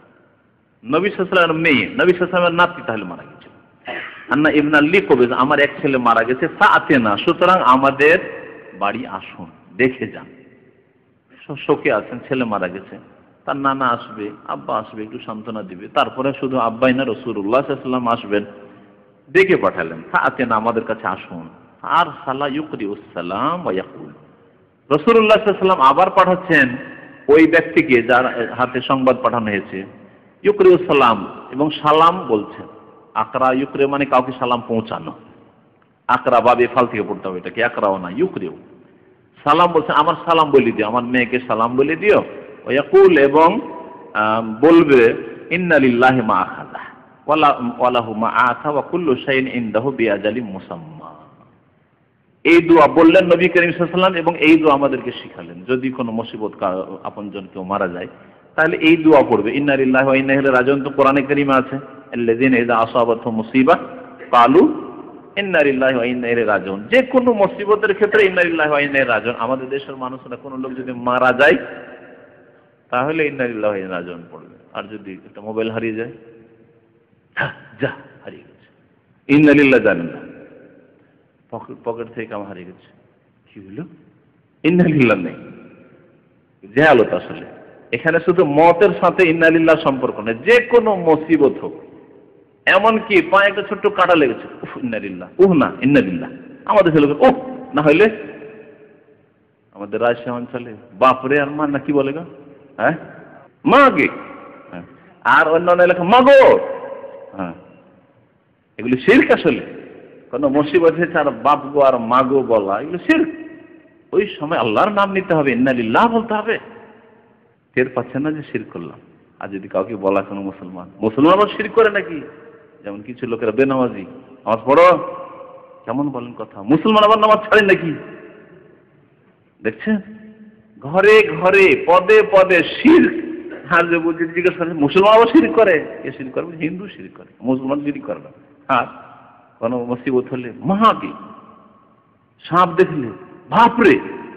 নবী সাল্লাল্লাহু আলাইহি ওয়াসাল্লামের মেয়ে, নবী সাল্লাল্লাহু আলাইহি ওয়াসাল্লামের নাতি তাহলে মারা গেছে। আন্না ইবনাল্লি কবিজা, আমার এক ছেলে মারা গেছে, ফাআতিনা, সুতরাং আমাদের বাড়ি আসুন, দেখে যান। শোকে আছেন, ছেলে মারা গেছে, তার নানা আসবে, আব্বা আসবে, একটু সান্ত্বনা দিবে, তারপরে শুধু আব্বাই না রাসূলুল্লাহ সাল্লাল্লাহু আলাইহি ওয়াসাল্লাম আসবেন, দেখে পাঠালেন। ফাআতিনা, আমাদের কাছে আসুন। আর সালা ইউকরিউস সালাম ওয়া ইয়াকুল, রাসূলুল্লাহ সাল্লাল্লাহু আলাইহি ওয়াসাল্লাম আবার পাঠাচ্ছেন ওই ব্যক্তিকে যার হাতে সংবাদ পাঠানো হয়েছে, ইউকরিউস সালাম, এবং সালাম বলছেন। আকরা ইউকরি মানে কাউকে সালাম পৌঁছানো, আকরা বাবে ফাল থেকে পড়তে হবে, এটাকে আকরাও না, ইউকরিউ সালাম বলছেন, আমার সালাম বলে দিও, আমার মেয়েকে সালাম বলে দিও। ওয়া ইয়াকুল, এবং বলবে ইন্না লিল্লাহি মা আখাযা ওয়া লাহু মা আতা ওয়া কুল্লু শাইইন ইনদাহু বিআজালি মুসাম্মা। এই দোয়া বললেন নবী করিম সাল্লাল্লাহু আলাইহি ওয়াসাল্লাম, এবং এই দোয়া আমাদেরকে শিখালেন, যদি কোনো মুসিবত আপনজন কেউ মারা যায় তাহলে এই দোয়া পড়বে, ইন্না লিল্লাহি ওয়া ইন্না ইলাইহি রাজিউন। তো কোরআনে কারীমে আছে, আল্লাযীনা ইযা আসাবাতহুম মুসিবা ক্বালু ইন্না লিল্লাহি ওয়া ইন্না ইলাইহি রাজিউন। যে কোনো মুসিবতের ক্ষেত্রে ইন্না লিল্লাহি ওয়া ইন্না ইলাইহি রাজিউন। আমাদের দেশের মানুষরা, কোনো লোক যদি মারা যায় তাহলে ইন্না লিল্লাহি ওয়া ইন্না ইলাইহি রাজিউন পড়বে। আর যদি একটা মোবাইল হারিয়ে যায়, যা হারিয়ে গেছে, ইন্না লিল্লাহি জানেন না, পকেট থেকে আমার হারিয়ে গেছে, কি হলো, ইন্না লিল্লাহি নেই, জাহালত। আসলে এখানে শুধু মতের সাথে ইন্না লিল্লাহ সম্পর্ক নেই, যে কোনো মুসিবত হোক, এমনকি পায়ে একটা ছোট্ট কাটা লেগেছে, উফ ইন্না লিল্লাহ, না ইন্না লিল্লাহ। আমাদের ছেলে ও না হইলে, আমাদের রাজশাহী অঞ্চলে বাপরে আর মা না কি বলে গো, হ্যাঁ মাগে, হ্যাঁ, আর অন্যান্য এলাকা মাগো, হ্যাঁ, এগুলি শিরক। আসলে কোন মুসিবত হয়েছে আর বাপ গো আর মাগো বলা, এগুলো শিরক। ওই সময় আল্লাহর নাম নিতে হবে, ইন্না লিল্লাহ বলতে হবে। টের পাচ্ছেন না যে শিরক করলাম। আর যদি কাউকে বলা কোনো মুসলমান আবার শিরক করে নাকি, যেমন কিছু লোকেরা বেনামাজি, নামাজ পড়ো, কেমন বলেন কথা, মুসলমান আবার নামাজ ছাড়েন নাকি, দেখছেন ঘরে ঘরে পদে পদে শিরক। আর যে বুঝি জিজ্ঞেস করেন মুসলমান আবার শিরক করে, কে শিরক করে, হিন্দু শিরক করে, মুসলমান শিরক করে না। আর কোন মুসিবত হলে মহাকে, সাপ দেখলে বাপরে,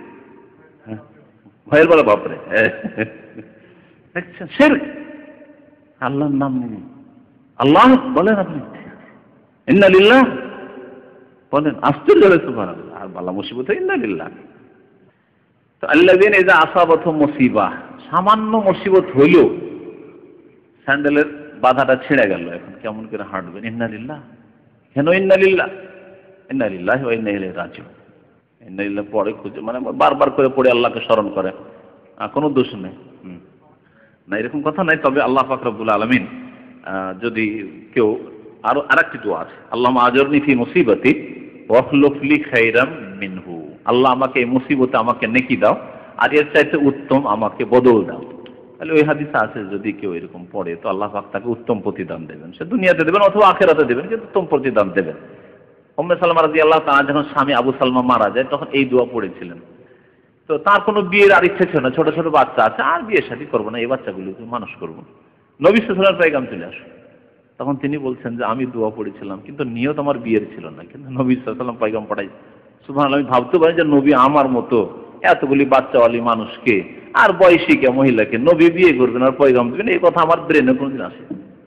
ভয়ের বলা বাপরে, দেখছেন শিরক। আল্লাহর নাম নেই, আল্লাহ বলেন আপনি, ইন্না লিল্লাহ বলেন, আশ্চর্য হলে সুবহানাল্লাহ। আর বালা মুসিবত ইন্না লিল্লাহ। তো আল্লাযীনা ইযা আসাবাতুহুম মুসিবা, সামান্য মুসিবত হইল, স্যান্ডেলের বাধাটা ছিঁড়ে গেল, এখন কেমন করে হাঁটবেন, ইন্না লিল্লাহ, কেন ইন্না লিল্লাহ, ইন্না লিল্লাহি ওয়া ইন্না ইলাইহি রাজিউন। ইন্না লিল্লাহ পড়ে খুঁজে, মানে বারবার করে পড়ে আল্লাহকে স্মরণ করে, কোনো দোষ নেই না, এরকম কথা নাই। তবে আল্লাহ পাক রব্বুল আলামিন যদি কেউ আরেকটি দোয়া আছে, আল্লাহুম্মা আজরনি ফি মুসিবাতি ওয়াখলুফ লি খাইরাম মিনহু। আল্লাহ আমাকে এই মুসিবতে আমাকে নেকি দাও, আর এর চাইতে উত্তম আমাকে বদল দাও। তাহলে ওই হাদিসে আছে যদি কেউ এরকম পড়ে তো আল্লাহ পাক তাকে উত্তম প্রতিদান দেবেন, সে দুনিয়াতে দেবেন অথবা আখিরাতে দেবেন, কিন্তু উত্তম প্রতিদান দেবেন। উম্মে সালমা রাদিয়াল্লাহু তাআলা যখন স্বামী আবু সালমা মারা যায় তখন এই দোয়া পড়েছিলেন। তো তার কোনো বিয়ের আর ইচ্ছে ছিল না, ছোট ছোট বাচ্চা আছে, আর বিয়ে শাদী করবো না, এই বাচ্চাগুলোকে মানুষ করবো, নবী সাল্লাল্লাহু আলাইহি ওয়াসাল্লাম পয়গাম চলে আসে। তখন তিনি বলছেন যে আমি দোয়া পড়েছিলাম কিন্তু নিয়ত আমার বিয়ের ছিল না, কিন্তু নবী সাল্লাল্লাহু আলাইহি ওয়াসাল্লাম পয়গাম পড়াই। সুবহানাল্লাহ, আমি ভাবতে পারি যে নবী আমার মতো এতগুলি বাচ্চাওয়ালি মানুষকে আর বয়সীকে মহিলাকে নবী বিয়ে করবেন আর পয়গাম দেবেন, এই কথা আমার ব্রেনে কোনোদিন আসে।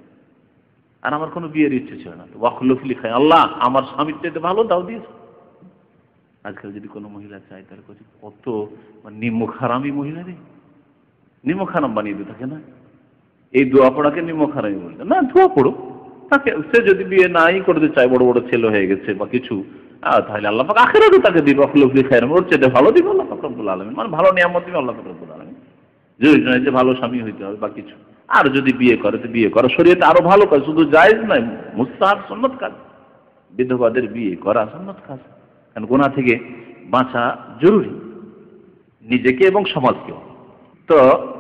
আর আমার কোনো বিয়ের ইচ্ছে ছিল না। ওয়াখলুফ লি খাইরাম, আল্লাহ আমার স্বামীর চাইতে ভালো দাও দিয়েছে। আজকাল যদি কোনো মহিলা চায় তাহলে কত নিম্ন খারামি মহিলা রে, নিম্ন খারাম বানিয়ে দিতে থাকে না। এই দোয়া পড়াকে নিম্ন খারামি বলতে না, দোয়া পড়ো। তাকে সে যদি বিয়ে নাই করতে চায়, বড় বড় ছেলে হয়ে গেছে বা কিছু, তাহলে আল্লাহ পাক আখিরাতে তাকে দিবে ওয়াখলুফ লি খাইরাম, ওর চেয়ে ভালো দিবে আল্লাহ পাক রব্বুল আলামিন, মানে ভালো নিয়ামত দিবে আল্লাহ পাক রব্বুল আলামিন। জরুরি নয় যে ভালো স্বামী হইতে হবে বা কিছু। আর যদি বিয়ে করে তো বিয়ে করা শরীয়তে আরো ভালো কাজ, শুধু জায়েজ নয়, মুস্তাহাব সুন্নাত কাজ। বিধবাদের বিয়ে করা সুন্নাত কাজ, কারণ গুনাহ থেকে বাঁচা জরুরি, নিজেকে এবং সমাজকেও। তো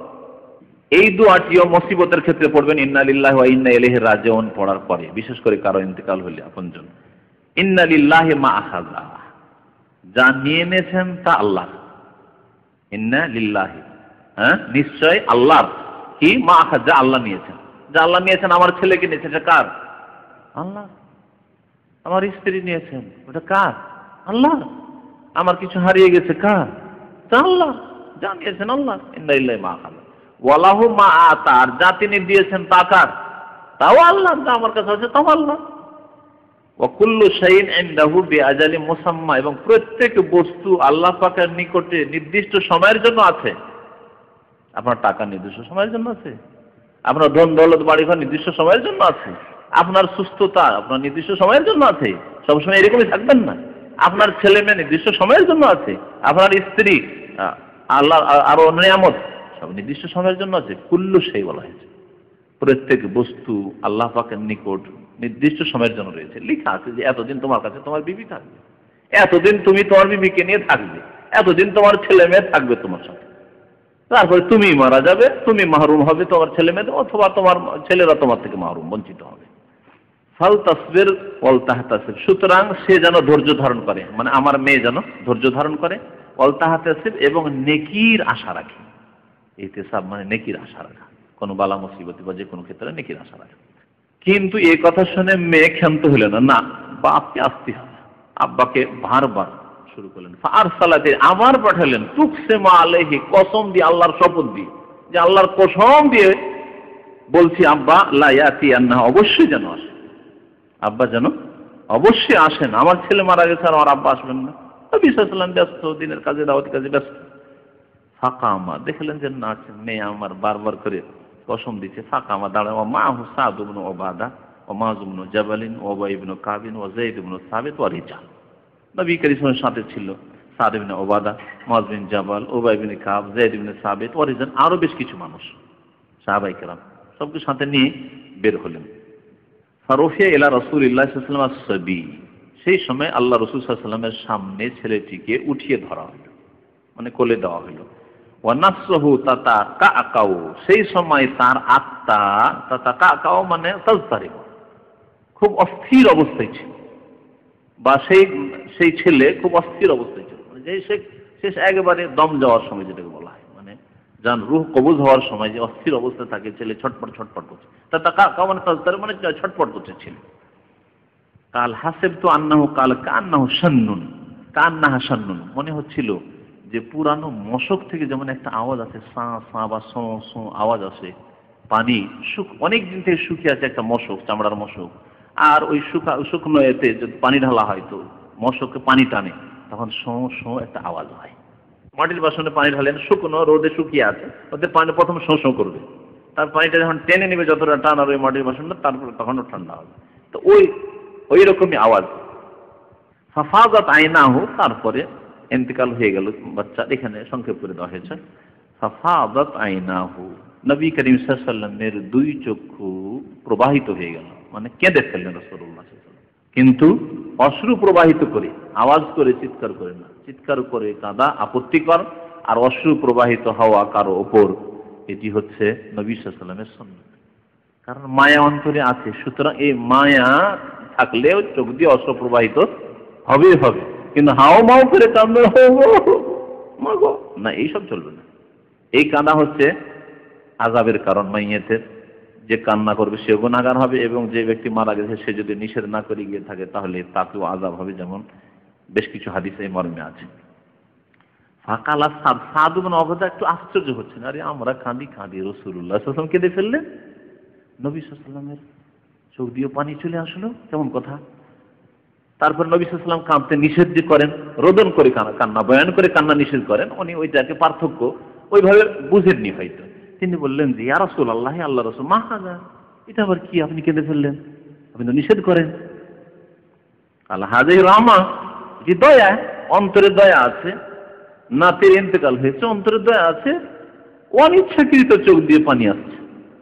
এই দোয়াটিও মুসিবতের ক্ষেত্রে পড়বেন, ইন্না লিল্লাহি ওয়া ইন্না ইলাইহি রাজিউন পড়ার পরে, বিশেষ করে কারো ইন্তেকাল হলে আপনজন। ইন্না লিল্লাহি মা আখাযা, যা নিয়ে নিয়েছেন তা আল্লাহ। ইন্না লিল্লাহি, নিশ্চয় আল্লাহর, কি মা আখাযা, যা আল্লাহ নিয়েছেন। যা আল্লাহ নিয়েছেন, আমার ছেলেকে নিয়েছেন, এটা কার? আল্লাহ। আমার স্ত্রী নিয়েছেন, ওটা কার? আল্লাহ। আমার কিছু হারিয়ে গেছে, কার? আল্লাহ। যা নিয়েছেন আল্লাহ। ইন্না লিল্লাহি মা আখাযা ওয়ালাহু মা আতা, যা তিনি দিয়েছেন তা কার? তাও আল্লাহ। যা আমার কাছে আছে তাও আল্লাহ। ওয়া কুল্লু শাইইন ইনদাহু বিআজালি মুসাম্মা, এবং প্রত্যেক বস্তু আল্লাহ পাকের নিকটে নির্দিষ্ট সময়ের জন্য আছে। আপনার টাকা নির্দিষ্ট সময়ের জন্য আছে, আপনার ধন দৌলত বাড়ি ঘর নির্দিষ্ট সময়ের জন্য আছে, আপনার সুস্থতা আপনার নির্দিষ্ট সময়ের জন্য আছে, সবসময় এরকমই থাকবেন না। আপনার ছেলে মেয়ে নির্দিষ্ট সময়ের জন্য আছে, আপনার স্ত্রী, আল্লাহ আরো নিয়ামত সব নির্দিষ্ট সময়ের জন্য আছে। কুল্লু শাই বলা হয়েছে, প্রত্যেক বস্তু আল্লাহ পাকের নিকট নির্দিষ্ট সময়ের জন্য রয়েছে। লেখা আছে যে এতদিন তোমার কাছে তোমার বিবি থাকবে, এতদিন তুমি তোমার বিবিকে নিয়ে থাকবে, এতদিন তোমার ছেলে মেয়ে থাকবে তোমার সাথে, তারপরে তুমি মারা যাবে, তুমি মাহরুম হবে তোমার ছেলে মেয়ে, অথবা তোমার ছেলেরা তোমার থেকে মাহরুম, বঞ্চিত হবে। ফাল তাসবির ওয়াল তাহতাসিব, সুতরাং সে যেন ধৈর্য ধারণ করে, মানে আমার মেয়ে যেন ধৈর্য ধারণ করে, ওয়াল তাহতাসিব, এবং নেকির আশা রাখে। ইহতিসাব মানে নেকির আশা রাখা, কোনো বালা মুসিবত বা যে কোনো ক্ষেত্রে নেকির আশা রাখা। কিন্তু এই কথা শুনে মেয়ে ক্ষান্ত হলেন না, বাপকে আসতে হবে। আব্বাকে বারবার শুরু করলেন, ফারসালাতে, আবার পাঠালেন, তুকসিমু আলাইহি, কসম দিয়ে, আল্লাহর শপথ দিয়ে, যে আল্লাহর কসম দিয়ে বলছি আব্বা লা ইয়াতিয়ান্না, অবশ্যই যেন আসে, আব্বা যেন অবশ্যই আসেন, আমার ছেলে মারা গেছে আর আমার আব্বা আসবেন না। নবী সাল্লাল্লাহু আলাইহি ওয়াসাল্লাম ব্যস্ত, দিনের কাজে দাওয়াত কাজে ব্যস্ত। ফাকামা, দেখলেন যে না, মেয়ে আমার বারবার করে কসম দিচ্ছে। ফাকামা, দাঁড়ায়, ও মা হু সাদ ইবনে উবাদা ও মায ইবনে জাবালিন ও উবাই ইবনে কাবিন ও যায়েদ ইবনে সাবিত ওয়া রিজাল। নবী কারীমের সাথে ছিল সাদ ইবনে উবাদা, মুআয বিন জাবাল, উবাই ইবনে কাব, যায়েদ ইবনে সাবিত ওয়া রিজাল, আরো বেশ কিছু মানুষ সাহাবায়ে কেরাম, সবকে সাথে নিয়ে বের হলেন। ফারুফিয়া ইলা রাসূলিল্লাহ সাল্লাল্লাহু আলাইহি ওয়াসাল্লাম as-সাবী, সেই সময় আল্লাহ রাসূল সাল্লাল্লাহু আলাইহি ওয়াসাল্লামের সামনে ছেলেটিকে উঠিয়ে ধরা হলো, মানে কোলে দেওয়া হলো। ওয়া নাফসুহু তাতাকাকাউ, সেই সময় তার আত্মা, তাতাকাকাউ মানে তাজতারিব, খুব অস্থির অবস্থায় ছিল, বা সেই ছেলে খুব অস্থির অবস্থায় ছিল, মানে যে শেষ একেবারে দম যাওয়ার সময় যেটাকে বলা হয়, মানে যার রূহ কবজ হওয়ার সময় যে অস্থির অবস্থা থাকে, ছেলে ছটপট ছটপট করছে, তাতাকাকাউ মানে তাজতারিব, মানে ছটপট করছে ছেলে। কাল হাসিবতু আন্নাহু কাল কান্নাহু শান্নুন, কান্নাহা শান্নুন, মনে হচ্ছিল যে পুরানো মশক থেকে যেমন একটা আওয়াজ আছে, সা সা বা সো সো আওয়াজ আসে, পানি অনেক দিন থেকে শুকিয়ে আছে একটা মশক, চামড়ার মশক, আর ওই শুকনো এতে যদি পানি ঢালা হয় তো মশককে পানি টানে, তখন শো শো একটা আওয়াজ হয়। মাটির বাসনে পানি ঢালেন, শুকনো রোদে শুকিয়ে আছে, ওতে পানি প্রথম শো শো করবে, তার পানিটা যখন টেনে নেবে যতটা টান আর ওই মাটির বাসনটা, তারপরে তখনও ঠান্ডা হবে। তো ওই রকমই আওয়াজ। ফাফাজাত আইনাহু, তারপরে ইন্তেকাল হয়ে গেল বাচ্চা, এখানে সংক্ষেপ করে দেওয়া হয়েছে। ফাফাদাত আইনাহু, নবী করিম সাল্লাল্লাহু আলাইহি ওয়াসাল্লামের দুই চক্ষু প্রবাহিত হয়ে গেল, মানে কেঁদে ফেললেন রাসূলুল্লাহ সাল্লাল্লাহু আলাইহি ওয়াসাল্লাম, কিন্তু অশ্রু প্রবাহিত করে, আওয়াজ করে, চিৎকার করে না। চিৎকার করে কাঁদা আপত্তিকর, আর অশ্রু প্রবাহিত হওয়া কারো ওপর, এটি হচ্ছে নবী সাল্লাল্লাহু আলাইহি ওয়াসাল্লামের সুন্নাত। কারণ মায়া অন্তরে আছে, সুতরাং এই মায়া থাকলেও চোখ দিয়ে অশ্রু প্রবাহিত হবেই হবে, কিন্তু হাও মাও করে কাঁদবে না, এইসব চলবে না। এই কাঁদা হচ্ছে আযাবের কারণ। মাইয়েতের যে কান্না করবে সে গুনাহগার হবে, এবং যে ব্যক্তি মারা গেছে সে যদি নিষেধ না করে গিয়ে থাকে তাহলে তাকেও আযাব হবে, যেমন বেশ কিছু হাদিসে এই মর্মে আছে। ফাকালা সাদ ইবনে উবাদা একটু আশ্চর্য হচ্ছেন, আরে আমরা কাঁদি কাঁদি, রাসূলুল্লাহ সাল্লাল্লাহু আলাইহি ওয়াসাল্লাম কেঁদে ফেললেন, নবী সাল্লাল্লাহু আলাইহি ওয়াসাল্লামের চোখ দিয়ে পানি চলে আসলো, কেমন কথা। তারপর নবী সাল্লাল্লাহু আলাইহি ওয়াসাল্লাম কাঁদতে নিষেধ যে করেন, রোদন করে কান্না, বয়ান করে কান্না নিষেধ করেন, উনি ওইটাকে পার্থক্য ওইভাবে বুঝেননি হয়তো। তিনি বললেন যে ইয়া রাসূলুল্লাহ, আল্লাহ রাসূল, মা হাযা, এটা আবার কি, আপনি কেঁদে ফেললেন, আপনি তো নিষেধ করেন। আল্লাহ হাযা রাহমা, যে দয়া, অন্তরে দয়া আছে, নাতের ইন্তেকাল হয়েছে, অন্তরে দয়া আছে, অনিচ্ছাকৃত চোখ দিয়ে পানি আসছে,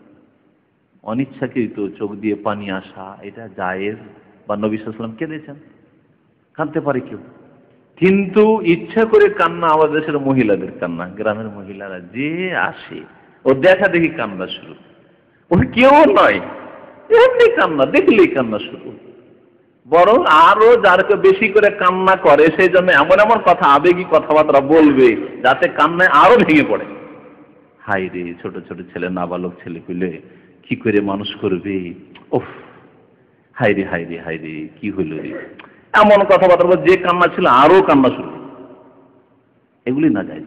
অনিচ্ছাকৃত চোখ দিয়ে পানি আসা এটা জায়েজ, বা নবী সাল্লাল্লাহু আলাইহি ওয়াসাল্লাম কেঁদেছেন, কাঁদতে পারে কেউ। কিন্তু ইচ্ছা করে কান্না, আমাদের দেশের মহিলাদের কান্না, গ্রামের মহিলারা যে আসে ও দেখা দেখি কান্না শুরু, ও কেউ নয়, এমনি কান্না, দেখলেই কান্না শুরু। বরং আরো যারকে বেশি করে কান্না করে সেই জন্য এমন এমন কথা, আবেগী কথাবার্তা বলবে যাতে কান্নায় আরো ভেঙে পড়ে। হাই রে, ছোট ছোট ছেলে, নাবালক ছেলে পেলে কি করে মানুষ করবে, ওফ, হাই রে হাই রে হাই রে, কি হইল রে, এমন কথাবার্তা, যে কান্না ছিল আরো কান্না শুরু। এগুলি না যায়,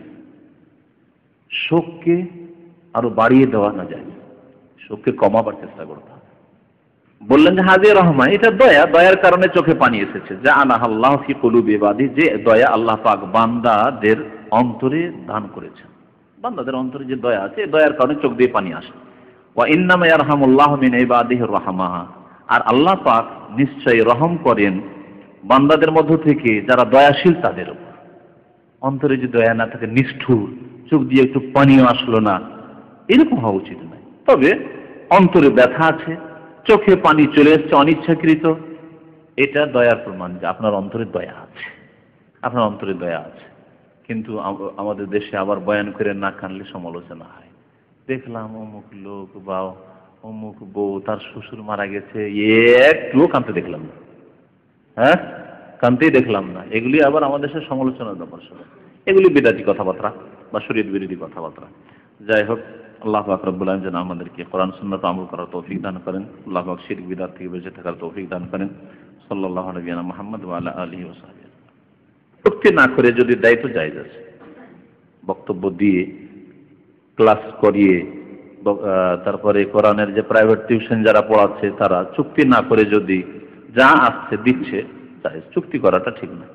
শোককে আরো বাড়িয়ে দেওয়া না যায়, শোককে কমাবার চেষ্টা করতে হবে। বললেন যে হাযা রাহমা, এটা দয়া, দয়ার কারণে চোখে পানি এসেছে। যে আনাহাল্লাহু ফি কুলুবি ইবাদি, যে দয়া আল্লাহ পাক বান্দাদের অন্তরে দান করেছেন, বান্দাদের অন্তরে যে দয়া আছে, দয়ার কারণে চোখ দিয়ে পানি আসে। ওয়া ইন্নামা ইয়ারহামুল্লাহু মিন ইবাদিহির রাহমা, আর আল্লাহ পাক নিশ্চয়ই রহম করেন বান্দাদের মধ্য থেকে যারা দয়াশীল তাদের উপর। অন্তরে যে দয়া না থাকে, নিষ্ঠুর, চোখ দিয়ে একটু পানিও আসলো না, এরকম হওয়া উচিত নয়। তবে অন্তরে ব্যথা আছে, চোখে পানি চলে এসছে অনিচ্ছাকৃত, এটা দয়ার প্রমাণ যে আপনার অন্তরে দয়া আছে, আপনার অন্তরে দয়া আছে। কিন্তু আমাদের দেশে আবার বয়ান করে না কানলে সমালোচনা হয়। দেখলাম অমুক লোক বা অমুক বউ, তার শ্বশুর মারা গেছে, একটুও কাঁদতে দেখলাম না, হ্যাঁ, কাঁদতেই দেখলাম না। এগুলি আবার আমাদের দেশের সমালোচনার ব্যাপার সবাই, এগুলি বিদাতি কথাবার্তা বা শরীয়ত বিরোধী কথাবার্তা। যাই হোক, আল্লাহ পাক রব্বুল আলামিন যেন আমাদেরকে কোরআন সুন্নাত আমল করার তৌফিক দান করেন। আল্লাহ পাক শিরক বিদআত থেকে বেঁচে থাকার তৌফিক দান করেন। সাল্লাল্লাহু আলাইহি ওয়া মুহাম্মদ ওয়া আলা আলিহি ওয়া সাহবিহি। চুক্তি না করে যদি দেয় তো জায়েজ আছে, বক্তব্য দিয়ে, ক্লাস করিয়ে, তারপরে কোরআনের যে প্রাইভেট টিউশন যারা পড়াচ্ছে তারা চুক্তি না করে যদি যা আসছে দিচ্ছে, জায়েজ। চুক্তি করাটা ঠিক না,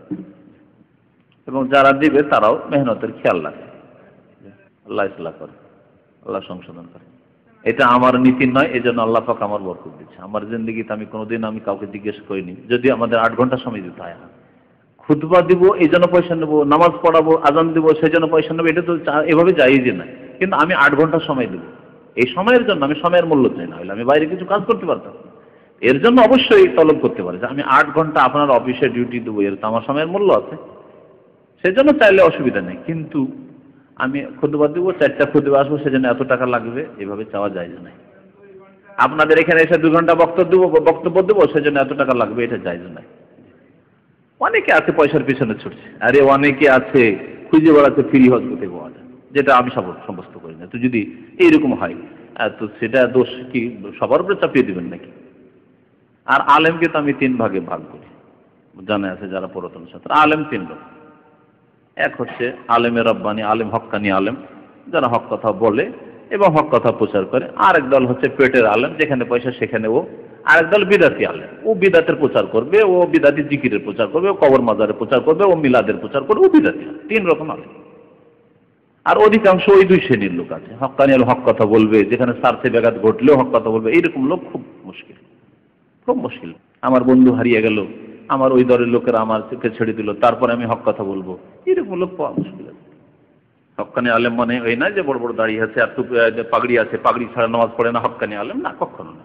এবং যারা দিবে তারাও মেহনতের খেয়াল রাখে। আল্লাহ ইসলাহ করে, আল্লাহ সংশোধন করে। এটা আমার নীতি নয়, এই জন্য আল্লাহ পাক আমার বরকত দিচ্ছে। আমার জিন্দগিতে আমি কোনোদিন কাউকে জিজ্ঞেস করিনি, যদি আমাদের 8 ঘন্টা সময় দিতে হয়, খুতবা দিব এই জন্য পয়সা নেবো, নামাজ পড়াবো, আজান দিব সেই জন্য পয়সা নেবো, এটা তো এভাবে জায়েজই না। কিন্তু আমি 8 ঘন্টা সময় দেবো, এই সময়ের জন্য আমি সময়ের মূল্য চাই না, হলে আমি বাইরে কিছু কাজ করতে পারতাম। এর জন্য অবশ্যই তলব করতে পারে যে আমি 8 ঘন্টা আপনার অফিসে ডিউটি দেবো, এর তো আমার সময়ের মূল্য আছে, সেই জন্য চাইলে অসুবিধা নেই। কিন্তু আমি খুতবা দিব, 4টা খুতবা আসবো, সেজন্য এত টাকা লাগবে, এভাবে চাওয়া যায় না। আপনাদের এখানে এসে 2 ঘন্টা বক্তব্য দেবো, সেজন্য এত টাকা লাগবে, এটা জায়েজ নয়। অনেকে আছে পয়সার পিছনে ছুটছে, আরে অনেকে আছে খুঁজে বেড়াচ্ছে ফ্রি হজ করতে পাওয়া যায়, যেটা আমি সাব্যস্ত করি না। তো যদি এইরকম হয় তো সেটা দোষ কি সবার উপরে চাপিয়ে দিবেন নাকি? আর আলেমকে তো আমি 3 ভাগে ভাগ করি, জানা আছে যারা পুরাতন ছাত্র। আলেম 3 রকম। এক হচ্ছে আলেমে রব্বানি, আলেম হক্কানি আলেম, যারা হক কথা বলে এবং হক কথা প্রচার করে। আরেক দল হচ্ছে পেটের আলেম, যেখানে পয়সা সেখানে ও। আরেক দল বিদাতি আলেম, ও বিদাতের প্রচার করবে, ও বিদাতি জিকিরের প্রচার করবে, ও কবর মাজারের প্রচার করবে, ও মিলাদের প্রচার করবে, ও বিদাতি। 3 রকম আলেম। আর অধিকাংশ ওই 2 শ্রেণীর লোক আছে। হক্কানি আলেম হক কথা বলবে, যেখানে স্বার্থে ব্যাঘাত ঘটলেও হক কথা বলবে, এইরকম লোক খুব মুশকিল, খুব মুশকিল। আমার বন্ধু হারিয়ে গেল, আমার ওই দলের লোকেরা আমার চোখে ছেড়ে দিল, তারপরে আমি হক কথা বলবো, এরকম লোক পাওয়া মুশকিল আছে। হক্কানি আলেম মানে ওই না যে বড় বড় দাড়ি আছে আর পাগড়ি আছে, পাগড়ি ছাড়া নামাজ পড়ে না, হক্কানি আলেম না, কখনো না।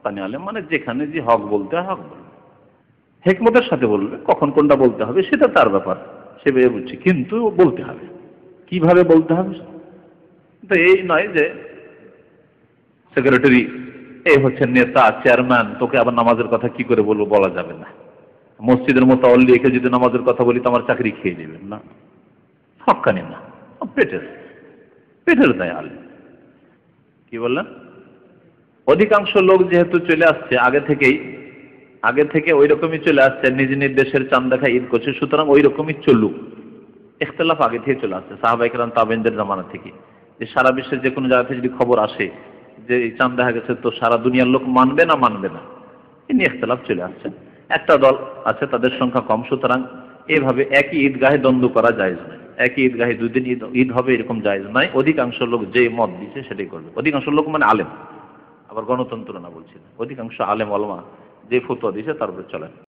হক্কানি আলেম মানে যেখানে যে হক বলতে হয় হক বলবে, হিকমতের সাথে বলবে, কখন কোনটা বলতে হবে সেটা তার ব্যাপার, সে ভেবে বুঝছে, কিন্তু বলতে হবে। কিভাবে বলতে হবে? তো এই নয় যে সেক্রেটারি, এই হচ্ছে নেতা, চেয়ারম্যান, তোকে আবার নামাজের কথা কি করে বলবো, বলা যাবে না। মসজিদের মতো অল্লিকে যদি নামাজের কথা বলি তো আমার চাকরি খেয়ে নেবেন না, হক্কানি না, পেটের পেটের দায় আলেম। কি বললেন? অধিকাংশ লোক যেহেতু চলে আসছে আগে থেকে ওই রকমই চলে আসছে, নিজ নিজ দেশের চাঁদ দেখা ঈদ করছে, সুতরাং ওই রকমই চলুক। ইখতিলাফ আগে থেকে চলে আসছে সাহাবায়ে কেরাম তাবেঈনদের জামানা থেকে, যে সারা বিশ্বের যে কোনো জায়গা থেকে যদি খবর আসে যে এই চাঁদ দেখা গেছে, তো সারা দুনিয়ার লোক মানবে না মানবে না, এই নিয়ে ইখতিলাফ চলে আসছে। একটা দল আছে তাদের সংখ্যা কম, সুতরাং এভাবে একই ঈদগাহে দ্বন্দ্ব করা জায়েজ নয়। একই ঈদগাহে দুই দিন ঈদ হবে এরকম জায়েজ নয়। অধিকাংশ লোক যে মত দিচ্ছে সেটাই করবে। অধিকাংশ লোক মানে আলেম, আবার গণতন্ত্র না বলছি না, অধিকাংশ আলেম ওলামা যে ফতোয়া দিয়েছে তার উপরে চলেন।